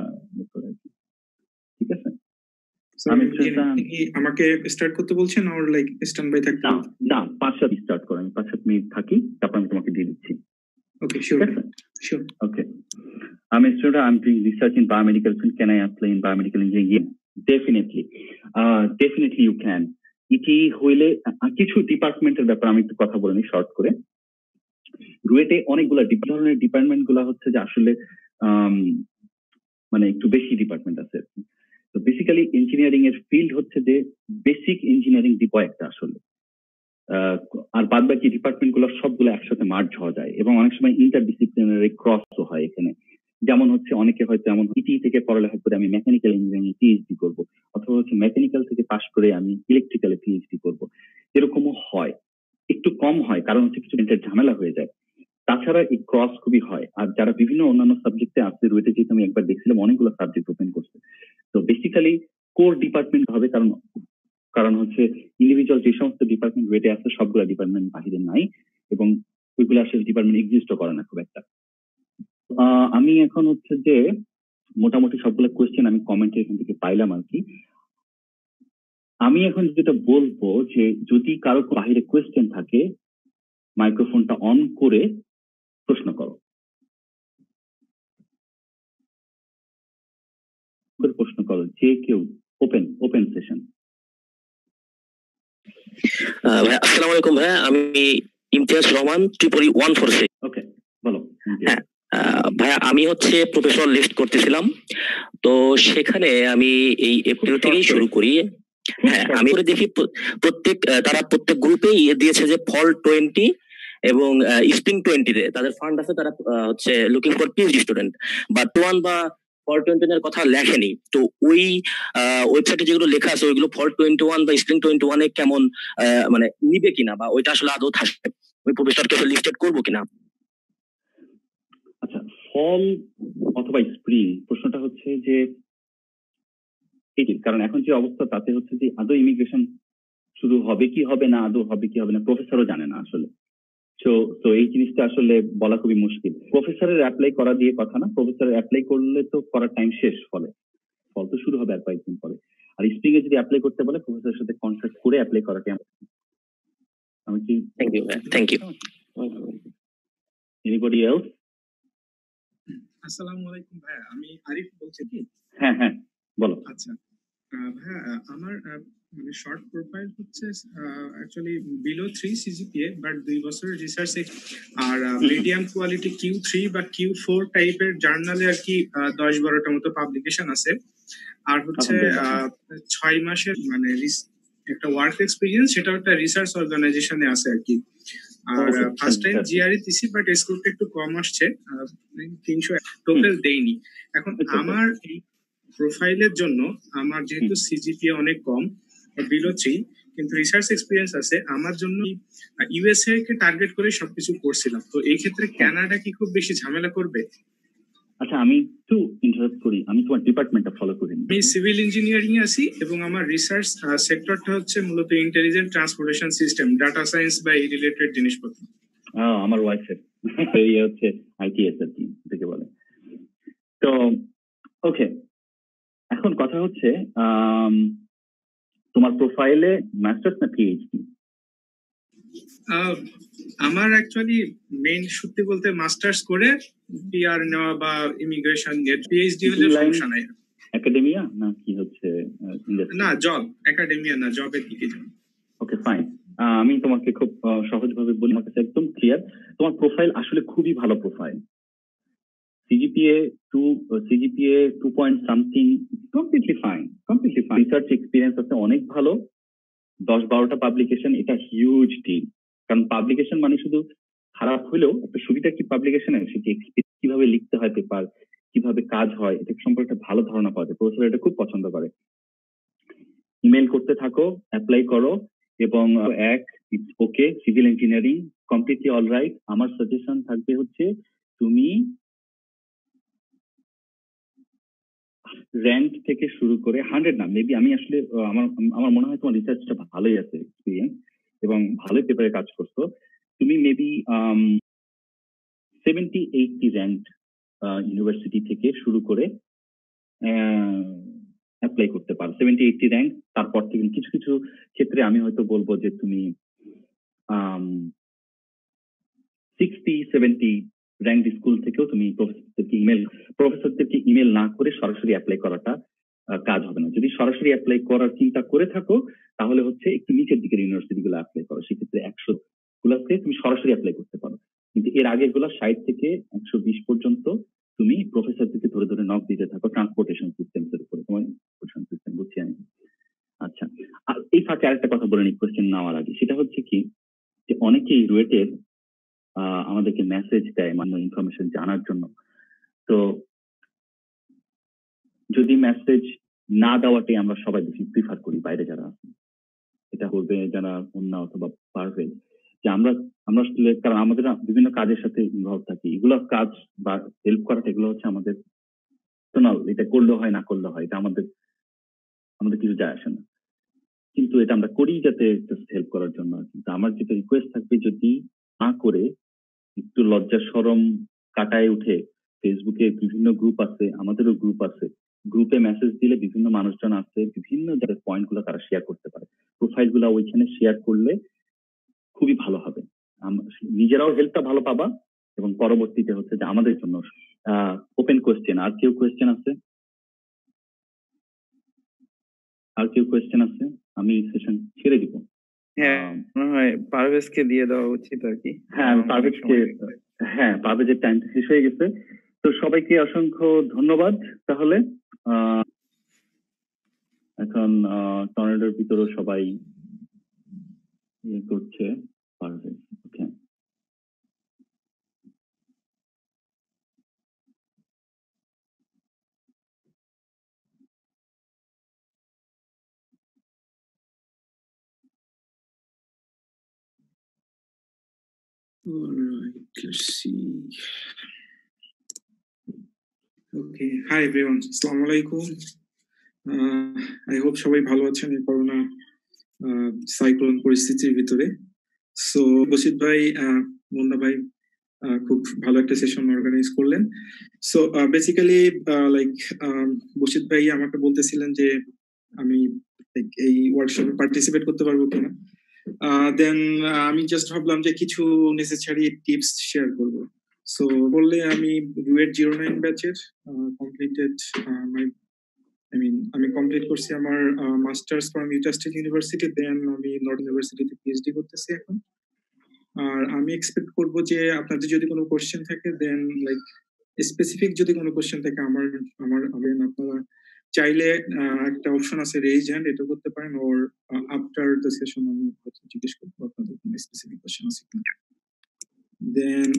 ঠিক আছে? আমাকে স্টার্ট করতে বলছেন আর লাইক স্ট্যান্ড বাই থাকতে? না, পাঁচ সাত স্টার্ট করো, আমি পাঁচ সাত মিনিট থাকি, তারপর আমি তোমাকে দিয়ে দিচ্ছি। Okay, sure sure. Okay. I'm a student. I'm doing research in biomedical field. Can I apply in biomedical engineering? Definitely. Uh, definitely you can. ইটি হইলে কিছু ডিপার্টমেন্টের ব্যাপারে আমি একটু কথা বলে নিই শর্ট করে। রুয়েটে অনেকগুলো ধরনের ডিপার্টমেন্ট গুলা হচ্ছে যে আসলে মানে একটু বেশি ডিপার্টমেন্ট আছে। তো বেসিক্যালি ইঞ্জিনিয়ারিং এর ফিল্ড হচ্ছে যে বেসিক ইঞ্জিনিয়ারিং ডিপো একটা আসলে, আর বাদ বাকি ডিপার্টমেন্ট গুলো সবগুলো একসাথে মার্জ হওয়া যায় এবং অনেক সময় ইন্টারডিসিপ্লিনারি ক্রসও হয় এখানে। যেমন হচ্ছে অনেকে হয়তো এমন ইটি থেকে পড়ালেখা করে আমি মেকানিক্যাল ইঞ্জিনিয়ারিং পিএইচডি করবো, অথবা হচ্ছে মেকানিক্যাল থেকে পাশ করে আমি ইলেকট্রিক্যালে পিএইচডি করবো, এরকমও হয়। একটু কম হয় কারণ হচ্ছে কিছু ঝামেলা হয়ে যায়, তাছাড়া এই ক্রস খুবই হয়। আর যারা বিভিন্ন অন্যান্য সাবজেক্টে আছে রয়েছে, যেহেতু আমি একবার দেখছিলাম অনেকগুলো সাবজেক্ট ওপেন করছে, তো বেসিক্যালি কোর ডিপার্টমেন্ট হবে, কারণ কারণ হচ্ছে ইন্ডিভিজুয়াল যে সমস্ত ডিপার্টমেন্ট রয়েছে আছে সবগুলো ডিপার্টমেন্ট বাহিরে নাই এবং ওইগুলো আসলে ডিপার্টমেন্ট এক্সিস্টও করে না খুব একটা। আমি এখন হচ্ছে যে মোটামুটি সবগুলো কোয়েশ্চেন আমি কমেন্টে এখান থেকে পাইলাম আর কি। আমি এখন যেটা বলবো যে যদি কারো বাহিরে কোয়েশ্চেন থাকে মাইক্রোফোনটা অন করে প্রশ্ন করো, প্রশ্ন করো যে কেউ। Open open session. ভাই আসসালামু আলাইকুম ভাই, আমি ইমতিয়াজ রহমান, ত্রিপুরি ওয়ান ফোর সিক্স। ওকে, বলো। হ্যাঁ ভাইয়া, আমি হচ্ছে প্রফেসর লিস্ট করতেছিলাম, তো সেখানে আমি এই এপ্রিল থেকেই শুরু করি। হ্যাঁ, আমি করে দেখি প্রত্যেক তারা প্রত্যেক গ্রুপেই দিয়েছে যে ফল টোয়েন্টি এবং স্প্রিং টোয়েন্টিতে তাদের ফান্ড আছে, তারা হচ্ছে লুকিং ফর পিএইচডি স্টুডেন্ট, বা টোয়ান বা ফল টোয়েন্টি এর কথা লেখেনি। তো ওই ওয়েবসাইটে যেগুলো লেখা আছে ওইগুলো ফল টোয়েন্টি ওয়ান বা স্প্রিং টোয়েন্টি ওয়ানে কেমন মানে নিবে কিনা, বা ওইটা আসলে আদৌ থাকবে, ওই প্রফেসরকে লিস্টেড করবো কিনা? আচ্ছা, ফল অথবা স্প্রিং, প্রশ্নটা হচ্ছে যে কারণ এখন যে অবস্থা তাতে হচ্ছে যে আদৌ ইমিগ্রেশন শুরু হবে কি হবে না, আদৌ হবে কি হবে না প্রফেসরও জানে না আসলে। তো তো এই জিনিসটা আসলে বলা খুবই মুশকিল। প্রফেসরের অ্যাপ্লাই করা দিয়ে কথা না, প্রফেসরের অ্যাপ্লাই করলে তো করার টাইম শেষ, ফলে ফল তো শুরু হবে আর কয়েকদিন পরে। আর স্প্রিং এ যদি অ্যাপ্লাই করতে বলে প্রফেসরের সাথে কন্ট্যাক্ট করে অ্যাপ্লাই করাটা আমি কি। Thank you thank you. Anybody else? আসসালামু আলাইকুম ভাইয়া, আমি আরিফ বলছি। কি হ্যাঁ হ্যাঁ বলো। আচ্ছা ভাইয়া, আমার মানে শর্ট প্রোফাইল হচ্ছে actually below three CGPA, but দুই বছরের রিসার্চ, আর মিডিয়াম কোয়ালিটি কিউ থ্রি বা কিউ ফোর টাইপের জার্নালে আর কি দশ বারোটার মতো পাবলিকেশন আছে, আর হচ্ছে ছয় মাসের মানে একটা ওয়ার্ক এক্সপিরিয়েন্স, সেটা একটা রিসার্চ অর্গানাইজেশনে আছে আর কি। আর ফার্স্ট টাইম জিআরই দিছি, বাট স্কোরটা একটু কম আসছে, তিনশো টোটাল দেইনি। এখন আমার এই প্রোফাইলের জন্য আমার যেহেতু সিজিপিএ অনেক কম, বিলো থ্রি, কিন্তু রিসার্চ এক্সপিরিয়েন্স আছে, আমার জন্য ইউএসএ কে টার্গেট করে সবকিছু করছিলাম। তো এই ক্ষেত্রে কানাডা কি খুব বেশি ঝামেলা করবে? আচ্ছা, আমি একটু ইন্টারাপ্ট করি, আমি তোমার ডিপার্টমেন্টটা ফলো করি। আমি সিভিল ইঞ্জিনিয়ারিং এ আছি এবং আমার রিসার্চ সেক্টরটা হচ্ছে মূলত intelligent transportation system, data science বা এই রিলেটেড জিনিসপত্র। আমার ওয়াইফের এই হচ্ছে আইটিএস আর কি থেকে বলে। তো ওকে, এখন কথা হচ্ছে আম, তোমার প্রোফাইলে মাস্টার্স না পিএইচডি? আহ, আমার অ্যাকচুয়ালি মেইন সত্যি বলতে মাস্টার্স করে পিআর নেওয়া বা ইমিগ্রেশন গেট, পিএইচডি হলে Teaching line? সমস্যা নাই। একাডেমিয়া না কি হচ্ছে? না, জব, একাডেমিয়া না, জবের দিকে যাও। ওকে ফাইন, আমি তোমাকে খুব আহ, সহজভাবে বলি, আমার কাছে একদম ক্লিয়ার। তোমার প্রোফাইল আসলে খুবই ভালো profile. CGPA two CGPA two point something, completely fine, completely fine. Research experience আছে অনেক ভালো, দশ বারোটা পাবলিকেশন, এটা হিউজ ডিল। কারণ পাবলিকেশন মানে শুধু খারাপ হলেও একটা সুবিধা কি পাবলিকেশনের, সেটি কিভাবে লিখতে হয় পেপার, কিভাবে কাজ হয়, এটা সম্পর্কে একটা ভালো ধারণা পাওয়া যায়। প্রফেসর এটা খুব পছন্দ করে। ইমেল করতে থাকো, অ্যাপ্লাই করো, এবং এক it's okay, civil engineering completely all right. আমার সাজেশন থাকবে হচ্ছে তুমি র্যাঙ্ক থেকে শুরু করে হান্ড্রেড না, মেবি আমি আসলে আহ, আমার আমার মনে হয় তোমার রিসার্চটা ভালোই আছে, এক্সপিরিয়েন্স এবং ভালোই পেপারে কাজ করছো। তুমি maybe seventy eighty rank university থেকে শুরু করে অ্যাপ্লাই করতে পারো, সেভেন্টি এইটটি র্যাঙ্ক। তারপর থেকে কিছু কিছু ক্ষেত্রে আমি হয়তো বলবো যে তুমি সিক্সটি সেভেন্টি র্যাঙ্ক স্কুল থেকেও তুমি প্রফেসরদেরকে ইমেল প্রফেসরদেরকে ইমেল না করে সরাসরি অ্যাপ্লাই করাটা আহ, কাজ হবে না। যদি সরাসরি অ্যাপ্লাই করার চিন্তা করে থাকো তাহলে হচ্ছে একটু নিচের দিকের ইউনিভার্সিটি গুলো অ্যাপ্লাই করো, সেক্ষেত্রে একশো গুলাতে তুমি সরাসরি অ্যাপ্লাই করতে পারো। কিন্তু এর আগের গুলা ষাট থেকে একশো বিশ পর্যন্ত তুমি প্রফেসরদেরকে ধরে ধরে নক দিতে থাকো ট্রান্সপোর্টেশন সিস্টেমস এর উপরে। তোমার ট্রান্সপোর্টেশন সিস্টেম বুঝছি আমি। আচ্ছা, আর এই ফাঁকে আরেকটা কথা বলে নি কোয়েশ্চেন নেওয়ার আগে, সেটা হচ্ছে কি যে অনেকেই রুয়েটের আহ, আমাদেরকে মেসেজ দেয় মান্য ইনফরমেশন জানার জন্য। তো যদি মেসেজ না দেওয়াটাই আমরা সবাই বেশি প্রিফার করি, বাইরে যারা আছে, এটা করবে যারা অন্য অথবা পারবে, যে আমরা আমরা আসলে, কারণ আমাদের না বিভিন্ন কাজের সাথে ইনভলভ থাকি, এগুলো কাজ বা হেল্প করাটা এগুলো হচ্ছে আমাদের personal, এটা করলে হয় না করলে হয়, এটা আমাদের আমাদের কিছু যায় আসে না, কিন্তু এটা আমরা করি যাতে হেল্প করার জন্য। কিন্তু আমার যেটা রিকোয়েস্ট থাকবে, যদি না করে একটু লজ্জা শরম কাটায় উঠে, ফেসবুকে বিভিন্ন গ্রুপ আছে, আমাদেরও গ্রুপ আছে, গ্রুপে মেসেজ দিলে বিভিন্ন মানুষজন আছে, বিভিন্ন যাদের পয়েন্ট গুলো তারা শেয়ার করতে পারে, প্রোফাইল গুলো ওইখানে শেয়ার করলে খুবই ভালো হবে। আম- নিজেরাও হেল্পটা ভালো পাবা এবং পরবর্তীতে হচ্ছে যে আমাদের জন্য ওপেন কোয়েশ্চেন। আর কেউ কোয়েশ্চেন আছে? আর কেউ কোয়েশ্চেন আছে? আমি সেশন ছেড়ে দিব। হ্যাঁ, আহ, মনে হয় পারভেজকে দিয়ে দেওয়া উচিত আর কি। হ্যাঁ আমার অনেক পারভেজকে, সময়- হ্যাঁ পারভেজের টাইম শেষ হয়ে গেছে। তো সবাইকে অসংখ্য ধন্যবাদ। তাহলে আহ, এখন টর্নেডোর ভিতরে সবাই ইয়ে করছে, পারভেজ। ওকে, All right, let's see. Okay, hi everyone. Assalamu alaikum. Uh, I hope সবাই ভালো আছেন এই করোনা সাইক্লোন পরিস্থিতির ভিতরে। সো বসিত ভাই, আহ, মুন্না ভাই আহ, খুব ভালো একটা সেশন অর্গানাইজ করলেন। সো বেসিক্যালি লাইক বসিত ভাই আমাকে বলতেছিলেন যে আমি like, এই ওয়ার্কশপে পার্টিসিপেট করতে পারবো কিনা। দেন আমি জাস্ট ভাবলাম যে কিছু নেসেসারি টিপস শেয়ার করব। সো বললে আমি রুয়েট জিরো নাইন ব্যাচের কমপ্লিটেড মাই আই মিন আমি কমপ্লিট করছি আমার masters from Utah State University, then আমি নর্থ ইউনিভার্সিটিতে পিএইচডি করতেছি এখন। আর আমি এক্সপেক্ট করব যে আপনাদের যদি কোনো কোশ্চেন থাকে, দেন লাইক স্পেসিফিক যদি কোনো কোশ্চেন থাকে আমার আমার আবেন আপনারা চাইলে আহ, একটা অপশন আছে রেজ হ্যান্ড, এটা করতে পারেন, ওর আফটার দ্য সেশন আমি হয়তো জিজ্ঞেস করবো আপনাদের কোনো স্পেসিফিক কোশ্চেন আছে কিনা। Then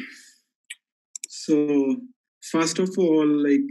so first of all like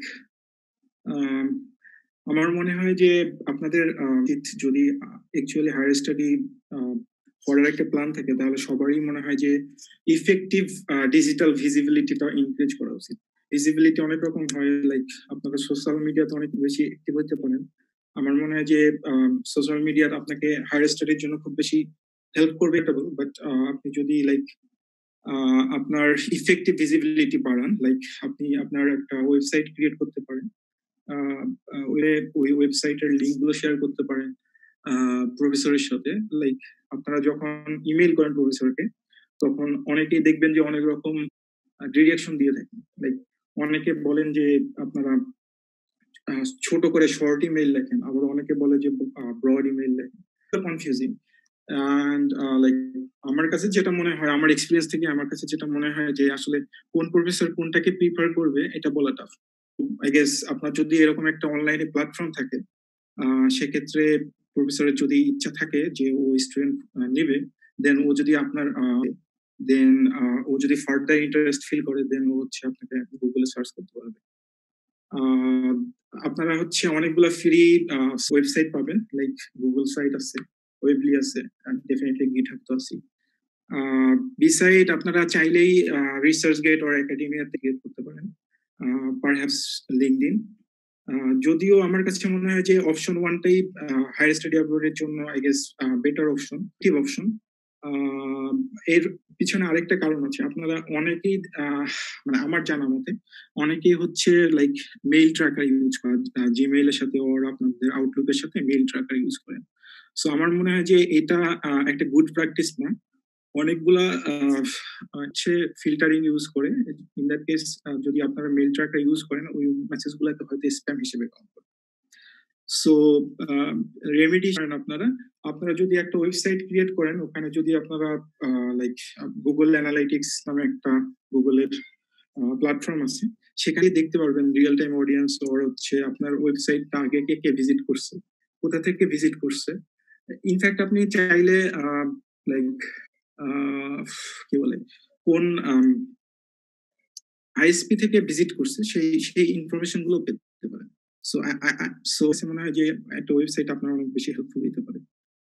আমার মনে হয় যে আপনাদের আহ, উচিত যদি অ্যাকচুয়ালি হায়ার স্টাডি করার একটা প্ল্যান থাকে, তাহলে সবারই মনে হয় যে ইফেক্টিভ ডিজিটাল ভিজিবিলিটিটা ইনক্রিজ করা উচিত। ভিজিবিলিটি অনেক রকম হয়, লাইক আপনারা সোশ্যাল মিডিয়াতে অনেক বেশি অ্যাক্টিভ হতে পারেন। আমার মনে হয় যে সোশ্যাল মিডিয়া আপনাকে হায়ার স্টাডির জন্য খুব বেশি হেল্প করবে এটা বলবো, বাট আপনি যদি লাইক আহ, আপনার ইফেক্টিভ ভিজিবিলিটি বাড়ান, লাইক আপনি আপনার একটা ওয়েবসাইট ক্রিয়েট করতে পারেন, আহ, আহ, ওই- ওই ওয়েবসাইটের লিঙ্ক গুলো শেয়ার করতে পারেন প্রফেসরের সাথে। লাইক আপনারা যখন ইমেল করেন প্রফেসরকে, তখন অনেকেই দেখবেন যে অনেক রকম ডিরেকশন দিয়ে থাকেন। লাইক অনেকে বলেন যে আপনারা আহ, ছোট করে শর্ট ইমেল লেখেন, আবার অনেকে বলে যে ব্রড ইমেল লেখেন, কনফিউজিং। অ্যান্ড লাইক আমার কাছে যেটা মনে হয়, আমার এক্সপিরিয়েন্স থেকে আমার কাছে যেটা মনে হয় যে আসলে কোন প্রফেসর কোনটাকে প্রিফার করবে এটা বলা টাফ। আই গেস আপনার যদি এরকম একটা অনলাইনে প্ল্যাটফর্ম থাকে, আহ, সেক্ষেত্রে প্রফেসরের যদি ইচ্ছা থাকে যে ও স্টুডেন্ট নেবে, দেন ও যদি আপনার দেন ও যদি ফার্দার ইন্টারেস্ট ফিল করে, দেন ও হচ্ছে আপনাকে গুগলে সার্চ করতে পারবে। আহ, আপনারা হচ্ছে অনেকগুলো ফ্রি ওয়েবসাইট পাবেন, লাইক গুগল সাইট আছে, ওয়েবলি আছে, ডেফিনেটলি গিটহাব তো আছে। বিসাইড আপনারা চাইলেই রিসার্চ গেট অর একাডেমিয়াতে গেট করতে পারেন, পারহ্যাপস লিঙ্কডইন। যদিও আমার কাছে মনে হয় যে অপশন ওয়ানটাই হায়ার স্টাডি অ্যাব্রোডের জন্য I guess better option, top option. এর পিছনে আরেকটা কারণ আছে, আপনারা অনেকেই আহ, মানে আমার জানা মতে অনেকেই হচ্ছে লাইক মেইল ট্র্যাকার ইউজ করেন, জিমেইলের সাথে ওর আপনাদের আউটলুকের সাথে মেইল ট্র্যাকার ইউজ করেন। সো আমার মনে হয় যে এটা আহ, একটা গুড প্র্যাকটিস না। অনেকগুলা আহ, হচ্ছে ফিল্টারিং ইউজ করে, ইন দ্যাট কেস যদি আপনারা মেইল ট্র্যাকার ইউজ করেন, ওই মেসেজ গুলোকে হয়তো স্প্যাম হিসেবে কাউন্ট করে। সো রেমেডি করেন আপনারা আপনারা যদি একটা ওয়েবসাইট ক্রিয়েট করেন, ওখানে যদি আপনারা লাইক গুগল অ্যানালাইটিক্স নামে একটা গুগলের প্ল্যাটফর্ম আছে, সেখানে দেখতে পারবেন রিয়েল টাইম অডিয়েন্স, ওর হচ্ছে আপনার ওয়েবসাইটটা আগে কে কে ভিজিট করছে, কোথা থেকে ভিজিট করছে। ইনফ্যাক্ট আপনি চাইলে লাইক কি বলে কোন আইএসপি থেকে ভিজিট করছে সেই সেই ইনফরমেশন গুলো পেতে পারেন। সো সো মনে হয় যে একটা ওয়েবসাইট আপনার অনেক বেশি হেল্পফুল হতে পারে।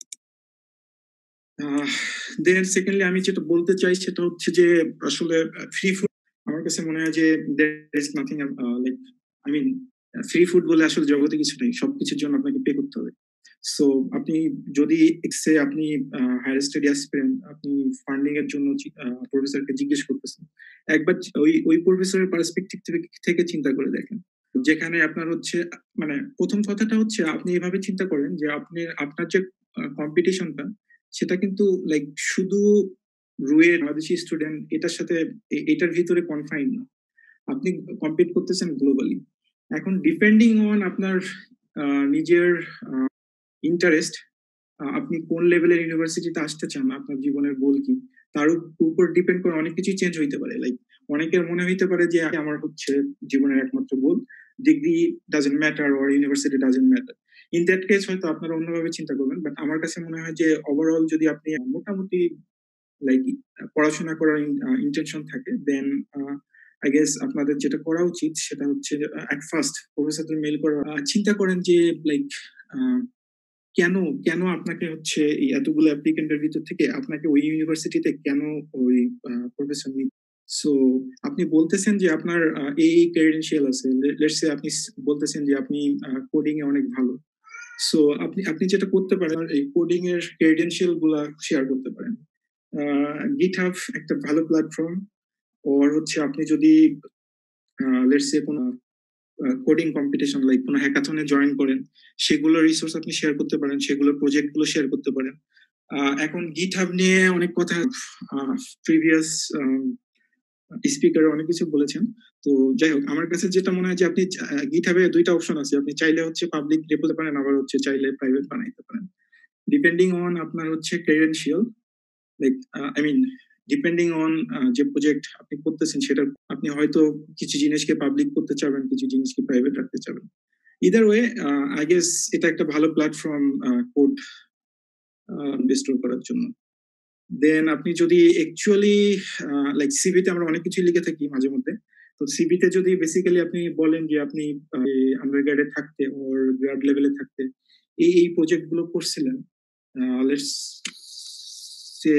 দেন সেকেন্ডলি আমি যেটা বলতে চাই সেটা হচ্ছে যে আসলে ফ্রি ফুড আমার কাছে মনে হয় যে there is nothing like I mean free food বলে আসলে জগতে কিছু নেই, সবকিছুর জন্য আপনাকে পে করতে হবে। সো আপনি যদি এক্সে আপনি হায়ার স্টাডি অ্যাসপিরেন্ট, আপনি ফান্ডিং এর জন্য প্রফেসরকে জিজ্ঞেস করতেছেন, একবার ওই ওই প্রফেসরের পার্সপেক্টিভ থেকে চিন্তা করে দেখেন, যেখানে আপনার হচ্ছে মানে প্রথম কথাটা হচ্ছে আপনি এভাবে চিন্তা করেন যে আপনি আপনার যে কম্পিটিশনটা সেটা কিন্তু লাইক শুধু রুয়ে বাংলাদেশি স্টুডেন্ট এটার সাথে এটার ভিতরে কনফাইন না, আপনি কম্পিট করতেছেন গ্লোবালি। এখন ডিপেন্ডিং অন আপনার নিজের ইন্টারেস্ট, আপনি কোন লেভেলের ইউনিভার্সিটিতে আসতে চান, আপনার জীবনের গোল কি, তার উপর ডিপেন্ড করে অনেক কিছুই চেঞ্জ হইতে পারে। লাইক অনেকের মনে হইতে পারে যে আমার হচ্ছে জীবনের একমাত্র goal, degree doesn't matter or university doesn't matter. In that case হয়তো আপনারা অন্যভাবে চিন্তা করবেন, বাট আমার কাছে মনে হয় যে ওভারঅল যদি আপনি মোটামুটি লাইক পড়াশোনা করার ইন্টেনশন থাকে, দেন আই গেস আপনাদের যেটা করা উচিত সেটা হচ্ছে অ্যাট ফার্স্ট প্রফেসরদের মেইল করা, চিন্তা করেন যে লাইক কেন কেন আপনাকে হচ্ছে এই এতগুলো অ্যাপ্লিকেন্টের ভিতর থেকে আপনাকে ওই ইউনিভার্সিটিতে কেন ওই প্রফেসর নিতে। সো আপনি বলতেছেন যে আপনার এই ক্রেডেনশিয়াল আছে, লেটস সে আপনি বলতেছেন যে আপনি কোডিং এ অনেক ভালো। সো আপনি আপনি যেটা করতে পারেন এই কোডিং এর ক্রেডেনশিয়াল গুলা শেয়ার করতে পারেন। গিটহাব একটা ভালো প্ল্যাটফর্ম, ওর হচ্ছে আপনি যদি লেটস সে কোনো কোডিং কম্পিটিশন লাইক কোনো হ্যাকাথনে জয়েন করেন, সেগুলোর রিসোর্স আপনি শেয়ার করতে পারেন, সেগুলোর প্রজেক্ট গুলো শেয়ার করতে পারেন। এখন গিটহাব নিয়ে অনেক কথা প্রিভিয়াস স্পিকার অনেক কিছু বলেছেন, তো যাই হোক আমার কাছে যেটা মনে হয় যে আপনি গিটহাবে দুইটা অপশন আছে, আপনি চাইলে হচ্ছে পাবলিক রেপোতে পারেন, আবার হচ্ছে চাইলে প্রাইভেট বানাইতে পারেন, ডিপেন্ডিং অন আপনার হচ্ছে credential. Like I mean depending on যে প্রজেক্ট আপনি করতেছেন সেটা আপনি হয়তো কিছু জিনিসকে পাবলিক করতে চাবেন, কিছু জিনিসকে প্রাইভেট রাখতে চাবেন। ইদার ওয়ে আই গেস এটা একটা ভালো প্ল্যাটফর্ম কোড বেস্টোর করার জন্য। দেন আপনি যদি অ্যাকচুয়ালি লাইক সিভিতে আমরা অনেক কিছু লিখে থাকি মাঝে মধ্যে, তো সিভিতে যদি বেসিক্যালি আপনি বলেন যে আপনি আন্ডার গ্রেডে থাকতে ওর গ্রাড লেভেলে থাকতে এই এই প্রজেক্ট গুলো করছিলেন, লেটস সে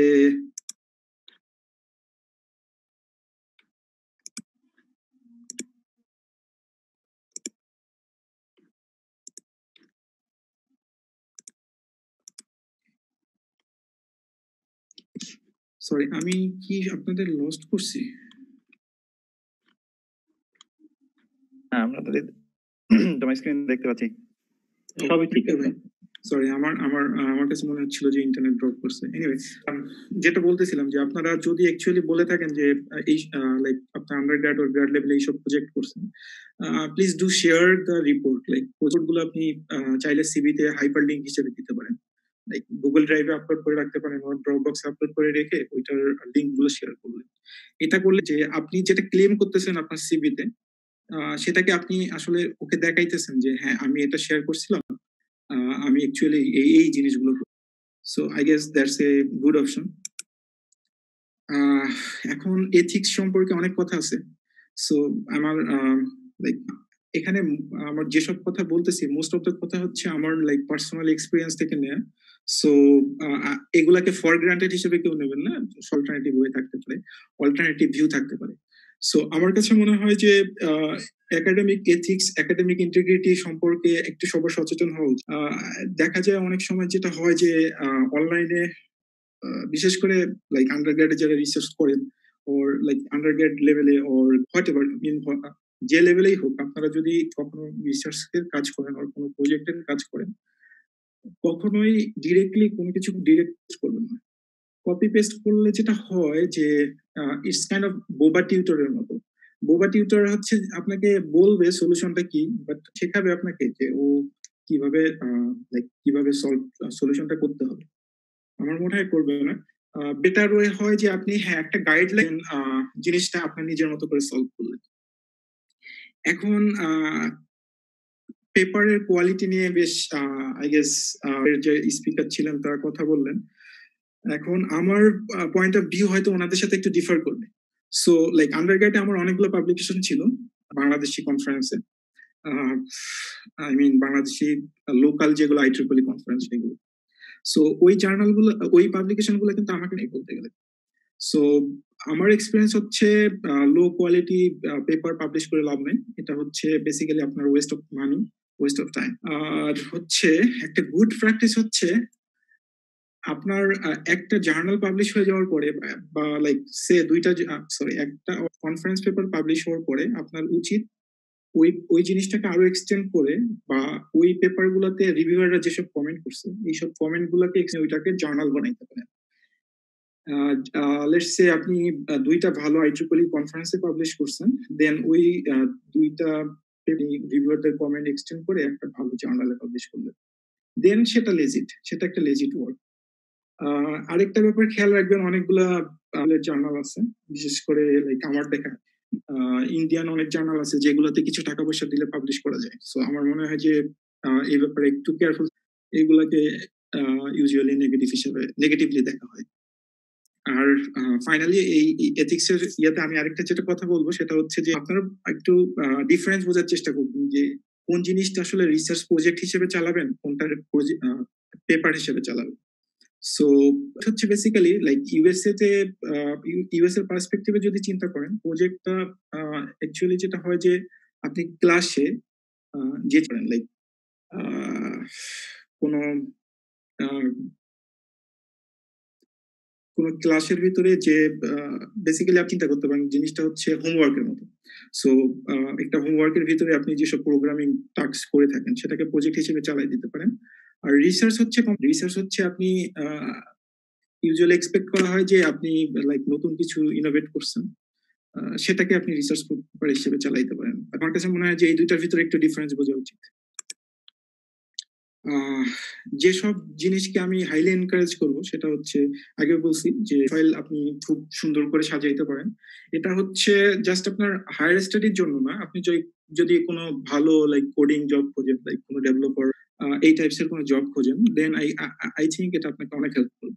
সরি আমি কি আপনাদের লস্ট করছি? হ্যাঁ আমরা তো দেখ- তোমার স্ক্রিন দেখতে পাচ্ছি। সবই ঠিক আছে। সরি আমার আমার আমার কাছে মনে হচ্ছিল যে ইন্টারনেট ড্রপ করছে। এনিওয়ে যেটা বলতেছিলাম যে আপনারা যদি অ্যাকচুয়ালি বলে থাকেন যে আহ, এই লাইক আপনার আন্ডারগ্রেড ওর গ্রেড লেভেলে এইসব প্রজেক্ট করছেন, please do share the report. Like project গুলো আপনি আহ, চাইলে সিভিতে হাইপার লিঙ্ক হিসেবে দিতে পারেন, লাইক গুগল ড্রাইভে আপলোড করে রাখতে পারেন, ওর ড্রপ বক্সে আপলোড করে রেখে ওইটার লিঙ্ক গুলো শেয়ার করলেন। এটা করলে যে আপনি যেটা ক্লেম করতেছেন আপনার সিভিতে, সেটাকে আপনি আসলে ওকে দেখাইতেছেন যে হ্যাঁ আমি এটা শেয়ার করছিলাম, আহ, আমি অ্যাকচুয়ালি এই এই জিনিসগুলো। So I guess that's a good option. এখন এথিক্স সম্পর্কে অনেক কথা আছে। সো আমার লাইক এখানে আমার যেসব কথা বলতেছি মোস্ট অফ দ্য কথা হচ্ছে আমার লাইক পার্সোনাল এক্সপিরিয়েন্স থেকে নেয়া। সো এগুলাকে ফর গ্রান্টেড হিসেবে কেউ নেবেন না, অল্টারনেটিভ ওয়ে থাকতে পারে, অল্টারনেটিভ ভিউ থাকতে পারে। সো আমার কাছে মনে হয় যে একাডেমিক এথিক্স, একাডেমিক ইন্টিগ্রিটি সম্পর্কে একটু সবার সচেতন হওয়া উচিত। আহ, দেখা যায় অনেক সময় যেটা হয় যে অনলাইনে বিশেষ করে লাইক আন্ডারগ্রেডে যারা রিসার্চ করেন ওর লাইক আন্ডারগ্রেড লেভেলে ওর হোয়াট এভার যে লেভেলেই হোক, আপনারা যদি কখনো রিসার্চের কাজ করেন আর কোনো প্রজেক্টের কাজ করেন, কখনোই ডিরেক্টলি কোনো কিছু ডিরেক্ট করবেন না। কপি পেস্ট করলে যেটা হয় যে ইটস কাইন্ড অফ বোবা টিউটরের মতো। বোবা টিউটর হচ্ছে আপনাকে বলবে সলিউশনটা কি, বাট শেখাবে আপনাকে যে ও কিভাবে লাইক কিভাবে সলভ সলিউশনটা করতে হবে। আমার মনে হয় করবে না। বেটার ওয়ে হয় যে আপনি হ্যাঁ একটা গাইডলাইন জিনিসটা আপনার নিজের মতো করে সলভ করলেন। এখন পেপারের কোয়ালিটি নিয়ে বেশ আই গেস যে স্পিকার ছিলেন তারা কথা বললেন। এখন আমার পয়েন্ট অফ ভিউ হয়তো ওনাদের সাথে একটু ডিফার করবে। সো লাইক আন্ডারগ্রেডে আমার অনেকগুলো পাবলিকেশন ছিল বাংলাদেশি কনফারেন্সে, আই মিন বাংলাদেশি লোকাল যেগুলো আই ট্রিপল ই কনফারেন্স সেগুলো। সো ওই জার্নাল গুলো ওই পাবলিকেশন গুলো কিন্তু আমাকে নেই বলতে গেলে। সো আমার এক্সপিরিয়েন্স হচ্ছে লো কোয়ালিটি পেপার পাবলিশ করে লাভ নেই। এটা হচ্ছে বেসিক্যালি আপনার waste of money, waste of time. আর হচ্ছে একটা গুড প্র্যাকটিস হচ্ছে আপনার একটা জার্নাল পাবলিশ হয়ে যাওয়ার পরে বা লাইক সে দুইটা সরি একটা কনফারেন্স পেপার পাবলিশ হওয়ার পরে আপনার উচিত ওই ওই জিনিসটাকে আরো এক্সটেন্ড করে বা ওই পেপার গুলাতে রিভিউয়াররা যেসব কমেন্ট করছে এইসব কমেন্ট গুলাকে ওইটাকে জার্নাল বানাইতে পারেন। লেটস সে আপনি দুইটা ভালো আই ট্রিপল ই কনফারেন্সে পাবলিশ করছেন, দেন ওই দুইটা রিভিউয়ারদের কমেন্ট এক্সটেন্ড করে একটা ভালো জার্নালে পাবলিশ করলেন, দেন সেটা লেজিট, সেটা একটা লেজিট ওয়ার্ক। আরেকটা ব্যাপার খেয়াল রাখবেন, অনেকগুলা জার্নাল আছে বিশেষ করে লাইক আমার দেখা ইন্ডিয়ান অনেক জার্নাল আছে যেগুলোতে কিছু টাকা পয়সা দিলে পাবলিশ করা যায়। সো আমার মনে হয় যে এই ব্যাপারে একটু কেয়ারফুল, এইগুলাকে ইউজুয়ালি নেগেটিভ হিসেবে নেগেটিভলি দেখা হয়। আর ফাইনালি এই এথিক্স এর ইয়াতে আমি আরেকটা যেটা কথা বলবো সেটা হচ্ছে যে আপনারা একটু ডিফারেন্স বোঝার চেষ্টা করবেন যে কোন জিনিসটা আসলে রিসার্চ প্রজেক্ট হিসেবে চালাবেন, কোনটা পেপার হিসেবে চালাবেন। সো হচ্ছে বেসিক্যালি লাইক ইউএসএ তে ইউএস এর পার্সপেক্টিভে যদি চিন্তা করেন, প্রজেক্টটা অ্যাকচুয়ালি যেটা হয় যে আপনি ক্লাসে যে করেন লাইক কোন কোন ক্লাসের ভিতরে যে বেসিক্যালি আপনি চিন্তা করতে পারেন জিনিসটা হচ্ছে হোমওয়ার্কের মতো। সো একটা হোমওয়ার্কের ভিতরে আপনি যেসব প্রোগ্রামিং টাস্ক করে থাকেন সেটাকে প্রজেক্ট হিসেবে চালাই দিতে পারেন। আর রিসার্চ হচ্ছে রিসার্চ হচ্ছে আপনি ইউজুয়ালি এক্সপেক্ট করা হয় যে আপনি লাইক নতুন কিছু ইনোভেট করছেন, সেটাকে আপনি রিসার্চ পেপার হিসেবে চালাইতে পারেন। আমার কাছে মনে হয় যে এই দুইটার ভিতরে একটু ডিফারেন্স বোঝা উচিত। যেসব জিনিসকে আমি হাইলি এনকারেজ করব সেটা হচ্ছে আগে বলছি যে ফাইল আপনি খুব সুন্দর করে সাজাইতে পারেন। এটা হচ্ছে জাস্ট আপনার হায়ার স্টাডির জন্য না, আপনি যদি কোনো ভালো লাইক কোডিং জব খোঁজেন, লাইক কোনো ডেভেলপার এই টাইপসের কোনো জব খোঁজেন, দেন আই আই থিঙ্ক এটা আপনাকে অনেক হেল্প করবে।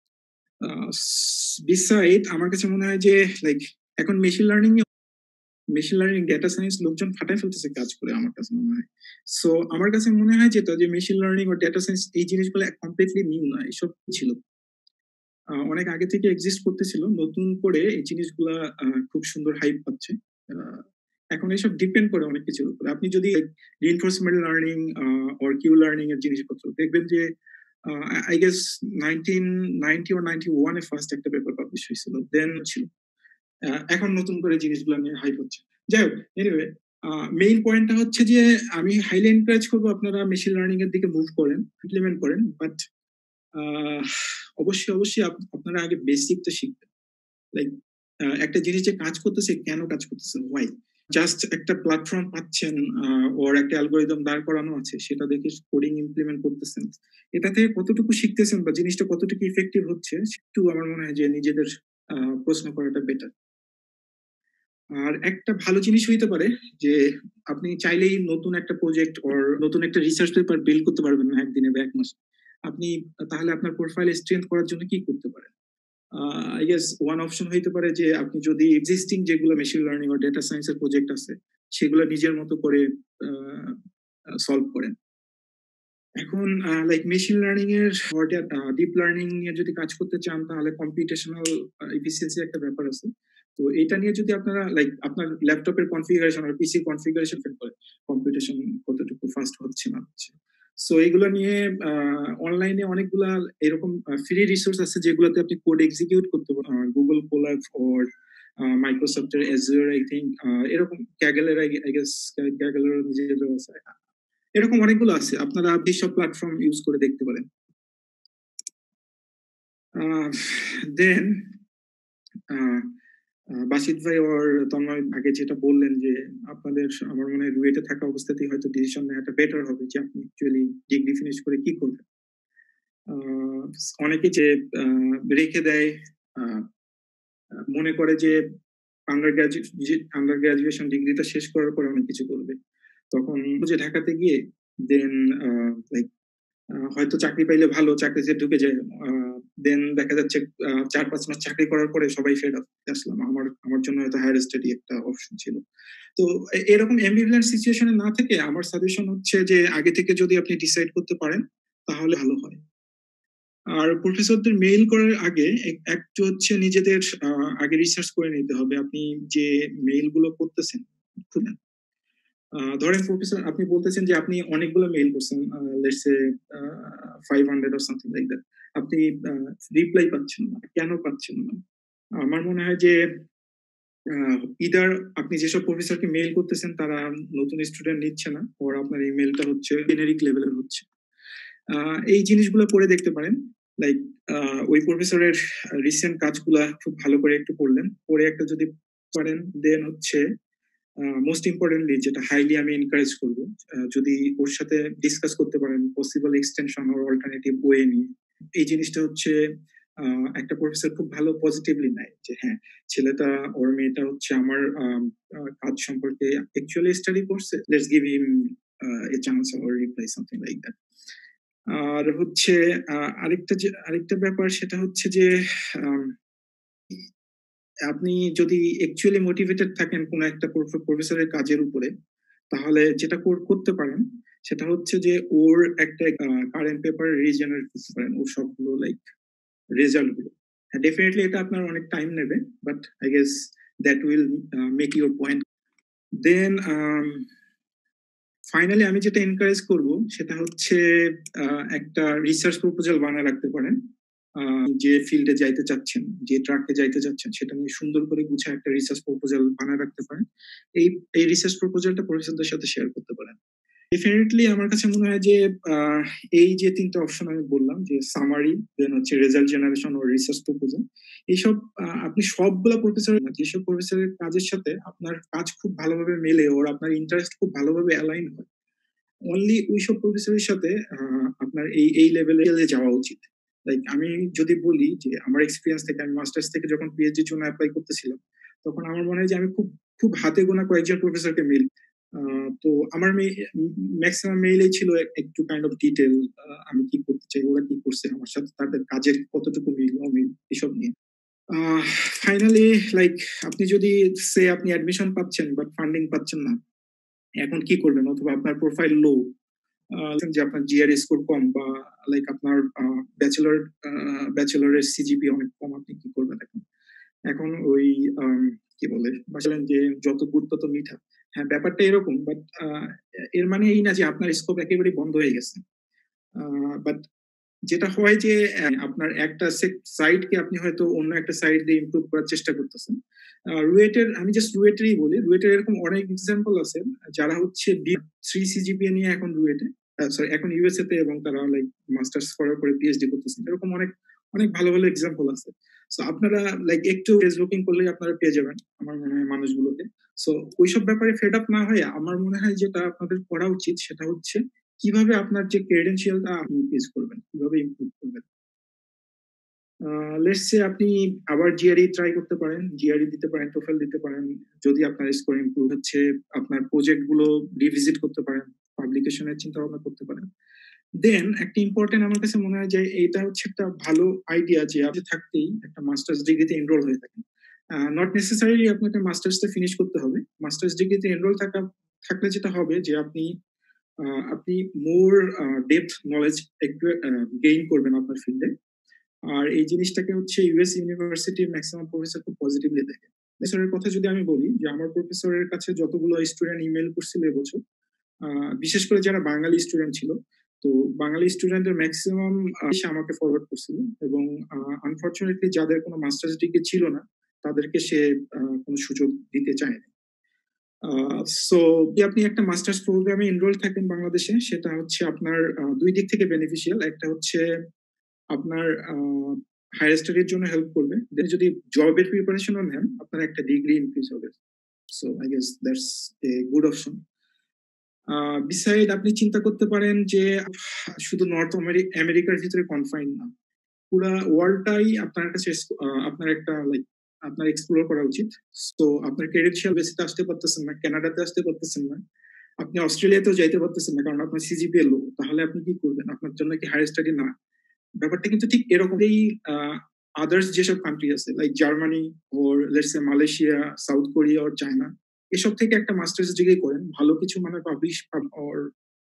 বিসাইড আমার কাছে মনে হয় যে লাইক এখন machine learning machine learning data science লোকজন ফাটাই ফেলতেছে কাজ করে আমার কাছে মনে হয়। সো আমার কাছে মনে হয় যেটা যে মেশিন লার্নিং ও ডেটা সায়েন্স এই জিনিসগুলো কমপ্লিটলি নিউ না, এসব ছিল অনেক আগে থেকে এক্সিস্ট করতেছিল, নতুন করে এই জিনিসগুলা খুব সুন্দর হাইপ পাচ্ছে। এখন এইসব ডিপেন্ড করে অনেক কিছুর উপরে। আপনি যদি reinforcement learning or Q learning এর জিনিসপত্র দেখবেন যে I guess nineteen ninety or ninety-one এ ফার্স্ট একটা পেপার পাবলিশ হয়েছিল, দেন ছিল। আহ, এখন নতুন করে জিনিসগুলো নিয়ে হাইপ হচ্ছে। যাই হোক, এনিওয়ে মেইন পয়েন্টটা হচ্ছে যে আমি হাইলি এনকারেজ করবো আপনারা মেশিন লার্নিং এর দিকে মুভ করেন, ইমপ্লিমেন্ট করেন, বাট অবশ্যই অবশ্যই আপ- আপনারা আগে বেসিকটা শিখবেন। লাইক একটা জিনিস যে কাজ করতেছে, কেন কাজ করতেছে, ওয়াই। জাস্ট একটা প্ল্যাটফর্ম পাচ্ছেন ওর একটা অ্যালগোরিদম দাঁড় করানো আছে, সেটা দেখে কোডিং ইমপ্লিমেন্ট করতেছেন, এটা থেকে কতটুকু শিখতেছেন বা জিনিসটা কতটুকু ইফেক্টিভ হচ্ছে, একটু আমার মনে হয় যে নিজেদের আহ, প্রশ্ন করাটা বেটার। আর একটা ভালো জিনিস হইতে পারে যে আপনি চাইলেই নতুন একটা প্রজেক্ট ওর নতুন একটা রিসার্চ পেপার বিল্ড করতে পারবেন না একদিনে বা এক মাসে। আপনি তাহলে আপনার প্রোফাইল স্ট্রেংথ করার জন্য কি করতে পারেন? আই গেস ওয়ান অপশন হইতে পারে যে আপনি যদি এক্সিস্টিং যেগুলো মেশিন লার্নিং ও ডেটা সায়েন্সের প্রজেক্ট আছে সেগুলো নিজের মতো করে সলভ করেন। এখন লাইক মেশিন লার্নিং এর ডিপ লার্নিং নিয়ে যদি কাজ করতে চান, তাহলে কম্পিউটেশনাল এফিসিয়েন্সি একটা ব্যাপার আছে। তো এটা নিয়ে যদি আপনারা লাইক আপনার ল্যাপটপের কনফিগারেশন আর পিসি কনফিগারেশন করে কম্পিউটেশন কতটুকু ফাস্ট হচ্ছে না হচ্ছে, সো এগুলো নিয়ে অনলাইনে অনেকগুলা এরকম ফ্রি রিসোর্স আছে যেগুলোতে আপনি কোড এক্সিকিউট করতে পারেন, গুগল কোল্যাব ওর মাইক্রোসফটের এজুর, আই থিঙ্ক এরকম ক্যাগেলের, আই গেস ক্যাগেলের নিজেদের আছে, এরকম অনেকগুলো আছে, আপনারা সব প্ল্যাটফর্ম ইউজ করে দেখতে পারেন। দেন বাসিত ভাই ওর তন্ময় আগে যেটা বললেন যে আপনাদের আমার মনে হয় রুয়েটে থাকা অবস্থাতেই হয়তো ডিসিশন নেওয়াটা বেটার হবে যে আপনি অ্যাকচুয়ালি ডিগ্রি ফিনিশ করে কি করবেন। আহ, অনেকে যে আহ, রেখে দেয়, আহ, মনে করে যে আন্ডার গ্রাজুয়েট আন্ডার গ্রাজুয়েশন ডিগ্রিটা শেষ করার পরে অনেক কিছু করবে, তখন যে ঢাকাতে গিয়ে দেন লাইক হয়তো চাকরি পাইলে ভালো, চাকরিতে ঢুকে যায়, দেন দেখা যাচ্ছে আহ, চার পাঁচ মাস চাকরি করার পরে সবাই ফেড আসলাম, আমার আমার জন্য হয়তো হায়ার স্টাডি একটা অপশন ছিল। তো এ- এরকম অ্যাম্বিভ্যালেন্ট সিচুয়েশনে না থেকে আমার সাজেশন হচ্ছে যে আগে থেকে যদি আপনি ডিসাইড করতে পারেন তাহলে ভালো হয়। আর প্রফেসরদের মেইল করার আগে এক- একটু হচ্ছে নিজেদের আহ, আগে রিসার্চ করে নিতে হবে আপনি যে মেইল গুলো করতেছেন। খুব- আহ, ধরেন প্রফেসর আপনি বলতেছেন যে আপনি অনেকগুলো মেইল করছেন, let's say five hundred or something like that, আপনি রিপ্লাই পাচ্ছেন না, কেন পাচ্ছেন না? আমার মনে হয় যে ইদার আপনি যেসব প্রফেসরকে মেইল করতেছেন তারা নতুন স্টুডেন্ট নিচ্ছে না, ওর আপনার ইমেলটা হচ্ছে জেনেরিক লেভেলের হচ্ছে। আহ, এই জিনিসগুলো পড়ে দেখতে পারেন, লাইক ওই প্রফেসরের রিসেন্ট কাজগুলা খুব ভালো করে একটু পড়লেন, পড়ে একটা যদি পারেন, দেন হচ্ছে মোস্ট ইম্পর্টেন্টলি যেটা হাইলি আমি এনকারেজ করবো, আহ, যদি ওর সাথে ডিসকাস করতে পারেন possible extension or alternative way নিয়ে। এই জিনিসটা হচ্ছে আহ, একটা প্রফেসর খুব ভালো পজিটিভলি নেয় যে হ্যাঁ, ছেলেটা ওর মেয়েটা হচ্ছে আমার আম, আহ, কাজ সম্পর্কে অ্যাকচুয়ালি স্টাডি করছে, let's give him a chance or reply something like that. আর হচ্ছে আহ, আরেকটা যে আরেকটা ব্যাপার সেটা হচ্ছে যে আম, আপনি যদি অ্যাকচুয়ালি মোটিভেটেড থাকেন কোনো একটা প্রফেসরের কাজের উপরে, তাহলে যেটা কর- করতে পারেন সেটা হচ্ছে যে ওর একটা কারেন্ট পেপার রিজেনারেট করতে পারেন, ওর সবগুলো লাইক রেজাল্ট গুলো। হ্যাঁ, ডেফিনেটলি এটা আপনার অনেক টাইম নেবে, but I guess that will make your point. Then finally আমি যেটা এনকারেজ করব সেটা হচ্ছে আহ, একটা রিসার্চ প্রপোজাল বানায় রাখতে পারেন, আহ, যে ফিল্ডে যাইতে চাচ্ছেন, যে ট্র্যাকে যাইতে চাচ্ছেন সেটা নিয়ে সুন্দর করে গুছিয়ে একটা রিসার্চ প্রপোজাল বানায় রাখতে পারেন। এই এই রিসার্চ প্রপোজালটা প্রফেসরদের সাথে শেয়ার করতে পারেন। ডেফিনেটলি আমার কাছে মনে হয় যে আহ, এই যে তিনটা অপশন আমি বললাম, যে সামারি, দেন হচ্ছে রেজাল্ট জেনারেশন ও রিসার্চ প্রপোজাল, এইসব আহ, আপনি সবগুলা প্রফেসর যেসব প্রফেসরের কাজের সাথে আপনার কাজ খুব ভালোভাবে মেলে ওর আপনার ইন্টারেস্ট খুব ভালোভাবে অ্যালাইন হয়, অনলি ওইসব প্রফেসরের সাথে আহ, আপনার এই এই লেভেলে যাওয়া উচিত। লাইক আমি যদি বলি যে আমার এক্সপিরিয়েন্স থেকে, আমি মাস্টার্স থেকে যখন পিএইচডির জন্য অ্যাপ্লাই করতেছিলাম, তখন আমার মনে হয় যে আমি খুব খুব হাতে গোনা কয়েকজন প্রফেসরকে মেল, তো আমার ম্যাক্সিমাম মেইলেই ছিল একটু কাইন্ড অফ ডিটেল, আমি কি করতে চাই, ওরা কি করছে আমার সাথে, তাদের কাজের কতটুকু মিল অমিল এসব নিয়ে। ফাইনালি লাইক আপনি যদি সে আপনি অ্যাডমিশন পাচ্ছেন বাট ফান্ডিং পাচ্ছেন না, এখন কি করবেন? অথবা আপনার প্রোফাইল লো, যে আপনার জিআর স্কোর কম, বা লাইক আপনার ব্যাচেলর ব্যাচেলরের সিজিপি অনেক কম, আপনি কি করবেন এখন? এখন ওই আম, কি বলে বললেন যে যত গুড় তত মিঠা, হ্যাঁ ব্যাপারটা এরকম, বাট এর মানে এই না যে আপনার স্কোপ একেবারে বন্ধ হয়ে গেছে, বাট যেটা হয় যে আহ, আপনার একটা সাইডকে আপনি হয়তো অন্য একটা সাইড দিয়ে ইমপ্রুভ করার চেষ্টা করতেছেন। রুয়েটের আমি জাস্ট রুয়েটেরই বলি, রুয়েটের এরকম অনেক এক্সাম্পল আছে যারা হচ্ছে থ্রি সিজিপিএ নিয়ে এখন রুয়েটে সরি এখন ইউএসএ তে এবং তারা লাইক মাস্টার্স করার পরে পিএইচডি করতেছেন, এরকম অনেক অনেক ভালো ভালো এক্সাম্পল আছে। সো আপনারা লাইক একটু ফেসবুকিং করলেই আপনারা পেয়ে যাবেন আমার মনে হয় মানুষগুলোকে। সো ওইসব ব্যাপারে ফেড আপ না হয়ে আমার মনে হয় যেটা আপনাদের করা উচিত সেটা হচ্ছে কিভাবে আপনার যে ক্রেডেনশিয়ালটা আপনি ইনক্রিজ করবেন, কিভাবে ইমপ্রুভ করবেন। লেটস সে আপনি আবার জিআরই ট্রাই করতে পারেন, জিআরই দিতে পারেন, টোফেল দিতে পারেন। যদি আপনার স্কোর ইমপ্রুভ হচ্ছে, আপনার প্রজেক্ট গুলো রিভিজিট করতে পারেন, পাবলিকেশনের চিন্তা ভাবনা করতে পারেন। দেন একটা ইম্পর্টেন্ট আমার কাছে মনে হয় যে এটা হচ্ছে একটা ভালো আইডিয়া যে আপনি থাকতেই একটা মাস্টার্স ডিগ্রিতে এনরোল হয়ে থাকেন। নট নেসেসারিলি আপনাকে মাস্টার্সটা ফিনিশ করতে হবে। মাস্টার্স ডিগ্রিতে এনরোল থাকা থাকলে যেটা হবে যে আপনি আহ, আপনি মোর ডেপথ নলেজ গেইন করবেন আপনার ফিল্ডে। আর এই জিনিসটাকে হচ্ছে ইউএস ইউনিভার্সিটির ম্যাক্সিমাম প্রফেসর খুব পজিটিভলি দেখে। প্রফেসরের কথা যদি আমি বলি যে আমার প্রফেসরের কাছে যতগুলো স্টুডেন্ট ইমেল করছিল এবছর, আহ, বিশেষ করে যারা বাঙালি স্টুডেন্ট ছিল, তো বাঙালি স্টুডেন্টের ম্যাক্সিমাম আমাকে ফরওয়ার্ড করছিল এবং আনফরচুনেটলি যাদের কোনো মাস্টার্স ডিগ্রি ছিল না তাদেরকে সে আহ, কোনো সুযোগ দিতে চায়নি। সো আপনি একটা মাস্টার্স প্রোগ্রামে এনরোল থাকেন বাংলাদেশে, সেটা হচ্ছে আপনার আহ, দুই দিক থেকে বেনিফিশিয়াল। একটা হচ্ছে আপনার হায়ার স্টাডির জন্য হেল্প করবে, দেন যদি জবের প্রিপারেশনও নেন আপনার একটা ডিগ্রি ইনক্রিজ হবে। So I guess that's a good option. Beside আপনি চিন্তা করতে পারেন যে শুধু নর্থ আমেরিকার ভিতরে কনফাইন না, পুরা ওয়ার্ল্ডটাই আপনার কাছে আহ, আপনার একটা লাইক আপনার এক্সপ্লোর করা উচিত। তো আপনার ক্রেডেনশিয়াল বেসিতে আসতে পারতেছেন না, কানাডাতে আসতে পারতেছেন না, আপনি অস্ট্রেলিয়াতেও যাইতে পারতেছেন না কারণ আপনার সিজিপিএ লো, তাহলে আপনি কি করবেন? আপনার জন্য কি হায়ার স্টাডি না? ব্যাপারটা কিন্তু ঠিক এরকমই। আদার্স যেসব কান্ট্রি আছে like Germany or let's say Malaysia, South Korea or China, এসব থেকে একটা মাস্টার্স ডিগ্রি করেন, ভালো কিছু মানে পাবলিশ ওর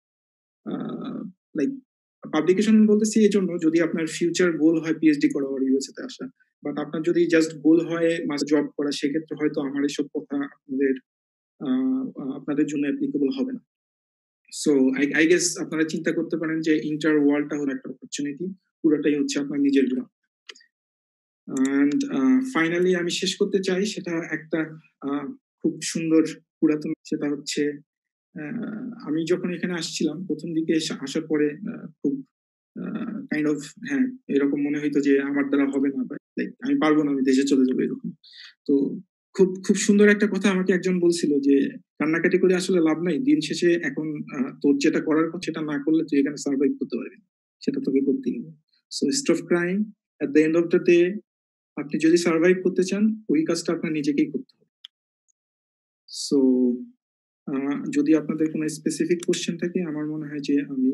লাইক পাবলিকেশন বলতেছি এই জন্য যদি আপনার ফিউচার গোল হয় পিএইচডি করা আর ইউএসএ তে আসা, বাট আপনার যদি জাস্ট গোল হয় জব করা, সেক্ষেত্রে হয়তো আমার এসব কথা আপনাদের আপনাদের জন্য অ্যাপ্লিকেবল হবে না। সো আই গেস আপনারা চিন্তা করতে পারেন যে ইন্টার ওয়ার্ল্ডটা হলো একটা অপরচুনিটি, পুরোটাই হচ্ছে আপনার নিজের গ্রাম। অ্যান্ড ফাইনালি আমি শেষ করতে চাই সেটা একটা খুব সুন্দর পুরাতন, সেটা হচ্ছে আমি যখন এখানে আসছিলাম প্রথম দিকে আসার পরে খুব কাইন্ড অফ হ্যাঁ এরকম মনে হইতো যে আমার দ্বারা হবে না, লাইক আমি পারবো না, আমি দেশে চলে যাবো এরকম। তো খুব খুব সুন্দর একটা কথা আমাকে একজন বলছিল যে কান্নাকাটি করে আসলে লাভ নাই, দিন শেষে এখন তোর যেটা করার কথা সেটা না করলে তুই এখানে সার্ভাইভ করতে পারবি, সেটা তোকে করতেই হবে। So stop crying, at the end of the day আপনি যদি সার্ভাইভ করতে চান ওই কাজটা আপনার নিজেকেই করতে হবে। সো যদি আপনাদের কোনো স্পেসিফিক কোশ্চেন থাকে আমার মনে হয় যে আমি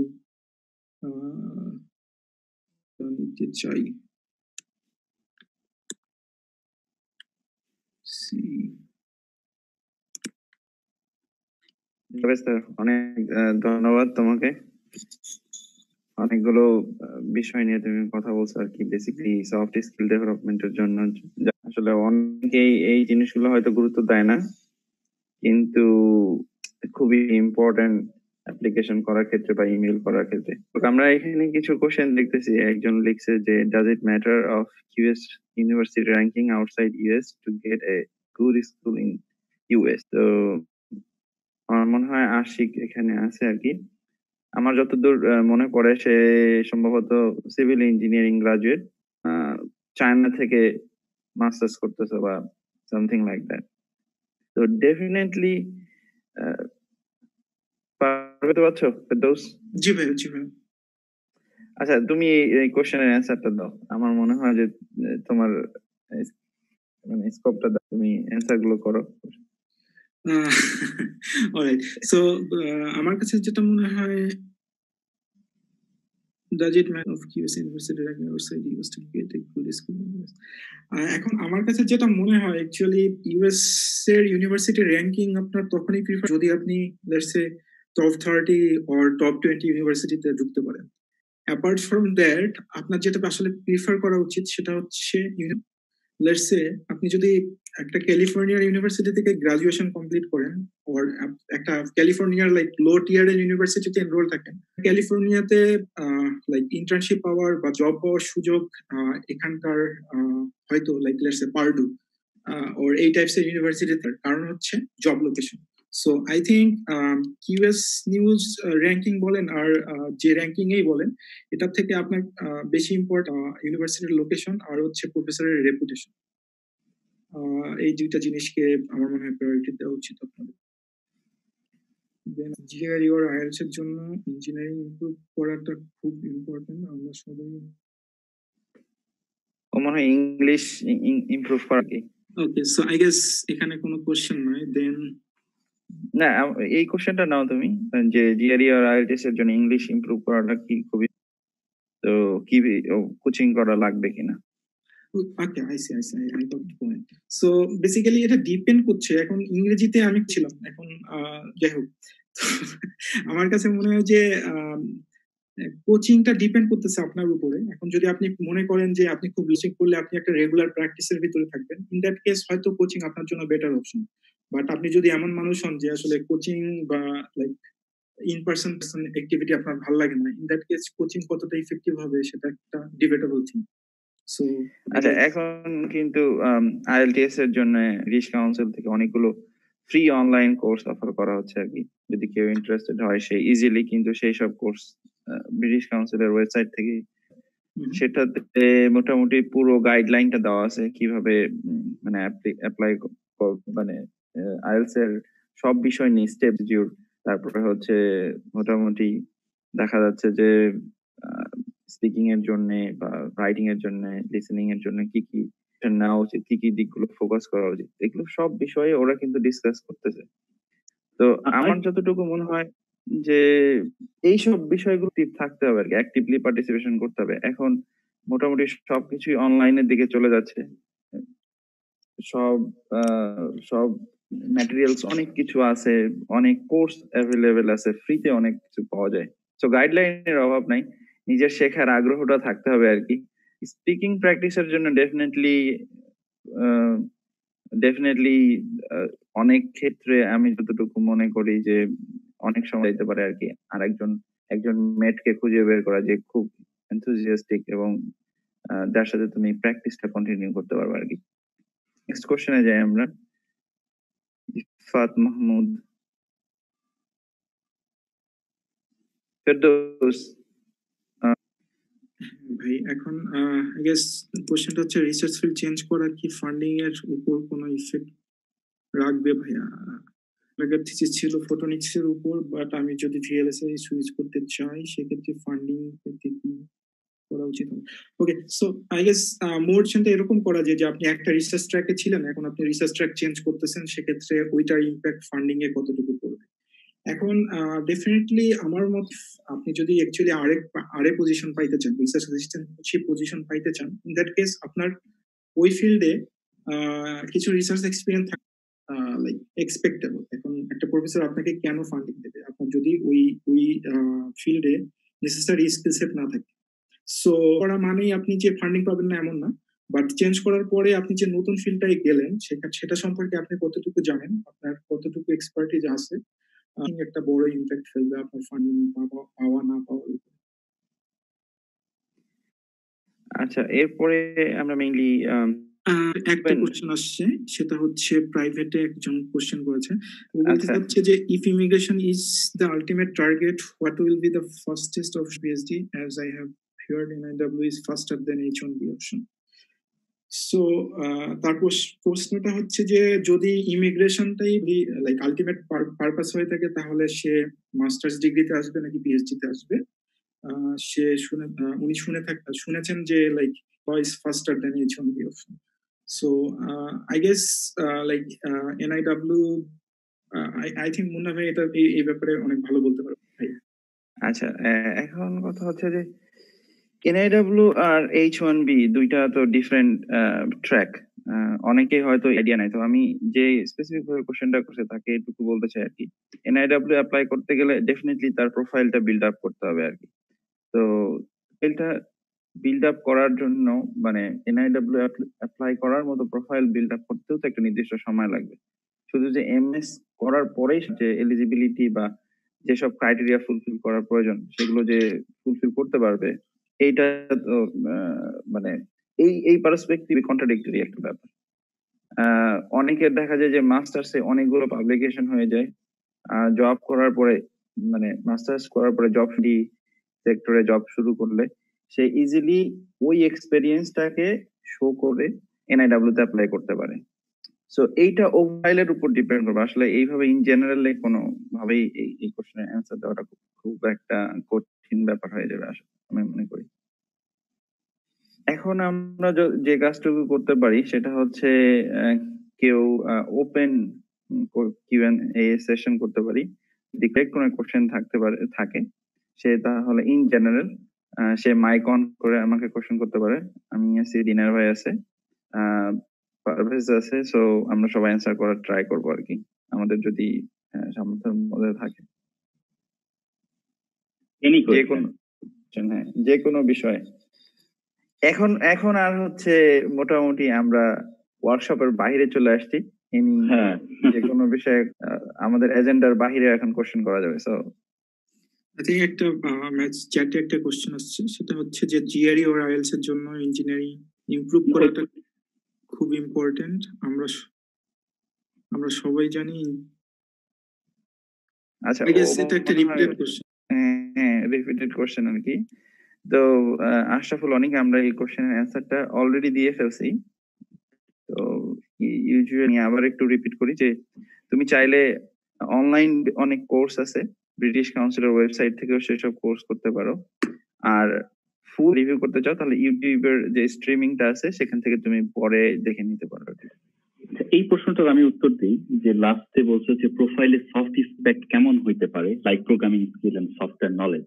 নিতে চাই। অনেক ধন্যবাদ তোমাকে, অনেকগুলো বিষয় নিয়ে তুমি কথা বলছো আর কি, বেসিক্যালি সফট স্কিল ডেভেলপমেন্টের জন্য। আসলে অনেকেই এই জিনিসগুলো হয়তো গুরুত্ব দেয় না, কিন্তু খুবই ইম্পর্টেন্ট অ্যাপ্লিকেশন করার ক্ষেত্রে বা ইমেল করার ক্ষেত্রে। আমরা এখানে কিছু কোশ্চেন দেখতেছি। একজন লিখছে যে does it matter of US university ranking outside US to get a good school in US? তো আমার মনে হয় আশিক এখানে আছে আর কি, আমার যতদূর মনে পড়ে সে সম্ভবত সিভিল ইঞ্জিনিয়ারিং গ্রাজুয়েট, চায়না থেকে মাস্টার্স করতেছে বা সামথিং লাইক দ্যাট। তো ডেফিনেটলি পারতে পারছো ফেরদৌস? জি ভাই, জি ভাই। আচ্ছা, তুমি এই কোশ্চেনের অ্যান্সারটা দাও। আমার মনে হয় যে তোমার মানে স্কোপটা দাও, তুমি অ্যান্সার গুলো করো। অলরাইট, সো আমার কাছে যেটা মনে হয় does it matter of QS university ranking outside U S to get a good school? এখন আমার কাছে যেটা মনে হয় অ্যাকচুয়ালি ইউএস এর ইউনিভার্সিটি র্যাঙ্কিং আপনার তখনই প্রিফার যদি আপনি let's say top thirty or top twenty ইউনিভার্সিটিতে ঢুকতে পারেন। অ্যাপার্ট ফ্রম দ্যাট আপনার যেটা আসলে প্রিফার করা উচিত সেটা হচ্ছে লেটস সে আপনি যদি একটা ক্যালিফোর্নিয়ার ইউনিভার্সিটি থেকে গ্রাজুয়েশন কমপ্লিট করেন ওর একটা ক্যালিফোর্নিয়ার লাইক লো টিয়ারের ইউনিভার্সিটিতে এনরোল থাকেন, ক্যালিফোর্নিয়াতে লাইক ইন্টার্নশিপ পাওয়ার বা জব পাওয়ার সুযোগ আহ, এখানকার আহ, হয়তো like let's say Purdue or এই টাইপস এর ইউনিভার্সিটিতে, কারণ হচ্ছে job location. So I think QS news ranking বলেন আর আহ, যে র্যাঙ্কিং এই বলেন, এটার থেকে আপনার আহ, বেশি ইম্পর্টেন্ট ইউনিভার্সিটির লোকেশন আর হচ্ছে প্রফেসরের রেপুটেশন। এই দুইটা জিনিসকে আমার মনে হয় প্রায়োরিটি দেওয়া উচিত আপনাদের। দেন জিআরই আর আইএলটিএস এর জন্য ইঞ্জিনিয়ারিং ইমপ্রুভ করাটা খুব ইম্পর্টেন্ট। আমরা সবাই ও মনে হয় ইংলিশ ইমপ্রুভ করা কি? ওকে, সো আই গেস এখানে কোনো কোশ্চেন নাই। দেন না, আম- এই কোশ্চেনটা নাও তুমি, যে জিআরই আর আইএলটিএস এর জন্য ইংলিশ ইমপ্রুভ করাটা কি খুবই, তো কি কোচিং করা লাগবে কিনা? Okay, I see I see I got the point. So basically এটা ডিপেন্ড করছে, এখন ইংরেজিতে আমি ছিলাম, এখন আহ, যাই হোক আমার কাছে মনে হয় যে কোচিংটা ডিপেন্ড করতেছে আপনার উপরে। এখন যদি আপনি মনে করেন যে আপনি খুব কোচিং করলে আপনি একটা রেগুলার প্র্যাকটিসের ভিতরে থাকবেন, ইন দ্যাট কেস হয়তো কোচিং আপনার জন্য বেটার অপশন। বাট আপনি যদি এমন মানুষ হন যে আসলে কোচিং বা লাইক ইন পার্সন অ্যাক্টিভিটি আপনার ভালো লাগে না, ইন দ্যাট কেস কোচিং কতটা ইফেক্টিভ হবে সেটা একটা ডিবেটেবল থিং। সো আচ্ছা, এখন কিন্তু আইএলটিএস এর জন্য ব্রিটিশ কাউন্সিল থেকে অনেকগুলো ফ্রি অনলাইন কোর্স অফার করা হচ্ছে আর কি। যদি কেউ ইন্টারেস্টেড হয় সে ইজিলি কিন্তু সেই সব কোর্স ব্রিটিশ কাউন্সিলের ওয়েবসাইট থেকে, সেটাতে মোটামুটি পুরো গাইডলাইনটা দেওয়া আছে কিভাবে উম, মানে অ্যাপ্লাই মানে আইএলটিএস এর সব বিষয় নিয়ে স্টেপ জিউর। তারপরে হচ্ছে মোটামুটি দেখা যাচ্ছে যে স্পিকিং এর জন্য বা রাইটিং এর জন্য, লিসেনিং এর জন্য কি কি নেওয়া উচিত, কি কি দিকগুলো ফোকাস করা উচিত, এগুলো সব বিষয়ে ওরা কিন্তু ডিসকাস করতেছে। তো আমার যতটুকু মনে হয় যে এইসব বিষয়গুলো থাকতে হবে আর কি, অ্যাক্টিভলি পার্টিসিপেশন করতে হবে। এখন মোটামুটি সবকিছুই অনলাইনের দিকে চলে যাচ্ছে, সব আহ, সব ম্যাটেরিয়ালস অনেক কিছু আছে, অনেক কোর্স অ্যাভেলেবেল আছে, ফ্রিতে অনেক কিছু পাওয়া যায়। সো গাইডলাইনের অভাব নাই, নিজের শেখার আগ্রহটা থাকতে হবে আর কি। স্পিকিং প্র্যাকটিসের জন্য ডেফিনেটলি ডেফিনেটলি অনেক ক্ষেত্রে আমি যতটুকু মনে করি যে অনেক সময় দিতে পারে আর কি আর একজন একজন মেটকে খুঁজে বের করা যে খুব এনথুজিয়াস্টিক এবং আহ, যার সাথে তুমি প্র্যাকটিসটা কন্টিনিউ করতে পারবে আর কি। নেক্সট কোশ্চেনে যাই আমরা। ইফাত মাহমুদ, ফেরদৌস, ভাই এখন আই গেস কোশ্চেনটা হচ্ছে রিসার্চ ফিল্ড চেঞ্জ করা কি ফান্ডিং এর উপর কোনো ইফেক্ট রাখবে? ভাইয়া আগের থিসিস ছিল ফটোনিক্স এর উপর, বাট আমি যদি ভিএলএসআই সুইচ করতে চাই সেক্ষেত্রে ফান্ডিং পেতে কি করা উচিত? ওকে, সো আই গেস মোরশনটা এরকম করা যায় যে আপনি একটা রিসার্চ ট্র্যাকে ছিলেন, এখন আপনি রিসার্চ ট্র্যাক চেঞ্জ করতেছেন, সেক্ষেত্রে ওইটার ইম্প্যাক্ট ফান্ডিং এ কতটুকু পড়বে। এখন ডেফিনেটলি আমার মত আপনি যদি অ্যাকচুয়ালি আরেক আরে পজিশন পাইতে চান, রিসার্চ অ্যাসিস্ট্যান্টশিপ পজিশন পাইতে চান, ইন দ্যাট কেস আপনার ওই ফিল্ডে কিছু রিসার্চ এক্সপিরিয়েন্স লাইক এক্সপেক্টেবল। এখন একটা প্রফেসর আপনাকে কেন ফান্ডিং দেবে আপনার যদি ওই ওই ফিল্ডে নেসেসারি স্কিল সেট না থাকে। সো করা মানেই আপনি যে ফান্ডিং পাবেন না এমন না, বাট চেঞ্জ করার পরে আপনি যে নতুন ফিল্ডটাই গেলেন সেটা সেটা সম্পর্কে আপনি কতটুকু জানেন, আপনার কতটুকু এক্সপার্টিজ আছে, একটা বড় ইম্প্যাক্ট ফেলবে আপনার ফান্ডিং পাওয়া না পাওয়ার উপর। আচ্ছা, এরপরে আমরা মেইনলি একটা কোশ্চেন আসছে, সেটা হচ্ছে প্রাইভেটে একজন কোশ্চেন করেছে, ও বলতে আচ্ছা। চাচ্ছে যে if immigration is the ultimate target, what will be the fastest of PhD, as I have heard NIW is faster than H one B option. So তারপর প্রশ্নটা হচ্ছে যে যদি ইমিগ্রেশনটাই লাইক আলটিমেট পারপাস হয়ে থাকে তাহলে সে মাস্টার্স ডিগ্রিতে আসবে নাকি পিএইচডি তে আসবে? সে শুনে উনি শুনে থাক শুনেছেন যে like is faster than H one B option. So I guess like NIW I think Munna ভাই এটা এই ব্যাপারে অনেক ভালো বলতে পারবে ভাই। আচ্ছা, এখন কথা হচ্ছে যে এনআইডব্লিউ আর এইচ ওয়ান বি দুইটা তো ডিফারেন্ট ট্র্যাক। অনেকেই হয়তো আইডিয়া নাই, তো আমি যে স্পেসিফিক ভাবে কোশ্চেনটা করছে তাকে এটুকু বলতে চাই আর কি। এনআইডব্লিউ অ্যাপ্লাই করতে গেলে ডেফিনেটলি তার প্রোফাইলটা বিল্ড আপ করতে হবে আর কি। তো এটা বিল্ড আপ করার জন্য মানে এনআইডব্লিউ অ্যাপ্লাই করার মতো প্রোফাইল বিল্ড আপ করতেও তো একটা নির্দিষ্ট সময় লাগবে। শুধু যে এমএস করার পরেই যে এলিজিবিলিটি বা যেসব ক্রাইটেরিয়া ফুলফিল করার প্রয়োজন সেগুলো যে ফুলফিল করতে পারবে এইটা তো আহ, মানে এই এই পার্সপেক্টিভে কন্ট্রাডিক্টরি একটা ব্যাপার। আহ, অনেকের দেখা যায় যে মাস্টার্সে অনেকগুলো পাবলিকেশন হয়ে যায়, জব করার পরে মানে মাস্টার্স করার পরে জব সেক্টরে জব শুরু করলে সে ইজিলি ওই এক্সপেরিয়েন্সটাকে শো করে এনআইডব্লিউ তে অ্যাপ্লাই করতে পারে। সো এইটা ওভাইলের উপর ডিপেন্ড করবে। আসলে এইভাবে ইন জেনারেলে কোনো ভাবেই এই এই কোশ্চেনের অ্যান্সার দেওয়াটা খুব খুব একটা কঠিন ব্যাপার হয়ে যাবে আসলে আমি মনে করি। এখন আমরা য- যে কাজটুকু করতে পারি সেটা হচ্ছে আহ, কেউ open Q and A session করতে পারি। যদি correct কোনো কোশ্চেন থাকতে পারে থাকে সে তাহলে ইন জেনারেল সে মাইক অন করে আমাকে কোশ্চেন করতে পারে। আমি আছি, দিনার ভাই আছে, আহ পারভেজ আছে। সো আমরা সবাই অ্যান্সার করার ট্রাই করবো আর কি, আমাদের যদি আহ, সামর্থ্যের মধ্যে থাকে এনি যে কোনো হ্যাঁ যে কোনো বিষয়। এখন এখন আর হচ্ছে মোটামুটি আমরা ওয়ার্কশপের বাইরে চলে আসছি। এনি হ্যাঁ যে কোনো বিষয়ে আহ, আমাদের এজেন্ডার বাইরে এখন কোশ্চেন করা যাবে। সো আই থিঙ্ক একটা ম্যাথ চ্যাটে একটা কোশ্চেন আসছে, সেটা হচ্ছে যে জিআরই আর আইএলস এর জন্য ইঞ্জিনিয়ারিং ইমপ্রুভ করাটা খুব ইম্পর্টেন্ট। আমরা স- আমরা সবাই জানি। আচ্ছা, আই গেস ও এটা একটা মনে হয় রিপিটেড কোশ্চেন। হ্যাঁ রিপিটেড কোশ্চেন আর কি। তো আহ, আশরাফুল, অনেক আমরা এই কোশ্চেনের অ্যান্সারটা অলরেডি দিয়ে ফেলছি। তো ইউজুয়ালি আবার একটু রিপিট করি যে তুমি চাইলে অনলাইন অনেক কোর্স আছে, ব্রিটিশ কাউন্সিলের ওয়েবসাইট থেকেও সেসব কোর্স করতে পারো। আর ফুল রিভিউ করতে চাও তাহলে ইউটিউবের যে স্ট্রিমিংটা আছে সেখান থেকে তুমি পরে দেখে নিতে পারো। এই প্রশ্নটার আমি উত্তর দিই যে লাস্টে বলছে যে প্রোফাইলে সফট স্পেক কেমন হইতে পারে, like programming skill and software knowledge.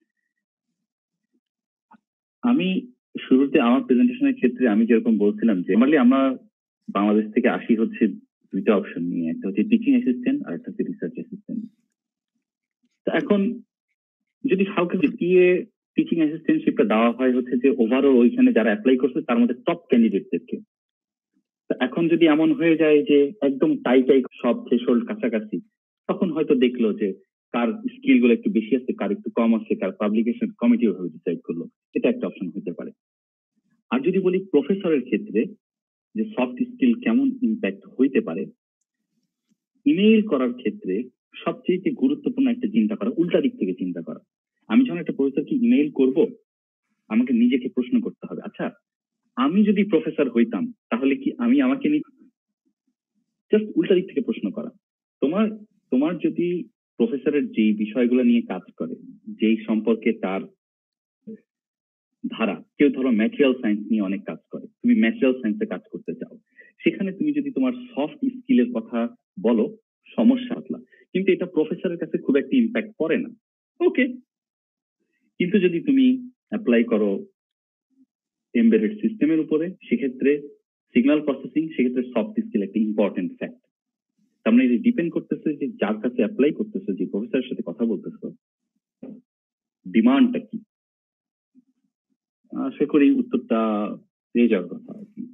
আমি শুরুতে আমার প্রেজেন্টেশনের ক্ষেত্রে আমি যেরকম বলছিলাম যে নরমালি আমরা বাংলাদেশ থেকে আসি হচ্ছে দুইটা অপশন নিয়ে, একটা হচ্ছে টিচিং অ্যাসিস্ট্যান্ট আর একটা হচ্ছে রিসার্চ অ্যাসিস্ট্যান্ট। তো এখন যদি কাউকে দিয়ে টিচিং অ্যাসিস্ট্যান্টশিপটা দেওয়া হয় হচ্ছে যে ওভারঅল ওইখানে যারা অ্যাপ্লাই করছে তার মধ্যে টপ ক্যান্ডিডেটদেরকে, এখন যদি এমন হয়ে যায় যে একদম টাই টাই সব থ্রেশহোল্ড কাছাকাছি, তখন হয়তো দেখলো যে কার স্কিল গুলো একটু বেশি আছে, কার একটু কম আছে, কার পাবলিকেশন কমিটি ওভাবে ডিসাইড করলো, এটা একটা অপশন হতে পারে। আর যদি বলি প্রফেসরের ক্ষেত্রে যে সফট স্কিল কেমন ইম্প্যাক্ট হইতে পারে, ইমেইল করার ক্ষেত্রে সবচেয়ে গুরুত্বপূর্ণ একটা চিন্তা করা, উল্টা দিক থেকে চিন্তা করা। আমি যখন একটা প্রফেসরকে ইমেইল করব, আমাকে নিজেকে প্রশ্ন করতে হবে, আচ্ছা আমি যদি প্রফেসর হইতাম তাহলে কি আমি আমাকে জাস্ট উল্টা দিক থেকে প্রশ্ন করা। তোমার তোমার যদি প্রফেসরের যে বিষয়গুলো নিয়ে কাজ করে, যেই সম্পর্কে তার ধারা, কেউ ধরো ম্যাটেরিয়াল সায়েন্স নিয়ে অনেক কাজ করে, তুমি ম্যাটেরিয়াল সায়েন্সে কাজ করতে চাও, সেখানে তুমি যদি তোমার সফট স্কিলের কথা বলো সমস্যা আসলা, কিন্তু এটা প্রফেসরের কাছে খুব একটা ইম্প্যাক্ট করে না, ওকে। কিন্তু যদি তুমি অ্যাপ্লাই করো এমবেডেড সিস্টেমের উপরে, সেক্ষেত্রে সিগন্যাল প্রসেসিং, সেক্ষেত্রে সফট স্কিল একটা ইম্পর্টেন্ট ফ্যাক্ট। তার মানে এটা ডিপেন্ড করতেছে যে যার কাছে অ্যাপ্লাই করতেছে, যে প্রফেসরের সাথে কথা বলতেছে, ডিমান্ডটা কি। আশা করি উত্তরটা পেয়ে যাওয়ার কথা আর কি।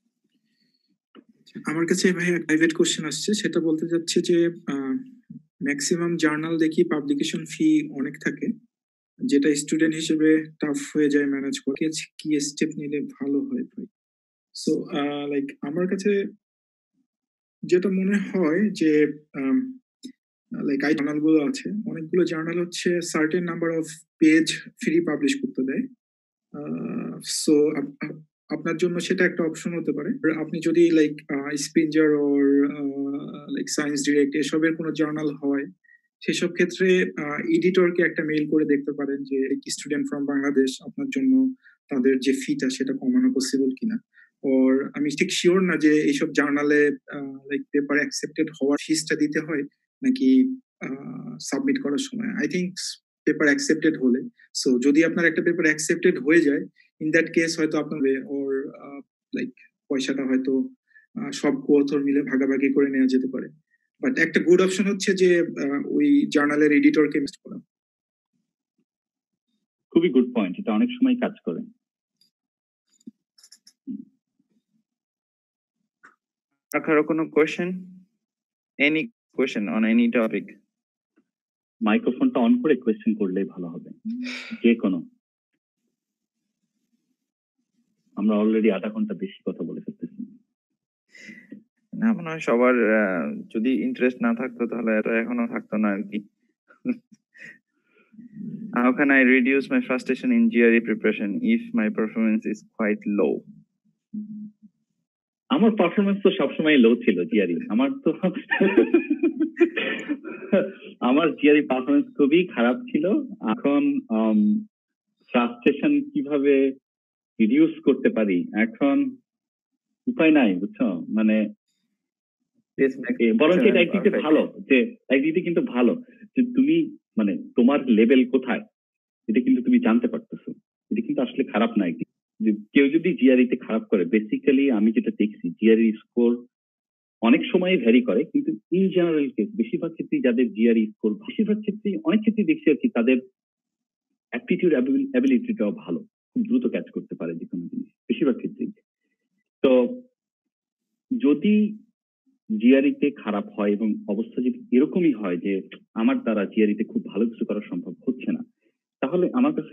আমার কাছে ভাই প্রাইভেট কোশ্চেন আসছে, সেটা বলতে যাচ্ছে যে ম্যাক্সিমাম জার্নাল দেখি পাবলিকেশন ফি অনেক থাকে, যেটা স্টুডেন্ট হিসেবে টাফ হয়ে যায় ম্যানেজ করে, কি স্টেপ নিলে ভালো হয় ভাই? সো লাইক আমার কাছে যেটা মনে হয় যে লাইক আই জার্নাল গুলো আছে, অনেকগুলো জার্নাল হচ্ছে certain number of page free publish করতে দেয়। সো আপনার জন্য সেটা একটা অপশন হতে পারে। আপনি যদি like Springer or like Science Direct এসবের কোনো জার্নাল হয়, সেসব ক্ষেত্রে এডিটরকে একটা মেইল করে দেখতে পারেন যে স্টুডেন্ট ফ্রম বাংলাদেশ, আপনার জন্য তাদের যে ফিটা সেটা কমানো পসিবল কিনা। ওর আমি ঠিক শিওর না যে এইসব জার্নালে লাইক পেপার অ্যাকসেপ্টেড হওয়ার ফিসটা দিতে হয় নাকি সাবমিট করার সময়। আই থিঙ্ক পেপার অ্যাকসেপ্টেড হলে, সো যদি আপনার একটা পেপার অ্যাকসেপ্টেড হয়ে যায়, ইন দ্যাট কেস হয়তো আপনার ওর লাইক পয়সাটা হয়তো সব কোঅথর মিলে ভাগাভাগি করে নেওয়া যেতে পারে। বাট একটা গুড অপশন হচ্ছে যে ওই জার্নালের এডিটরকে মিস করা। খুবই গুড পয়েন্ট, এটা অনেক সময় কাজ করে। কারো কোনো question, any question on any topic? মাইক্রোফোনটা অন করে কোয়েশ্চেন করলেই ভালো হবে, যে কোনো। আমরা অলরেডি আধা ঘন্টা বেশি কথা বলে ফেলতেছি। না মনে হয় সবার আহ, যদি ইন্টারেস্ট না থাকতো তাহলে এত এখনো থাকতো না আর কি। How can I reduce my frustration in G R E preparation if my performance is quite low? আমার পারফরমেন্স তো সবসময় লো ছিল জিআরই, আমার তো আমার জিআরই পারফরমেন্স খুবই খারাপ ছিল। এখন ফ্রাস্ট্রেশন কিভাবে রিডিউস করতে পারি, এখন উপায় নাই, বুঝছো? মানে বরঞ্চ এটা একদিকে ভালো, যে একদিকে কিন্তু ভালো যে তুমি মানে তোমার লেভেল কোথায় এটা কিন্তু তুমি জানতে পারতেছো, এটা কিন্তু আসলে খারাপ না। একদিকে যে কেউ যদি জিআরইতে খারাপ করে, বেসিক্যালি আমি যেটা দেখছি জিআরই স্কোর অনেক সময় ভ্যারি করে, কিন্তু ইন জেনারেল কেস বেশিরভাগ ক্ষেত্রেই যাদের জিআরই স্কোর বেশিরভাগ ক্ষেত্রেই অনেক ক্ষেত্রেই দেখছি আর কি তাদের অ্যাপটিটিউড অ্যাবিলিটিটাও ভালো, খুব দ্রুত ক্যাচ করতে পারে যে কোনো জিনিস বেশিরভাগ ক্ষেত্রেই। তো যদি জিআরইতে খারাপ হয় এবং অবস্থা যদি এরকমই হয় যে আমার দ্বারা জিআরইতে খুব ভালো কিছু করা সম্ভব হচ্ছে না, তাহলে আমার কাছে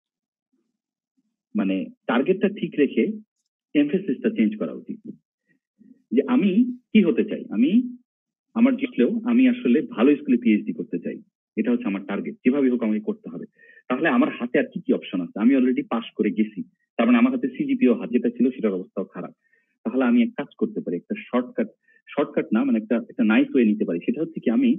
মানে টার্গেটটা ঠিক রেখে এমফেসিসটা চেঞ্জ করা উচিত। যে আমি কি হতে চাই, আমি আমার জিতলেও আমি আসলে ভালো স্কুলে পিএইচডি করতে চাই, এটা হচ্ছে আমার টার্গেট, যেভাবে হোক আমাকে করতে হবে। তাহলে আমার হাতে আর কি কি অপশন আছে? আমি অলরেডি পাস করে গেছি, তার মানে আমার হাতে সিজিপিও যেটা ছিল সেটার অবস্থাও খারাপ। তাহলে আমি এক কাজ করতে পারি, একটা শর্টকাট শর্টকাট না মানে একটা একটা নাইস ওয়ে নিতে পারি। সেটা হচ্ছে কি, আমি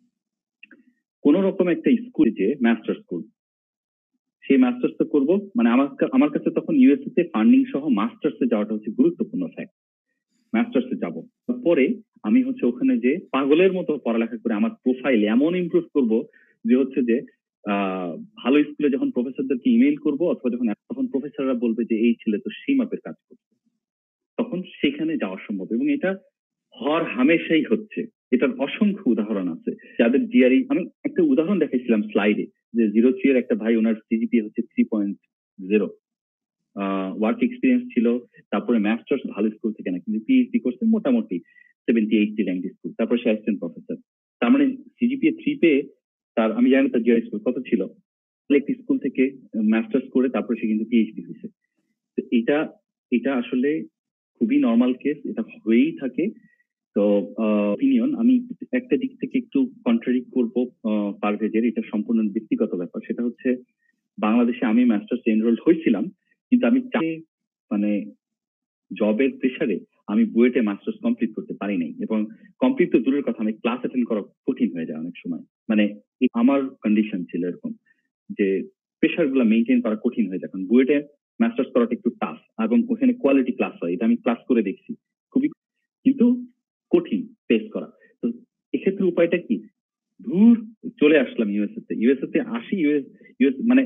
কোন রকম একটা স্কুল, যে মাস্টার স্কুল, সেই মাস্টার্সটা করব। মানে আমার আমার কাছে তখন ইউএসএ তে ফান্ডিং সহ মাস্টার্সে যাওয়াটা হচ্ছে গুরুত্বপূর্ণ ফ্যাক্ট। মাস্টার্সে যাব, পরে আমি হচ্ছে ওখানে যে পাগলের মতো পড়ালেখা করে আমার প্রোফাইল এমন ইমপ্রুভ করব যে হচ্ছে যে আহ ভালো স্কুলে যখন প্রফেসরদেরকে ইমেইল করব অথবা যখন তখন প্রফেসররা বলবে যে এই ছেলে তো সেই মাপের কাজ করছে, তখন সেখানে যাওয়া সম্ভব। এবং এটা হর হামেশাই হচ্ছে, এটার অসংখ্য উদাহরণ আছে যাদের জিআরই। আমি একটা উদাহরণ দেখাইছিলাম স্লাইডে, যে জিরো থ্রি এর একটা ভাই, ওনার সিজিপি হচ্ছে three point zero, work experience ছিল, তারপরে মাস্টার্স ভালো স্কুল থেকে না, কিন্তু পিএইচডি করছে মোটামুটি সেভেন্টি এইটটি র্যাঙ্ক স্কুল, তারপরে সে অ্যাসিস্ট্যান্ট প্রফেসর। তার মানে সিজিপিএ থ্রি পেয়ে তার, আমি জানি তার জিআরই স্কুল কত ছিল, একটি স্কুল থেকে মাস্টার্স করে তারপরে সে কিন্তু পিএইচডি হয়েছে। তো এটা এটা আসলে খুবই নর্মাল কেস, এটা হয়েই থাকে। তো অপিনিয়ন আমি একটা দিক থেকে একটু কন্ট্রাডিক্ট করবো পারভেজের, এটা সম্পূর্ণ ব্যক্তিগত ব্যাপার। সেটা হচ্ছে বাংলাদেশে আমি মাস্টার্স এনরোল হয়েছিলাম, কিন্তু আমি চাই মানে জবের প্রেসারে আমি বুয়েটে মাস্টার্স কমপ্লিট করতে পারি নাই, এবং কমপ্লিট তো দূরের কথা, আমি ক্লাস অ্যাটেন্ড করা কঠিন হয়ে যায় অনেক সময়। মানে আমার কন্ডিশন ছিল এরকম যে প্রেশার গুলো মেনটেন করা কঠিন হয়ে যায়, কারণ বুয়েটে মাস্টার্স করাটা একটু টাফ এবং ওখানে কোয়ালিটি ক্লাস হয়, এটা আমি ক্লাস করে দেখছি, খুবই কিন্তু কঠিন ফেস করা। তো এক্ষেত্রে উপায়টা কি, দূর চলে আসলাম ইউএসএ তে। ইউএসএ তে আসি, ইউএস ইউএস মানে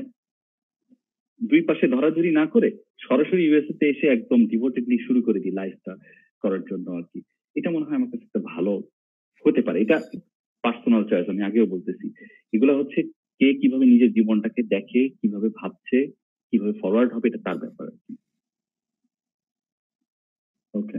দুই পাশে ধরাধরি না করে সরাসরি ইউএসএ তে এসে একদম ডিভোটেডলি শুরু করে দিই লাইফটা করার জন্য আর কি। এটা মনে হয় আমার কাছে একটা ভালো হতে পারে। এটা পার্সোনাল চয়েস, আমি আগেও বলতেছি। এগুলো হচ্ছে কে কিভাবে নিজের জীবনটাকে দেখে, কিভাবে ভাবছে, কিভাবে ফরওয়ার্ড হবে, এটা তার ব্যাপার আর কি। ওকে,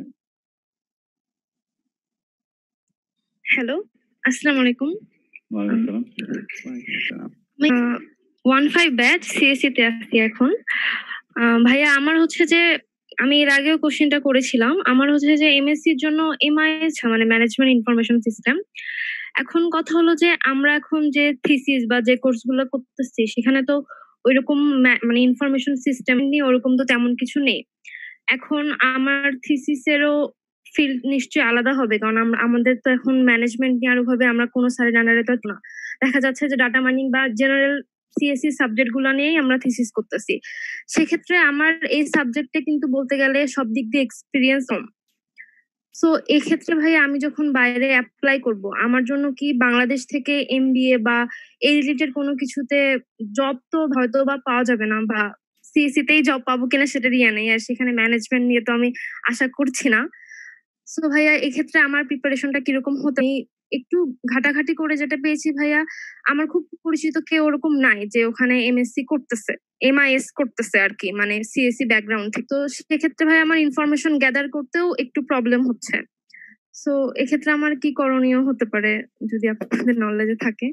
হ্যালো, আসসালামু আলাইকুম। ওয়ালাইকুম আসসালাম। ওয়ান ফাইভ ব্যাচ সিএসসি তে আছি এখন। আহ, ভাইয়া আমার হচ্ছে যে আমি এর আগেও কোশ্চেনটা করেছিলাম, আমার হচ্ছে যে এমএসসি এর জন্য এমআইএস মানে ম্যানেজমেন্ট ইনফরমেশন সিস্টেম। এখন কথা হলো যে আমরা এখন যে থিসিস বা যে কোর্সগুলো করতেছি সেখানে তো ওইরকম মানে ইনফরমেশন সিস্টেম নিয়ে ওরকম তো তেমন কিছু নেই। এখন আমার থিসিসেরও ফিল্ড নিশ্চয়ই আলাদা হবে, কারণ আমরা আমাদের তো এখন ম্যানেজমেন্ট নিয়ে আরো ভাবে আমরা কোনো স্যারের আন্ডারে তো না, দেখা যাচ্ছে যে ডাটা মাইনিং বা জেনারেল সিএসসি সাবজেক্ট গুলো নিয়েই আমরা থিসিস করতেছি। সেক্ষেত্রে আমার এই সাবজেক্টে কিন্তু বলতে গেলে সব দিক দিয়ে এক্সপিরিয়েন্স কম। সো এক্ষেত্রে ভাই আমি যখন বাইরে অ্যাপ্লাই করব, আমার জন্য কি বাংলাদেশ থেকে এমবিএ বা এই রিলেটেড কোনো কিছুতে জব তো হয়তো বা পাওয়া যাবে না, বা সিএসসি তেই জব পাবো কিনা সেটার ইয়ে নেই, আর সেখানে ম্যানেজমেন্ট নিয়ে তো আমি আশা করছি না। সো ভাইয়া এক্ষেত্রে আমার প্রিপারেশনটা কিরকম হতো, আমি একটু ঘাটাঘাটি করে যেটা পেয়েছি ভাইয়া, আমার খুব পরিচিত কেউ ওরকম নাই যে ওখানে এমএসসি করতেছে, এমআইএস করতেছে আর কি, মানে সিএসসি ব্যাকগ্রাউন্ড থেকে। তো সেক্ষেত্রে ভাই আমার ইনফরমেশন গ্যাদার করতেও একটু প্রবলেম হচ্ছে। সো এক্ষেত্রে আমার কি করণীয় হতে পারে যদি আপনাদের নলেজে থাকে?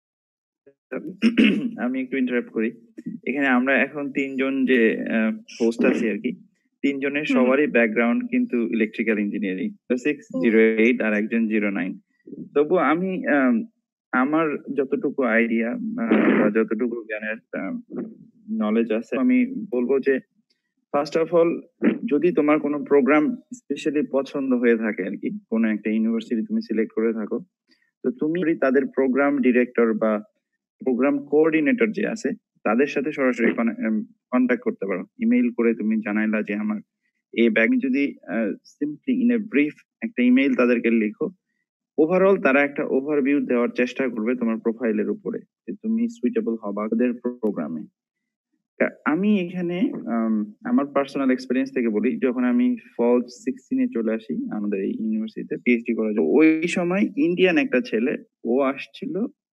আমি একটু ইন্টারাপ্ট করি। এখানে আমরা এখন তিনজন যে হোস্ট আছি আর কি, তিনজনের সবারই ব্যাকগ্রাউন্ড কিন্তু electrical engineering, six zero eight আর একজন জিরো নাইন। তবু আমি আম, আমার যতটুকু আইডিয়া বা যতটুকু জ্ঞানের নলেজ আছে আমি বলবো যে ফার্স্ট অফ অল যদি তোমার কোনো প্রোগ্রাম স্পেশালি পছন্দ হয়ে থাকে আর কি, কোনো একটা ইউনিভার্সিটি তুমি সিলেক্ট করে থাকো, তো তুমি তাদের প্রোগ্রাম ডিরেক্টর বা প্রোগ্রাম কোঅর্ডিনেটর যে আছে তাদের সাথে সরাসরি কন্ট্যাক্ট করতে পারো। ইমেইল করে তুমি জানাইলা যে আমার এই ব্যাগ, যদি সিম্পলি ইন এ ব্রিফ একটা ইমেইল তাদেরকে লিখো, ওভারঅল তারা একটা ওভারভিউ দেওয়ার চেষ্টা করবে তোমার প্রোফাইলের উপরে যে তুমি সুইটেবল হবা তাদের প্রোগ্রামে। আমি এখানে আমার পার্সোনাল এক্সপিরিয়েন্স থেকে বলি, যখন আমি ফল সিক্সটিনে চলে আসি আমাদের এই ইউনিভার্সিটিতে পিএইচডি করার জন্য, ওই সময় ইন্ডিয়ান একটা ছেলে ও আসছিল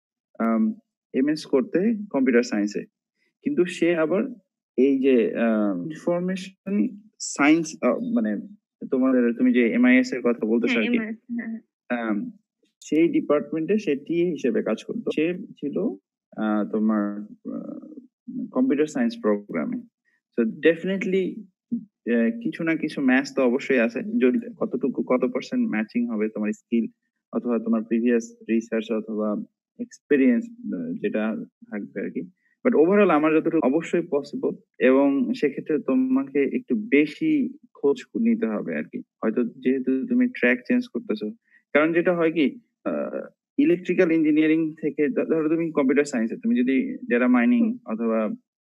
এমএস করতে কম্পিউটার সায়েন্সে, কিন্তু সে আবার এই যে ইনফরমেশন সায়েন্স মানে তোমাদের তুমি যে এমআইএস এর কথা বলতেছো আর কি, সেই ডিপার্টমেন্টে সে টিএ হিসেবে কাজ করতো। সে ছিল তোমার কম্পিউটার সায়েন্স প্রোগ্রামে। সো ডেফিনেটলি কিছু না কিছু ম্যাচ তো অবশ্যই আছে, যদি কতটুকু কত পার্সেন্ট ম্যাচিং হবে তোমার স্কিল অথবা তোমার প্রিভিয়াস রিসার্চ অথবা এক্সপিরিয়েন্স যেটা থাকবে আর কি। বাট ওভারঅল আমার যতটুকু অবশ্যই পসিবল, এবং সেক্ষেত্রে তোমাকে একটু বেশি খোঁজ নিতে হবে আর কি, হয়তো যেহেতু তুমি ট্র্যাক চেঞ্জ করতেছো। কারণ যেটা হয় কি, ইলেকট্রিক্যাল ইঞ্জিনিয়ারিং থেকে ধরো তুমি কম্পিউটার সায়েন্সে তুমি যদি ডেটা মাইনিং অথবা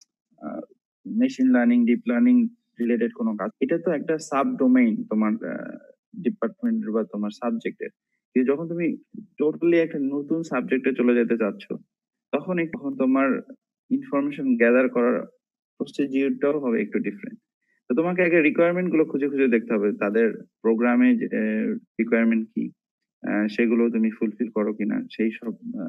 machine learning deep learning related কোনো কাজ, এটা তো একটা সাব ডোমেইন তোমার ডিপার্টমেন্টের বা তোমার সাবজেক্টের। কিন্তু যখন তুমি টোটালি একটা নতুন সাবজেক্টে চলে যেতে চাচ্ছ, তখন তখন তোমার ইনফরমেশন গ্যাদার করার প্রসিডিউরটাও হবে একটু ডিফারেন্ট। তো তোমাকে আগে রিকোয়ারমেন্ট গুলো খুঁজে খুঁজে দেখতে হবে, তাদের প্রোগ্রামে রিকোয়ারমেন্ট কি, সেগুলো তুমি ফুলফিল করো কিনা, সেই সব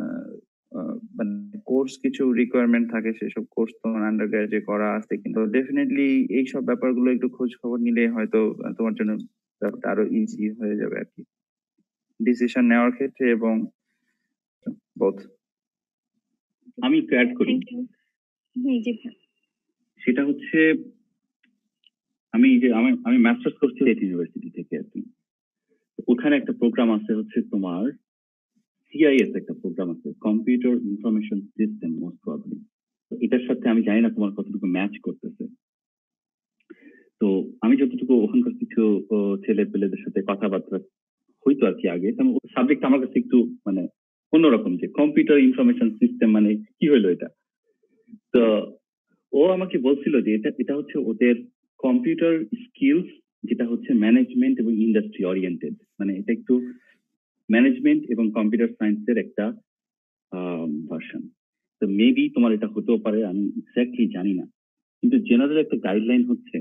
মানে কোর্স কিছু রিকোয়ারমেন্ট থাকে, সেসব কোর্স তোমার আন্ডার গ্রাজুয়েট করা আছে কিনা। তো ডেফিনেটলি এই সব ব্যাপারগুলো একটু খোঁজ খবর নিলে হয়তো তোমার জন্য ব্যাপারটা আরো ইজি হয়ে যাবে আর কি, ডিসিশন নেওয়ার ক্ষেত্রে এবং বোথ। আমি একটু অ্যাড করি, সেটা হচ্ছে আমি যে আমি আমি মাস্টার্স করছি এই ইউনিভার্সিটি থেকে আর কি। ওখানে একটা প্রোগ্রাম আছে হচ্ছে তোমার সিআইএস, একটা প্রোগ্রাম আছে computer information system most probably. এটার সাথে আমি জানি না তোমার কতটুকু ম্যাচ করতেছে। তো আমি যতটুকু ওখানকার কিছু ছেলে পেলেদের সাথে কথাবার্তা হইতো আর কি আগে, সাবজেক্ট আমার কাছে একটু মানে অন্যরকম, যে কম্পিউটার ইনফরমেশন সিস্টেম মানে কি হইলো এটা। তো ও আমাকে বলছিল যে এটা এটা হচ্ছে ওদের কম্পিউটার স্কিলস, যেটা হচ্ছে ম্যানেজমেন্ট এবং ইন্ডাস্ট্রি ওরিয়েন্টেড, মানে এটা একটু ম্যানেজমেন্ট এবং কম্পিউটার সায়েন্সের একটা ভার্সন। তো মেবি তোমার এটা হতেও পারে, আমি এক্স্যাক্টলি জানি না। কিন্তু জেনারেল একটা গাইডলাইন হচ্ছে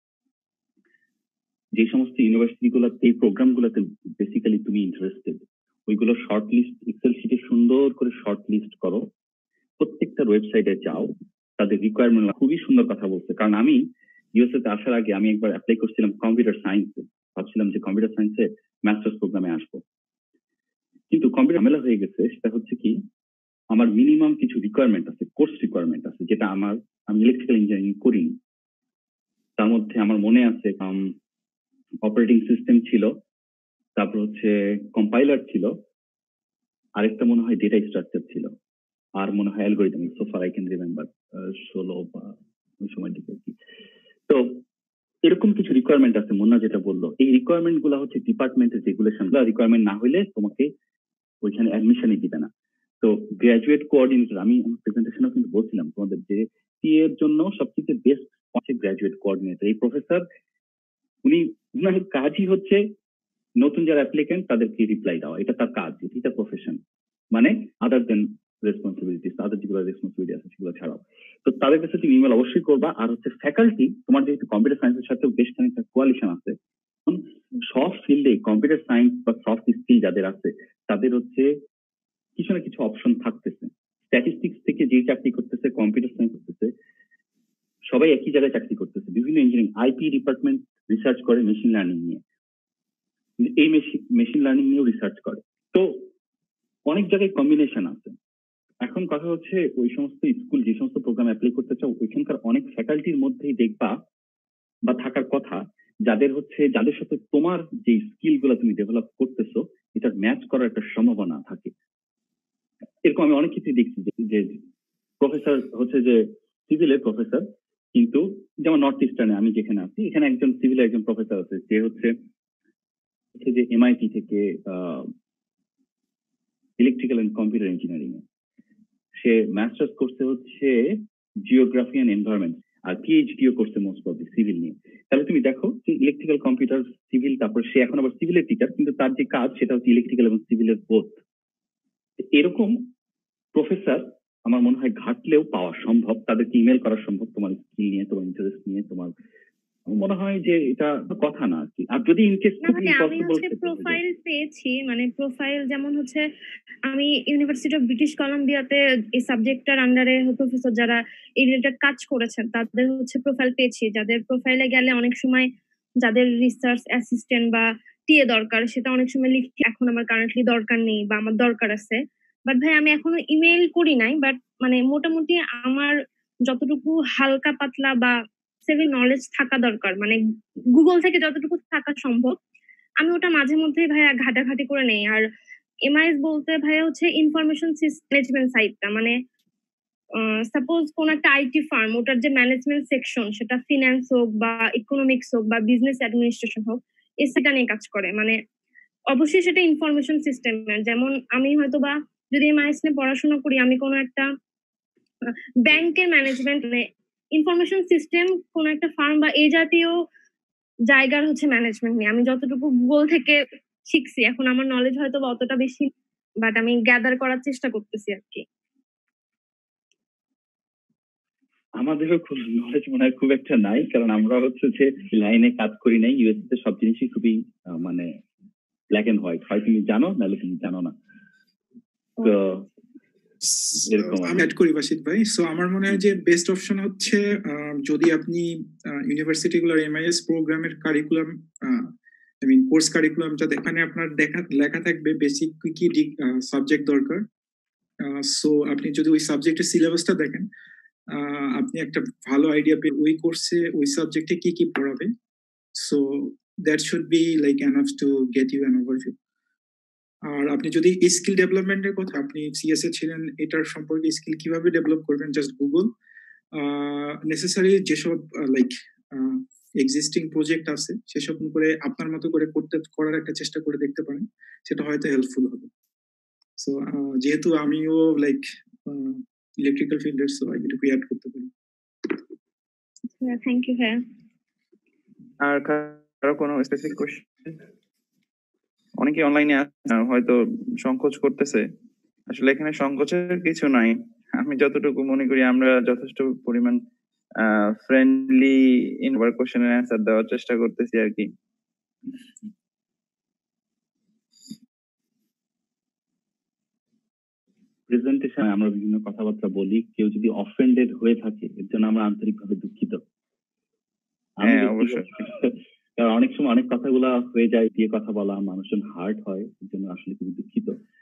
যে সমস্ত ইউনিভার্সিটি গুলোতে এই প্রোগ্রাম গুলোতে বেসিক্যালি তুমি ইন্টারেস্টেড, ওইগুলো শর্ট লিস্ট এক্সেল শিটে সুন্দর করে শর্ট লিস্ট করো, প্রত্যেকটা ওয়েবসাইটে যাও, তাদের রিকোয়ারমেন্ট। খুবই সুন্দর কথা বলছে, কারণ আমি ইউএসএ তে আসার আগে আমি একবার অ্যাপ্লাই করছিলাম কম্পিউটার সায়েন্সে, ভাবছিলাম যে কম্পিউটার সায়েন্সে মাস্টার্স প্রোগ্রামে আসবো, কিন্তু কম্পিউটার ঝামেলা হয়ে গেছে। সেটা হচ্ছে কি, আমার মিনিমাম কিছু রিকোয়ারমেন্ট আছে, কোর্স রিকোয়ারমেন্ট আছে, যেটা আমার আমি ইলেকট্রিক্যাল ইঞ্জিনিয়ারিং করিনি। তার মধ্যে আমার মনে আছে অপারেটিং সিস্টেম ছিল, তারপর হচ্ছে কম্পাইলার ছিল, আরেকটা মনে হয় ডেটা স্ট্রাকচার ছিল, আর মনে হয় algorithm, so far I can remember ষোলো বা ওই সময় দিকে। তো এরকম কিছু রিকোয়ারমেন্ট আছে, মুন্না যেটা বললো, এই রিকোয়ারমেন্ট গুলো হচ্ছে ডিপার্টমেন্টের রেগুলেশন, রিকোয়ারমেন্ট না হলে তোমাকে ওইখানে অ্যাডমিশনই দিবে না। তো গ্রাজুয়েট কোঅর্ডিনেটর, আমি আমার প্রেজেন্টেশনেও কিন্তু বলছিলাম তোমাদের যে সি এর জন্য সবচেয়ে বেস্ট হচ্ছে গ্রাজুয়েট কোঅর্ডিনেটর। এই প্রফেসর উনি উনার কাজই হচ্ছে নতুন যারা অ্যাপ্লিকেন্ট তাদেরকে রিপ্লাই দেওয়া, এটা তার কাজ, এটা প্রফেশন, মানে আদার দেন রেসপন্সিবিলিটি, তাদের যেগুলো রেসপন্সিবিলিটি আছে সেগুলো ছাড়াও। তো তাদের কাছে তুমি ইমেল অবশ্যই করবা। আর হচ্ছে ফ্যাকাল্টি, তোমার যেহেতু কম্পিউটার সায়েন্সের সাথে বেশ খানিকটা কোয়ালিশন আছে, সব ফিল্ডে কম্পিউটার সায়েন্স বা সফট স্কিল যাদের আছে তাদের হচ্ছে কিছু না কিছু অপশন থাকতেছে। স্ট্যাটিস্টিক্স থেকে যে চাকরি করতেছে, কম্পিউটার সায়েন্স করতেছে, সবাই একই জায়গায় চাকরি করতেছে। বিভিন্ন ইঞ্জিনিয়ারিং আইপি ডিপার্টমেন্ট রিসার্চ করে মেশিন লার্নিং নিয়ে, এই মেশিন লার্নিং নিয়েও রিসার্চ করে। তো অনেক জায়গায় কম্বিনেশন আছে। এখন কথা হচ্ছে ওই সমস্ত স্কুল যে সমস্ত প্রোগ্রাম অ্যাপ্লাই করতে চাও ওইখানকার অনেক ফ্যাকাল্টির মধ্যেই দেখবা বা থাকার কথা যাদের হচ্ছে যাদের সাথে তোমার যে স্কিল গুলো তুমি ডেভেলপ করতেছো এটার ম্যাচ করার একটা সম্ভাবনা থাকে। এরকম আমি অনেক কিছু দেখছি যে প্রফেসর হচ্ছে যে সিভিলের প্রফেসর, কিন্তু যেমন নর্থ ইস্টার্নে আমি যেখানে আছি এখানে একজন সিভিলের একজন প্রফেসর আছে যে হচ্ছে যে এমআইটি থেকে ইলেকট্রিক্যাল এন্ড কম্পিউটার ইঞ্জিনিয়ারিং এ সে মাস্টার্স করছে হচ্ছে জিওগ্রাফি এন্ড এনভায়রনমেন্ট, আর পিএইচডিও করছে মোস্ট প্রবলি সিভিল নিয়ে। তাহলে তুমি দেখো যে ইলেকট্রিক্যাল কম্পিউটার সিভিল, তারপর সে এখন আবার সিভিলের টিচার, কিন্তু তার যে কাজ সেটা হচ্ছে ইলেকট্রিক্যাল এবং সিভিলের বোথ। এরকম প্রফেসর আমার মনে হয় ঘাটলেও পাওয়া সম্ভব, তাদেরকে ইমেল করা সম্ভব তোমার স্কিল নিয়ে, তোমার ইন্টারেস্ট নিয়ে। তোমার মনে হয় যে এটা কথা না আর কি। আর যদি ইনকেস খুব আমি হচ্ছে প্রোফাইল পেয়েছি, মানে প্রোফাইল যেমন হচ্ছে আমি ইউনিভার্সিটি অফ ব্রিটিশ কলাম্বিয়াতে এই সাবজেক্টটার আন্ডারে প্রফেসর যারা এই রিলেটেড কাজ করেছেন তাদের হচ্ছে প্রোফাইল পেয়েছি, যাদের প্রোফাইলে গেলে অনেক সময় যাদের রিসার্চ অ্যাসিস্ট্যান্ট বা টিএ দরকার সেটা অনেক সময় লিখি এখন আমার কারেন্টলি দরকার নেই বা আমার দরকার আছে। বাট ভাই আমি এখনো ইমেল করি নাই, বাট মানে মোটামুটি আমার যতটুকু হালকা পাতলা বা সেভিং নলেজ থাকা দরকার, মানে গুগল থেকে যতটুকু থাকা সম্ভব আমি ওটা মাঝে মধ্যে ভাইয়া ঘাটাঘাটি করে নেই। আর এমআইএস বলতে ভাইয়া হচ্ছে ইনফরমেশন ম্যানেজমেন্ট সাইটটা, মানে সাপোজ কোন একটা আইটি ফার্ম ওটার যে ম্যানেজমেন্ট সেকশন সেটা ফিন্যান্স হোক বা ইকোনমিক্স হোক বা বিজনেস অ্যাডমিনিস্ট্রেশন হোক এই সেটা নিয়ে কাজ করে। মানে অবশ্যই সেটা ইনফরমেশন সিস্টেম, যেমন আমি হয়তো বা যদি এমআইএস নিয়ে পড়াশোনা করি আমি কোনো একটা ব্যাংকের ম্যানেজমেন্ট মানে ইনফরমেশন সিস্টেম কোন একটা ফার্ম বা এই জাতীয় জায়গার হচ্ছে ম্যানেজমেন্ট নিয়ে আমি যতটুকু গুগল থেকে শিখছি, এখন আমার নলেজ হয়তো বা অতটা বেশি, বাট আমি গ্যাদার করার চেষ্টা করতেছি আর কি। আমাদেরও খুব নলেজ মনে হয় খুব একটা নাই, কারণ আমরা হচ্ছে যে লাইনে কাজ করি নাই। ইউএসএ তে সব জিনিসই খুবই মানে ব্ল্যাক এন্ড হোয়াইট, হয় তুমি জানো নাহলে তুমি জানো না। তো আমি অ্যাড করি বাসিত ভাই। সো আমার মনে হয় যে বেস্ট অপশন হচ্ছে যদি আপনি ইউনিভার্সিটি গুলোর এমআইএস প্রোগ্রামের curriculum I mean course curriculum যাতে এখানে আপনার দেখা লেখা থাকবে বেসিক কি কি সাবজেক্ট দরকার। সো আপনি যদি ওই সাবজেক্টের সিলেবাসটা দেখেন আপনি একটা ভালো আইডিয়া পেয়ে ওই কোর্সে ওই সাবজেক্টে কি কি পড়াবে। So that should be like enough to get you an overview. আর আপনি যদি স্কিল ডেভেলপমেন্টের কথা, আপনি সিএসএ ছিলেন, এটার সম্পর্কে স্কিল কিভাবে ডেভেলপ করবেন জাস্ট গুগল নেসেসারি যেসব লাইক এক্সিস্টিং প্রজেক্ট আছে সেসব করে আপনার মতো করে করতে করার একটা চেষ্টা করে দেখতে পারেন, সেটা হয়তো হেল্পফুল হবে। সো যেহেতু আমিও লাইক ইলেকট্রিক্যাল ফিল্ডের, সো আমি এটুকু অ্যাড করতে পারি। থ্যাংক ইউ ভাইয়া। আর কারো কোনো স্পেসিফিক কোশ্চেন? অনেকে অনলাইনে হয়তো সংকোচ করতেছে, আসলে এখানে সংকোচের কিছু নাই। আমি যতটুকু মনে করি আমরা যথেষ্ট পরিমাণ ফ্রেন্ডলি ইনভার কোশ্চেনের অ্যান্সার দেওয়ার চেষ্টা করতেছি আর কি। প্রেজেন্টেশনে আমরা বিভিন্ন কথাবার্তা বলি, কেউ যদি অফেন্ডেড হয়ে থাকে এর জন্য আমরা আন্তরিকভাবে দুঃখিত। হ্যাঁ অবশ্যই, কারণ অনেক সময় অনেক কথাগুলা হয়ে যায় দিয়ে কথা বলা, মানুষজন হার্ট হয়, এর জন্য আসলে খুবই দুঃখিত।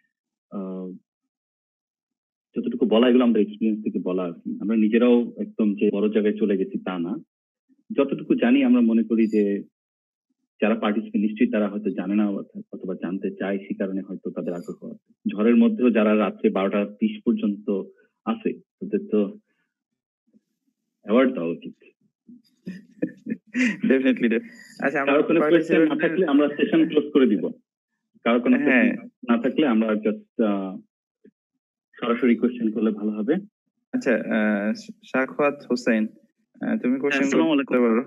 যতটুকু বলা এগুলো আমাদের এক্সপিরিয়েন্স থেকে বলা আর কি। আমরা নিজেরাও একদম যে বড় জায়গায় চলে গেছি তা না, যতটুকু জানি আমরা মনে করি যে যারা পার্টিসিপেন্ট নিশ্চয়ই তারা হয়তো জানে না অথবা জানতে চায়, সে কারণে হয়তো তাদের আগ্রহ আছে। ঝড়ের মধ্যেও যারা রাত্রে বারোটা তিরিশ পর্যন্ত আছে তাদের তো অ্যাওয়ার্ড দেওয়া উচিত। ডেফিনেটলি। আচ্ছা, কারো কোনো কোয়েশ্চেন না থাকলে আমরা সেশন ক্লোজ করে দিব। কারো কোনো হ্যাঁ না থাকলে আমরা জাস্ট সরাসরি কোয়েশ্চেন করলে ভালো হবে। আচ্ছা, শাকওয়াত হোসেন, তুমি কোশ্চেন করতে পারো।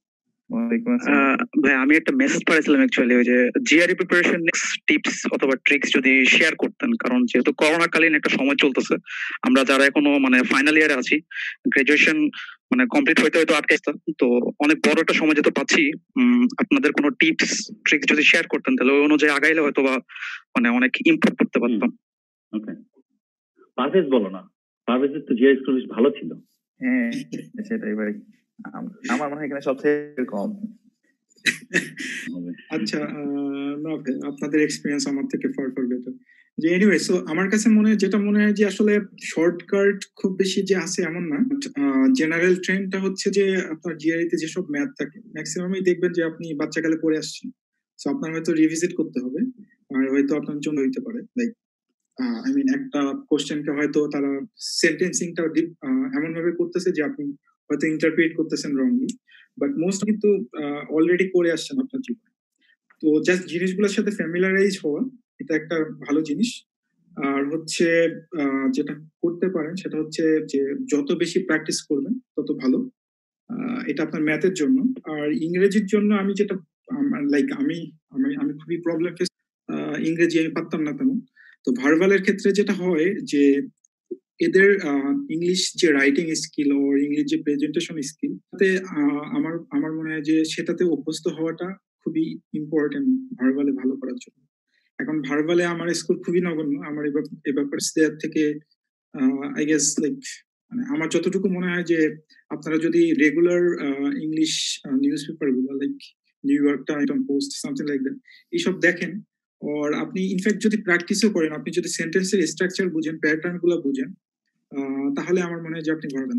ভাই আমি একটা মেসেজ পাঠিয়েছিলাম অ্যাকচুয়ালি, ওই যে জিআরই প্রিপারেশন টিপস অথবা ট্রিক্স যদি শেয়ার করতেন, কারণ যেহেতু করোনা কালীন একটা সময় চলতেছে, আমরা যারা এখনো মানে ফাইনাল ইয়ারে আছি, গ্রাজুয়েশন মানে কমপ্লিট হইতে হয়তো আটকাইছে, তো অনেক বড় একটা সময় যেহেতু পাচ্ছি, আপনাদের কোনো টিপস ট্রিক্স যদি শেয়ার করতেন তাহলে ওই অনুযায়ী আগাইলে হয়তো বা মানে অনেক ইমপ্রুভ করতে পারতাম। ওকে, পারভেজ বলো না, পারভেজের তো জিআরই স্কোর বেশ ভালো ছিল। হ্যাঁ সেটাই ভাই, আমার মনে হয় এখানে সবচেয়ে কম। আচ্ছা আহ, না ভাই, আপনাদের এক্সপিরিয়েন্স আমার থেকে ফার ফার বেটার। যে এনিওয়ে, সো আমার কাছে মনে হয় যেটা মনে হয় যে আসলে শর্টকাট খুব বেশি যে আছে এমন না। জেনারেল ট্রেন্ডটা হচ্ছে যে আপনার জিআরই তে যেসব ম্যাথ থাকে ম্যাক্সিমামই দেখবেন যে আপনি বাচ্চাকালে পড়ে আসছেন, সো আপনার হয়তো রিভিজিট করতে হবে, আর হয়তো আপনার জন্য হইতে পারে লাইক আই মিন একটা কোশ্চেনকে হয়তো তারা সেন্টেন্সিংটা এমন ভাবে করতেছে যে আপনি হয়তো ইন্টারপ্রিট করতেছেন রংলি, বাট মোস্ট কিন্তু অলরেডি করে আসছেন আপনার জীবনে। তো জাস্ট জিনিসগুলোর সাথে ফ্যামিলারাইজ হওয়া, এটা একটা ভালো জিনিস। আর হচ্ছে আহ, যেটা করতে পারেন সেটা হচ্ছে যে যত বেশি প্র্যাকটিস করবেন তত ভালো। আহ, এটা আপনার ম্যাথের জন্য। আর ইংরেজির জন্য আমি যেটা লাইক আমি আমি আমি খুবই প্রবলেম ফেস, ইংরেজি আমি পারতাম না তেমন। তো ভার্বালের ক্ষেত্রে যেটা হয় যে এদের ইংলিশ যে রাইটিং স্কিল ও ইংলিশ যে প্রেজেন্টেশন স্কিল, তাতে আহ, আমার আমার মনে হয় যে সেটাতে অভ্যস্ত হওয়াটা খুবই ইম্পর্টেন্ট ভার্বালে ভালো করার জন্য। এখন ভার্বালে আমার স্কুল খুবই নগণ্য, আমার এ ব্যাপ- এ ব্যাপারে দেয়ার থেকে আই গেস লাইক মানে আমার যতটুকু মনে হয় যে আপনারা যদি রেগুলার ইংলিশ নিউজ পেপার গুলো like New York Time Post something like that এইসব দেখেন, আর আপনি ইনফ্যাক্ট যদি প্র্যাকটিসও করেন, আপনি যদি সেন্টেন্সের স্ট্রাকচার বুঝেন, প্যাটার্ন গুলো বুঝেন, আহ, তাহলে আমার মনে হয় যে আপনি পারবেন।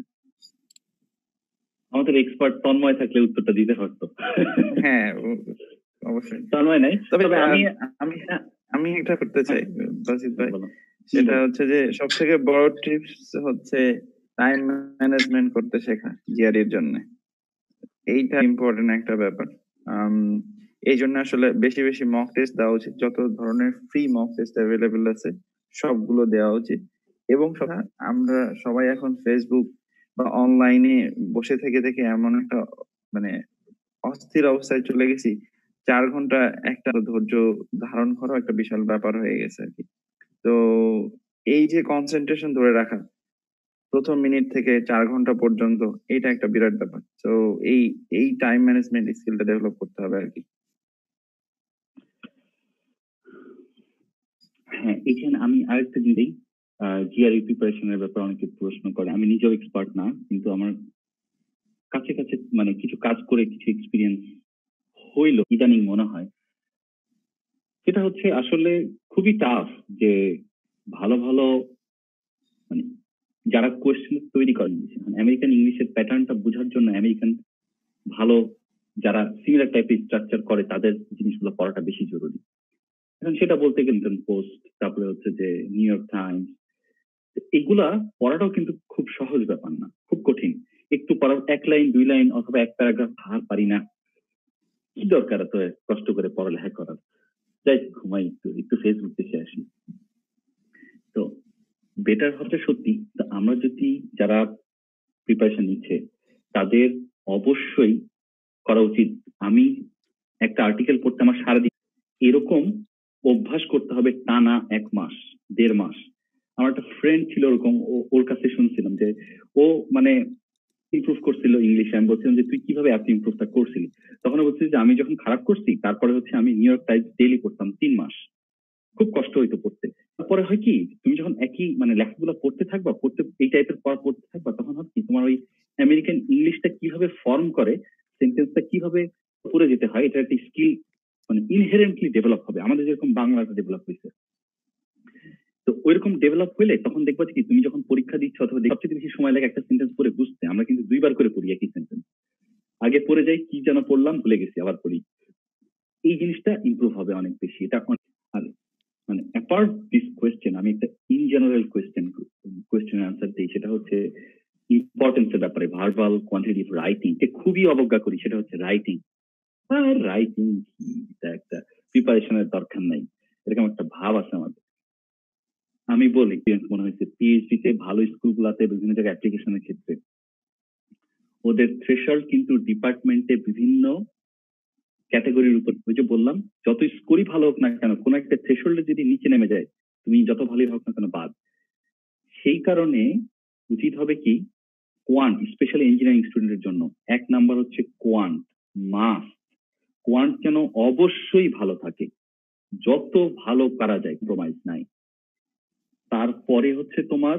আমাদের এক্সপার্ট তন্ময় থাকলে উত্তরটা দিতে পারতো। হ্যাঁ ও- অবশ্যই। তন্ময় নাই, তবে তবে আমি আমি আমি একটা করতে চাই বাসিত ভাই, বলো। সেটা বলো। হচ্ছে যে সব থেকে বড় টিপস হচ্ছে টাইম ম্যানেজমেন্ট করতে শেখা জিআরইর জন্য। এইটা ইম্পর্টেন্ট একটা ব্যাপার। আম, এই জন্য আসলে বেশি বেশি মক টেস্ট দেওয়া উচিত, যত ধরনের ফ্রি মক টেস্ট অ্যাভেলেবেল আছে সবগুলো দেওয়া উচিত। এবং সব- আমরা সবাই এখন ফেসবুক বা অনলাইনে বসে থেকে থেকে এমন একটা মানে অস্থির অবস্থায় চলে গেছি, চার ঘন্টা একটা ধৈর্য ধারণ করা একটা বিশাল ব্যাপার হয়ে গেছে আর কি। তো এই যে কনসেন্ট্রেশন ধরে রাখা প্রথম মিনিট থেকে চার ঘন্টা পর্যন্ত, এটা একটা বিরাট ব্যাপার। তো এই এই টাইম ম্যানেজমেন্ট স্কিলটা ডেভেলপ করতে হবে আর কি। হ্যাঁ, এখানে আমি আরেকটা জিনিস, জিআরই প্রিপারেশনের ব্যাপারে অনেকে প্রশ্ন করে। আমি নিজেও এক্সপার্ট না, কিন্তু আমার কাছে কাছে মানে কিছু কাজ করে কিছু এক্সপিরিয়েন্স হইলো ইদানিং মনে হয়। সেটা হচ্ছে আসলে খুবই টাফ যে ভালো ভালো মানে যারা কোয়েশ্চেন তৈরি করেন আমেরিকান ইংলিশের প্যাটার্নটা বোঝার জন্য আমেরিকান ভালো যারা সিমিলার টাইপের স্ট্রাকচার করে তাদের জিনিসগুলো পড়াটা বেশি জরুরি। এখন সেটা বলতে গেলে পোস্ট, তারপরে হচ্ছে যে নিউ ইয়র্ক টাইমস, এগুলা পড়াটাও কিন্তু খুব সহজ ব্যাপার না, খুব কঠিন। একটু পড়ার এক লাইন দুই লাইন অথবা এক প্যারাগ্রাফ আর পারি না, কি দরকার এত কষ্ট করে পড়ালেখা করার, যাই ঘুমাই একটু একটু ফেসবুক দেখে আসি। তো বেটার হচ্ছে সত্যি তো আমরা যদি যারা প্রিপারেশন নিচ্ছে তাদের অবশ্যই করা উচিত। আমি একটা আর্টিকেল পড়তে আমার সারাদিন এরকম অভ্যাস করতে হবে, টানা এক মাস দেড় মাস। আমার একটা ফ্রেন্ড ছিল ওরকম, ওর কাছে শুনছিলাম যে ও মানে ইমপ্রুভ করছিল ইংলিশে। আমি বলছিলাম যে তুই কিভাবে এত ইমপ্রুভটা করছিলি? তখন বলছি যে আমি যখন খারাপ করছি তারপরে হচ্ছে আমি নিউ ইয়র্ক টাইমস ডেইলি পড়তাম তিন মাস, খুব কষ্ট হইতো পড়তে। তারপরে হয় কি, তুমি যখন একই মানে লেখাগুলো পড়তে থাকবা, পড়তে এই টাইপের পড়া পড়তে থাকবা, তখন হয় কি তোমার ওই আমেরিকান ইংলিশটা কিভাবে ফর্ম করে, সেন্টেন্সটা কিভাবে পড়ে যেতে হয়, এটা একটা স্কিল মানে ইনহেরেন্টলি ডেভেলপ হবে, আমাদের যেরকম বাংলাটা ডেভেলপ হয়েছে। তো ওইরকম ডেভেলপ হইলে তখন দেখবা কি তুমি যখন পরীক্ষা দিচ্ছ অথবা সবচেয়ে বেশি সময় লাগে একটা সেন্টেন্স পড়ে বুঝতে। আমরা কিন্তু দুইবার করে পড়ি একই সেন্টেন্স, আগে পড়ে যাই কি যেন পড়লাম ভুলে গেছি, আবার পড়ি। এই জিনিসটা ইমপ্রুভ হবে অনেক বেশি। এটা আর মানে অ্যাপার্ট দিস কোয়েশ্চেন আমি একটা in general question question answer দিই, সেটা হচ্ছে ইম্পর্টেন্সের ব্যাপারে। ভার্বাল কোয়ান্টিটিভ রাইটিং কে খুবই অবজ্ঞা করি, সেটা হচ্ছে রাইটিং। আর রাইটিং কি, এটা একটা প্রিপারেশনের দরকার নাই, এরকম একটা ভাব আছে আমাদের। আমি বলি মনে হয়েছে পিএইচডি তে ভালো স্কুলগুলোতে বিভিন্ন জায়গায় অ্যাপ্লিকেশনের ক্ষেত্রে ওদের থ্রেশহোল্ড কিন্তু ডিপার্টমেন্টে বিভিন্ন ক্যাটাগরির উপর, ওই যে বললাম যত স্কোরই ভালো হোক না কেন কোন একটা থ্রেশহোল্ডে যদি নিচে নেমে যায় তুমি যত ভালোই হোক না কেন বাদ। সেই কারণে উচিত হবে কি কোয়ান্ট, স্পেশালি ইঞ্জিনিয়ারিং স্টুডেন্টের জন্য এক নাম্বার হচ্ছে কোয়ান্ট মাস্ট। কোয়ান্ট যেন অবশ্যই ভালো থাকে, যত ভালো করা যায়, কম্প্রোমাইজ নাই। তারপরে হচ্ছে তোমার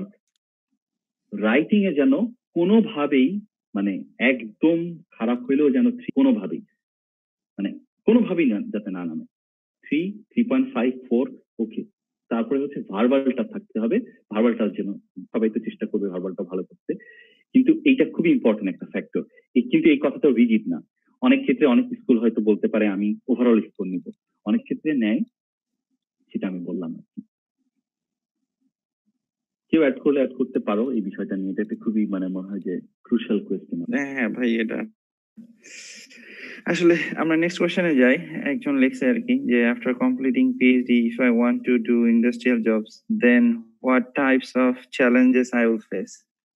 রাইটিং এ যেন কোনোভাবেই মানে একদম খারাপ হইলেও যেন কোনোভাবেই মানে কোনোভাবেই না যাতে না নামে। Three three point five four okay, তারপরে হচ্ছে ভার্বালটা থাকতে হবে, ভার্বালটার জন্য সবাই তো চেষ্টা করবে ভার্বালটা ভালো করতে, কিন্তু এইটা খুবই ইম্পর্টেন্ট একটা ফ্যাক্টর। কিন্তু এই কথাটা রিজিড না, অনেক ক্ষেত্রে অনেক স্কুল হয়তো বলতে পারে আমি ওভারঅল স্কোর নিব, অনেক ক্ষেত্রে নেয়, সেটা আমি বললাম আর কি। কেউ অ্যাড করলে অ্যাড করতে পারো এই বিষয়টা নিয়ে, এটা একটা খুবই মানে মনে হয় যে ক্রুশাল কোয়েশ্চেন। হ্যাঁ হ্যাঁ ভাই, এটা আসলে আমরা নেক্সট কোশ্চেনে যাই। একজন লিখছে আর কি যে after completing PhD if I want to do industrial jobs then what types of challenges I will face.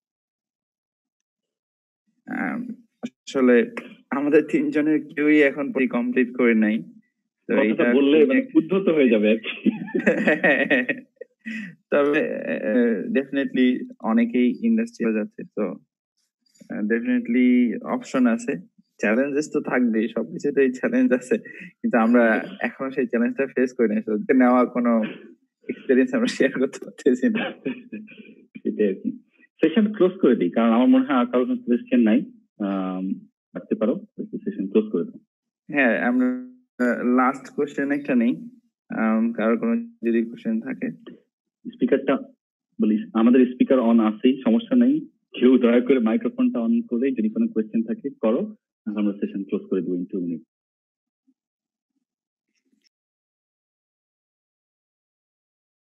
আসলে আমাদের তিনজনের কেউই এখন কমপ্লিট করে নাই, তো এটা বললে মানে উদ্ধত হয়ে যাবে আর কি। তবে ডেফিনেটলি অনেকেই ইন্ডাস্ট্রিয়াল যাচ্ছে, তো ডেফিনেটলি অপশন আছে, চ্যালেঞ্জেস তো থাকবেই, সবকিছুতেই চ্যালেঞ্জ আছে, কিন্তু আমরা এখনো সেই চ্যালেঞ্জটা ফেস করি না, তো নেওয়া কোনো এক্সপেরিয়েন্স আমরা শেয়ার করতে পারতেছি না। সেটাই আর কি, সেশন ক্লোজ করে দিই, কারণ আমার মনে হয় আর কারো কোয়েশ্চেন নাই, রাখতে পারো, সেশন ক্লোজ করে দাও। হ্যাঁ, আমরা লাস্ট কোশ্চেন একটা নেই, কারোর কোনো যদি কোশ্চেন থাকে। স্পিকারটা বলি, আমাদের স্পিকার অন আছেই, সমস্যা নেই, কেউ দয়া করে মাইক্রোফোনটা অন করে যদি কোনো কোয়েশ্চেন থাকে করো, আমরা সেশন ক্লোজ করে দেবো ইন টু মিনিট।